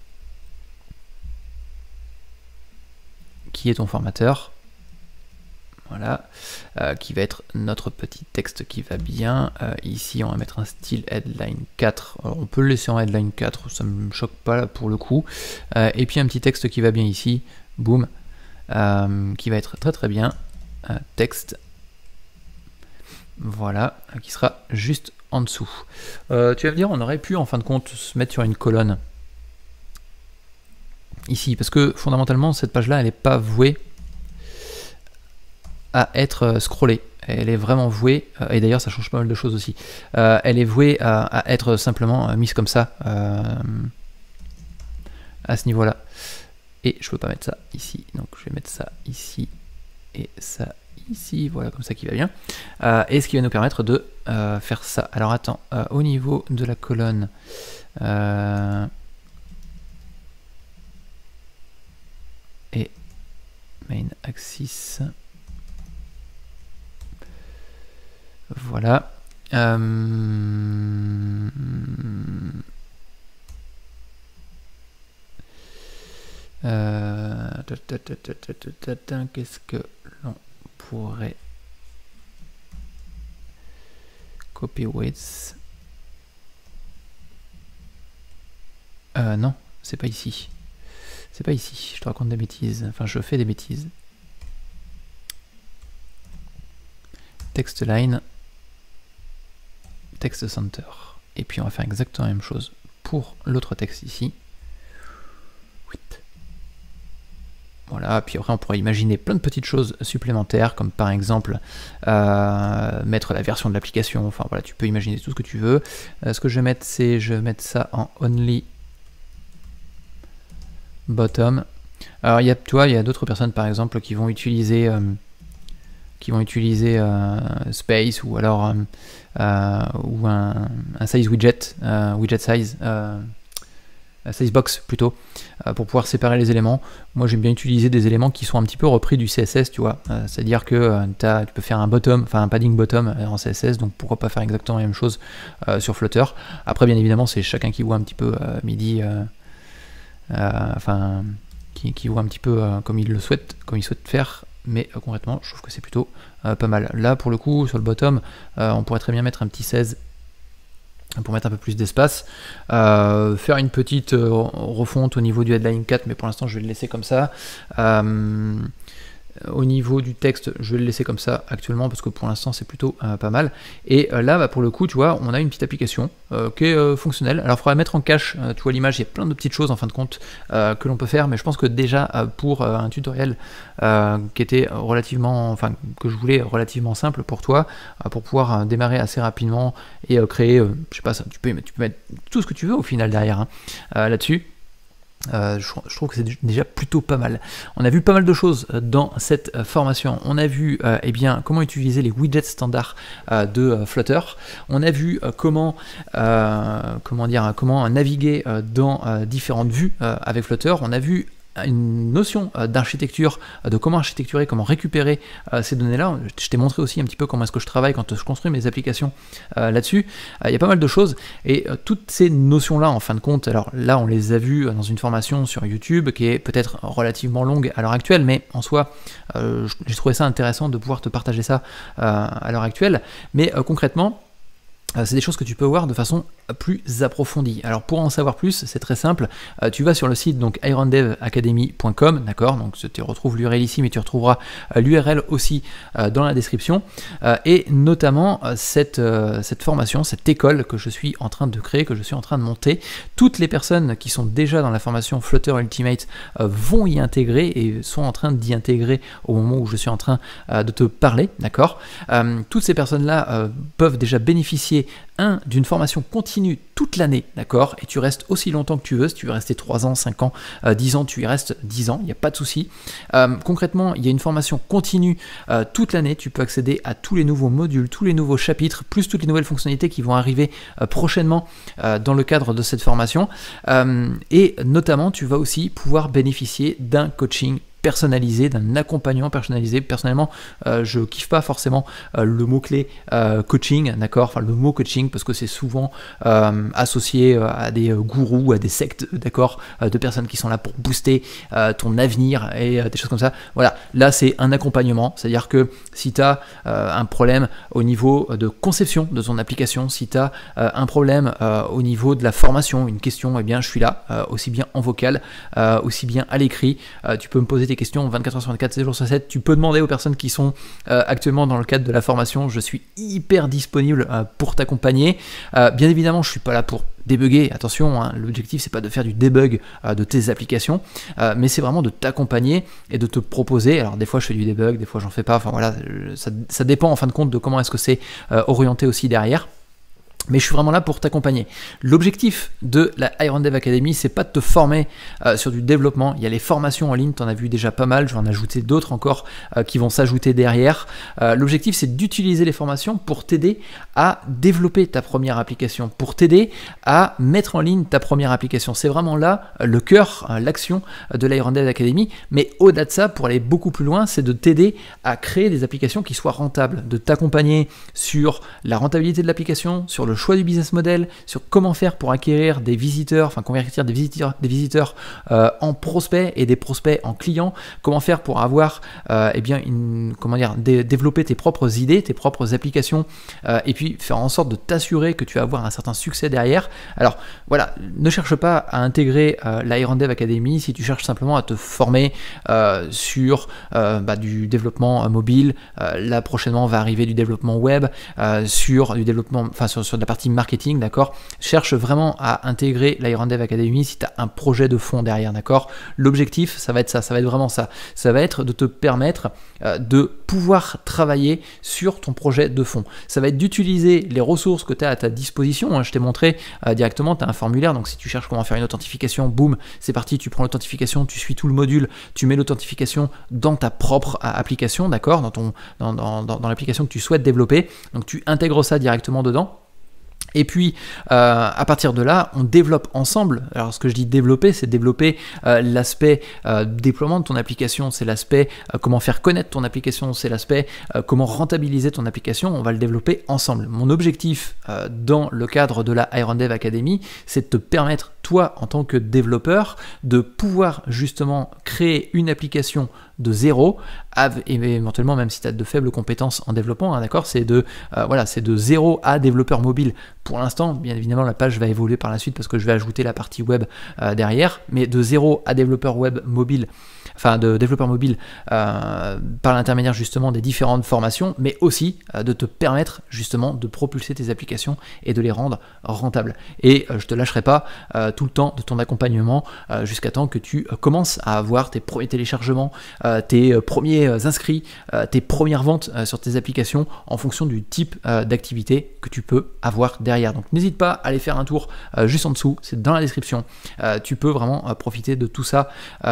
qui est ton formateur. Voilà, qui va être notre petit texte qui va bien. Ici, on va mettre un style headline 4. Alors, on peut le laisser en headline 4, ça ne me choque pas là, pour le coup. Et puis un petit texte qui va bien ici, boum, qui va être très très bien. Texte, voilà, qui sera juste en dessous. Tu vas me dire, on aurait pu en fin de compte se mettre sur une colonne ici, parce que fondamentalement, cette page-là, elle n'est pas vouée à être scrollée. Elle est vraiment vouée, et d'ailleurs ça change pas mal de choses aussi, elle est vouée à être simplement mise comme ça, à ce niveau-là. Et je peux pas mettre ça ici, donc je vais mettre ça ici, et ça ici, voilà, comme ça qui va bien. Et ce qui va nous permettre de faire ça. Alors attends, au niveau de la colonne, et main axis, voilà. Qu'est-ce que l'on pourrait copy width? Non, c'est pas ici. C'est pas ici. Je te raconte des bêtises. Enfin, je fais des bêtises. Text line, text center. Et puis on va faire exactement la même chose pour l'autre texte ici. Voilà, puis après on pourrait imaginer plein de petites choses supplémentaires, comme par exemple mettre la version de l'application. Enfin voilà, tu peux imaginer tout ce que tu veux. Ce que je vais mettre, c'est je vais mettre ça en only bottom. Alors il y a, tu vois, il y a d'autres personnes par exemple qui vont utiliser space, ou alors ou un size widget, widget size, size box plutôt, pour pouvoir séparer les éléments. Moi j'aime bien utiliser des éléments qui sont un petit peu repris du CSS, tu vois, c'est-à-dire que tu peux faire un bottom, enfin un padding bottom en CSS, donc pourquoi pas faire exactement la même chose sur Flutter. Après bien évidemment c'est chacun qui voit un petit peu midi, enfin qui voit un petit peu comme il le souhaite, comme il souhaite faire. Mais concrètement, je trouve que c'est plutôt pas mal. Là, pour le coup, sur le bottom, on pourrait très bien mettre un petit 16 pour mettre un peu plus d'espace. Faire une petite refonte au niveau du headline 4, mais pour l'instant, je vais le laisser comme ça. Au niveau du texte, je vais le laisser comme ça actuellement parce que pour l'instant c'est plutôt pas mal. Et là pour le coup tu vois on a une petite application qui est fonctionnelle. Alors il faudra mettre en cache, tu vois l'image, il y a plein de petites choses en fin de compte que l'on peut faire, mais je pense que déjà pour un tutoriel qui était relativement, enfin que je voulais relativement simple pour toi, pour pouvoir démarrer assez rapidement et créer, je sais pas, ça, tu peux mettre tout ce que tu veux au final derrière hein, là-dessus. Je trouve que c'est déjà plutôt pas mal. On a vu pas mal de choses dans cette formation. On a vu eh bien, comment utiliser les widgets standards de Flutter. On a vu comment naviguer dans différentes vues avec Flutter. On a vu une notion d'architecture, de comment architecturer, comment récupérer ces données-là. Je t'ai montré aussi un petit peu comment est-ce que je travaille quand je construis mes applications là-dessus. Il y a pas mal de choses, et toutes ces notions-là, en fin de compte, alors là, on les a vues dans une formation sur YouTube qui est peut-être relativement longue à l'heure actuelle, mais en soi, j'ai trouvé ça intéressant de pouvoir te partager ça à l'heure actuelle. Mais concrètement, c'est des choses que tu peux voir de façon plus approfondie. Alors pour en savoir plus, c'est très simple, tu vas sur le site donc irondevacademy.com, d'accord, donc tu retrouves l'URL ici, mais tu retrouveras l'URL aussi dans la description, et notamment cette formation, cette école que je suis en train de créer, que je suis en train de monter. Toutes les personnes qui sont déjà dans la formation Flutter Ultimate vont y intégrer et sont en train d'y intégrer au moment où je suis en train de te parler, d'accord. Toutes ces personnes-là peuvent déjà bénéficier d'une formation continue toute l'année, d'accord, et tu restes aussi longtemps que tu veux. Si tu veux rester 3 ans, 5 ans, 10 ans, tu y restes 10 ans, il n'y a pas de souci. Concrètement, il y a une formation continue toute l'année, tu peux accéder à tous les nouveaux modules, tous les nouveaux chapitres, plus toutes les nouvelles fonctionnalités qui vont arriver prochainement dans le cadre de cette formation, et notamment tu vas aussi pouvoir bénéficier d'un coaching personnalisé, d'un accompagnement personnalisé. Personnellement, je kiffe pas forcément le mot-clé coaching, d'accord, enfin le mot coaching, parce que c'est souvent associé à des gourous, à des sectes, d'accord, de personnes qui sont là pour booster ton avenir et des choses comme ça. Voilà, là c'est un accompagnement, c'est-à-dire que si tu as un problème au niveau de conception de ton application, si tu as un problème au niveau de la formation, une question, eh bien je suis là, aussi bien en vocal, aussi bien à l'écrit, tu peux me poser tes questions 24h sur 24, 7 jours sur 7, tu peux demander aux personnes qui sont actuellement dans le cadre de la formation, je suis hyper disponible pour t'accompagner. Bien évidemment, je suis pas là pour débugger, attention, hein, l'objectif c'est pas de faire du debug de tes applications, mais c'est vraiment de t'accompagner et de te proposer. Alors des fois je fais du debug, des fois j'en fais pas, enfin voilà, ça dépend en fin de compte de comment est-ce que c'est orienté aussi derrière. Mais je suis vraiment là pour t'accompagner. L'objectif de la Iron Dev Academy, c'est pas de te former sur du développement. Il y a les formations en ligne, tu en as vu déjà pas mal, je vais en ajouter d'autres encore qui vont s'ajouter derrière. L'objectif, c'est d'utiliser les formations pour t'aider à développer ta première application, pour t'aider à mettre en ligne ta première application. C'est vraiment là le cœur, l'action de la Iron Dev Academy. Mais au-delà de ça, pour aller beaucoup plus loin, c'est de t'aider à créer des applications qui soient rentables, de t'accompagner sur la rentabilité de l'application, sur le choix du business model, sur comment faire pour acquérir des visiteurs, enfin convertir des visiteurs en prospects et des prospects en clients, comment faire pour avoir développer tes propres idées, tes propres applications, et puis faire en sorte de t'assurer que tu vas avoir un certain succès derrière. Alors voilà, ne cherche pas à intégrer la Iron Dev Academy si tu cherches simplement à te former sur du développement mobile. Là prochainement va arriver du développement web, sur du développement, enfin sur la partie marketing, d'accord. Cherche vraiment à intégrer la Iron Dev Academy si tu as un projet de fond derrière, d'accord. L'objectif, ça va être ça, ça va être vraiment ça. Ça va être de te permettre de pouvoir travailler sur ton projet de fond. Ça va être d'utiliser les ressources que tu as à ta disposition. Je t'ai montré directement, tu as un formulaire, donc si tu cherches comment faire une authentification, boum, c'est parti, tu prends l'authentification, tu suis tout le module, tu mets l'authentification dans ta propre application, d'accord, dans l'application que tu souhaites développer. Donc tu intègres ça directement dedans. Et puis, à partir de là, on développe ensemble. Alors, ce que je dis développer, c'est développer l'aspect déploiement de ton application, c'est l'aspect comment faire connaître ton application, c'est l'aspect comment rentabiliser ton application. On va le développer ensemble. Mon objectif dans le cadre de la Iron Dev Academy, c'est de te permettre, toi, en tant que développeur, de pouvoir justement créer une application de zéro, et éventuellement même si tu as de faibles compétences en développement, hein, d'accord, c'est de zéro à développeur mobile. Pour l'instant, bien évidemment, la page va évoluer par la suite parce que je vais ajouter la partie web derrière, mais de zéro à développeur web mobile, enfin de développeur mobile par l'intermédiaire justement des différentes formations, mais aussi de te permettre justement de propulser tes applications et de les rendre rentables. Et je te lâcherai pas tout le temps de ton accompagnement jusqu'à temps que tu commences à avoir tes premiers téléchargements, tes premiers inscrits, tes premières ventes sur tes applications en fonction du type d'activité que tu peux avoir derrière. Donc n'hésite pas à aller faire un tour juste en dessous, c'est dans la description. Tu peux vraiment profiter de tout ça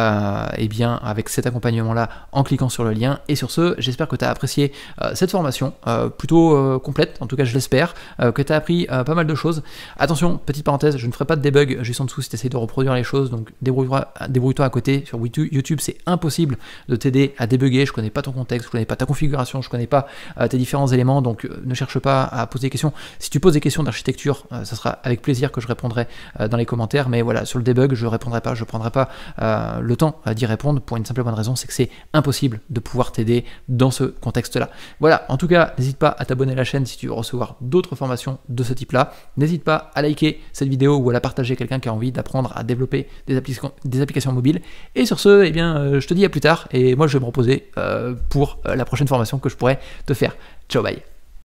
avec cet accompagnement là en cliquant sur le lien. Et sur ce, j'espère que tu as apprécié cette formation plutôt complète, en tout cas je l'espère, que tu as appris pas mal de choses. Attention, petite parenthèse, je ne ferai pas de debug juste en dessous si tu essaies de reproduire les choses, donc débrouille-toi à côté. Sur YouTube, c'est impossible de t'aider à débugger, je connais pas ton contexte, je connais pas ta configuration, je connais pas tes différents éléments, donc ne cherche pas à poser des questions. Si tu poses des questions d'architecture, ça sera avec plaisir que je répondrai dans les commentaires, mais voilà, sur le debug, je répondrai pas, je prendrai pas le temps d'y répondre pour une simple et bonne raison, c'est que c'est impossible de pouvoir t'aider dans ce contexte-là. Voilà, en tout cas, n'hésite pas à t'abonner à la chaîne si tu veux recevoir d'autres formations de ce type-là. N'hésite pas à liker cette vidéo ou à la partager à quelqu'un qui a envie d'apprendre à développer des applications mobiles. Et sur ce, eh bien, je te dis à plus tard et moi je vais me reposer pour la prochaine formation que je pourrais te faire. Ciao, bye.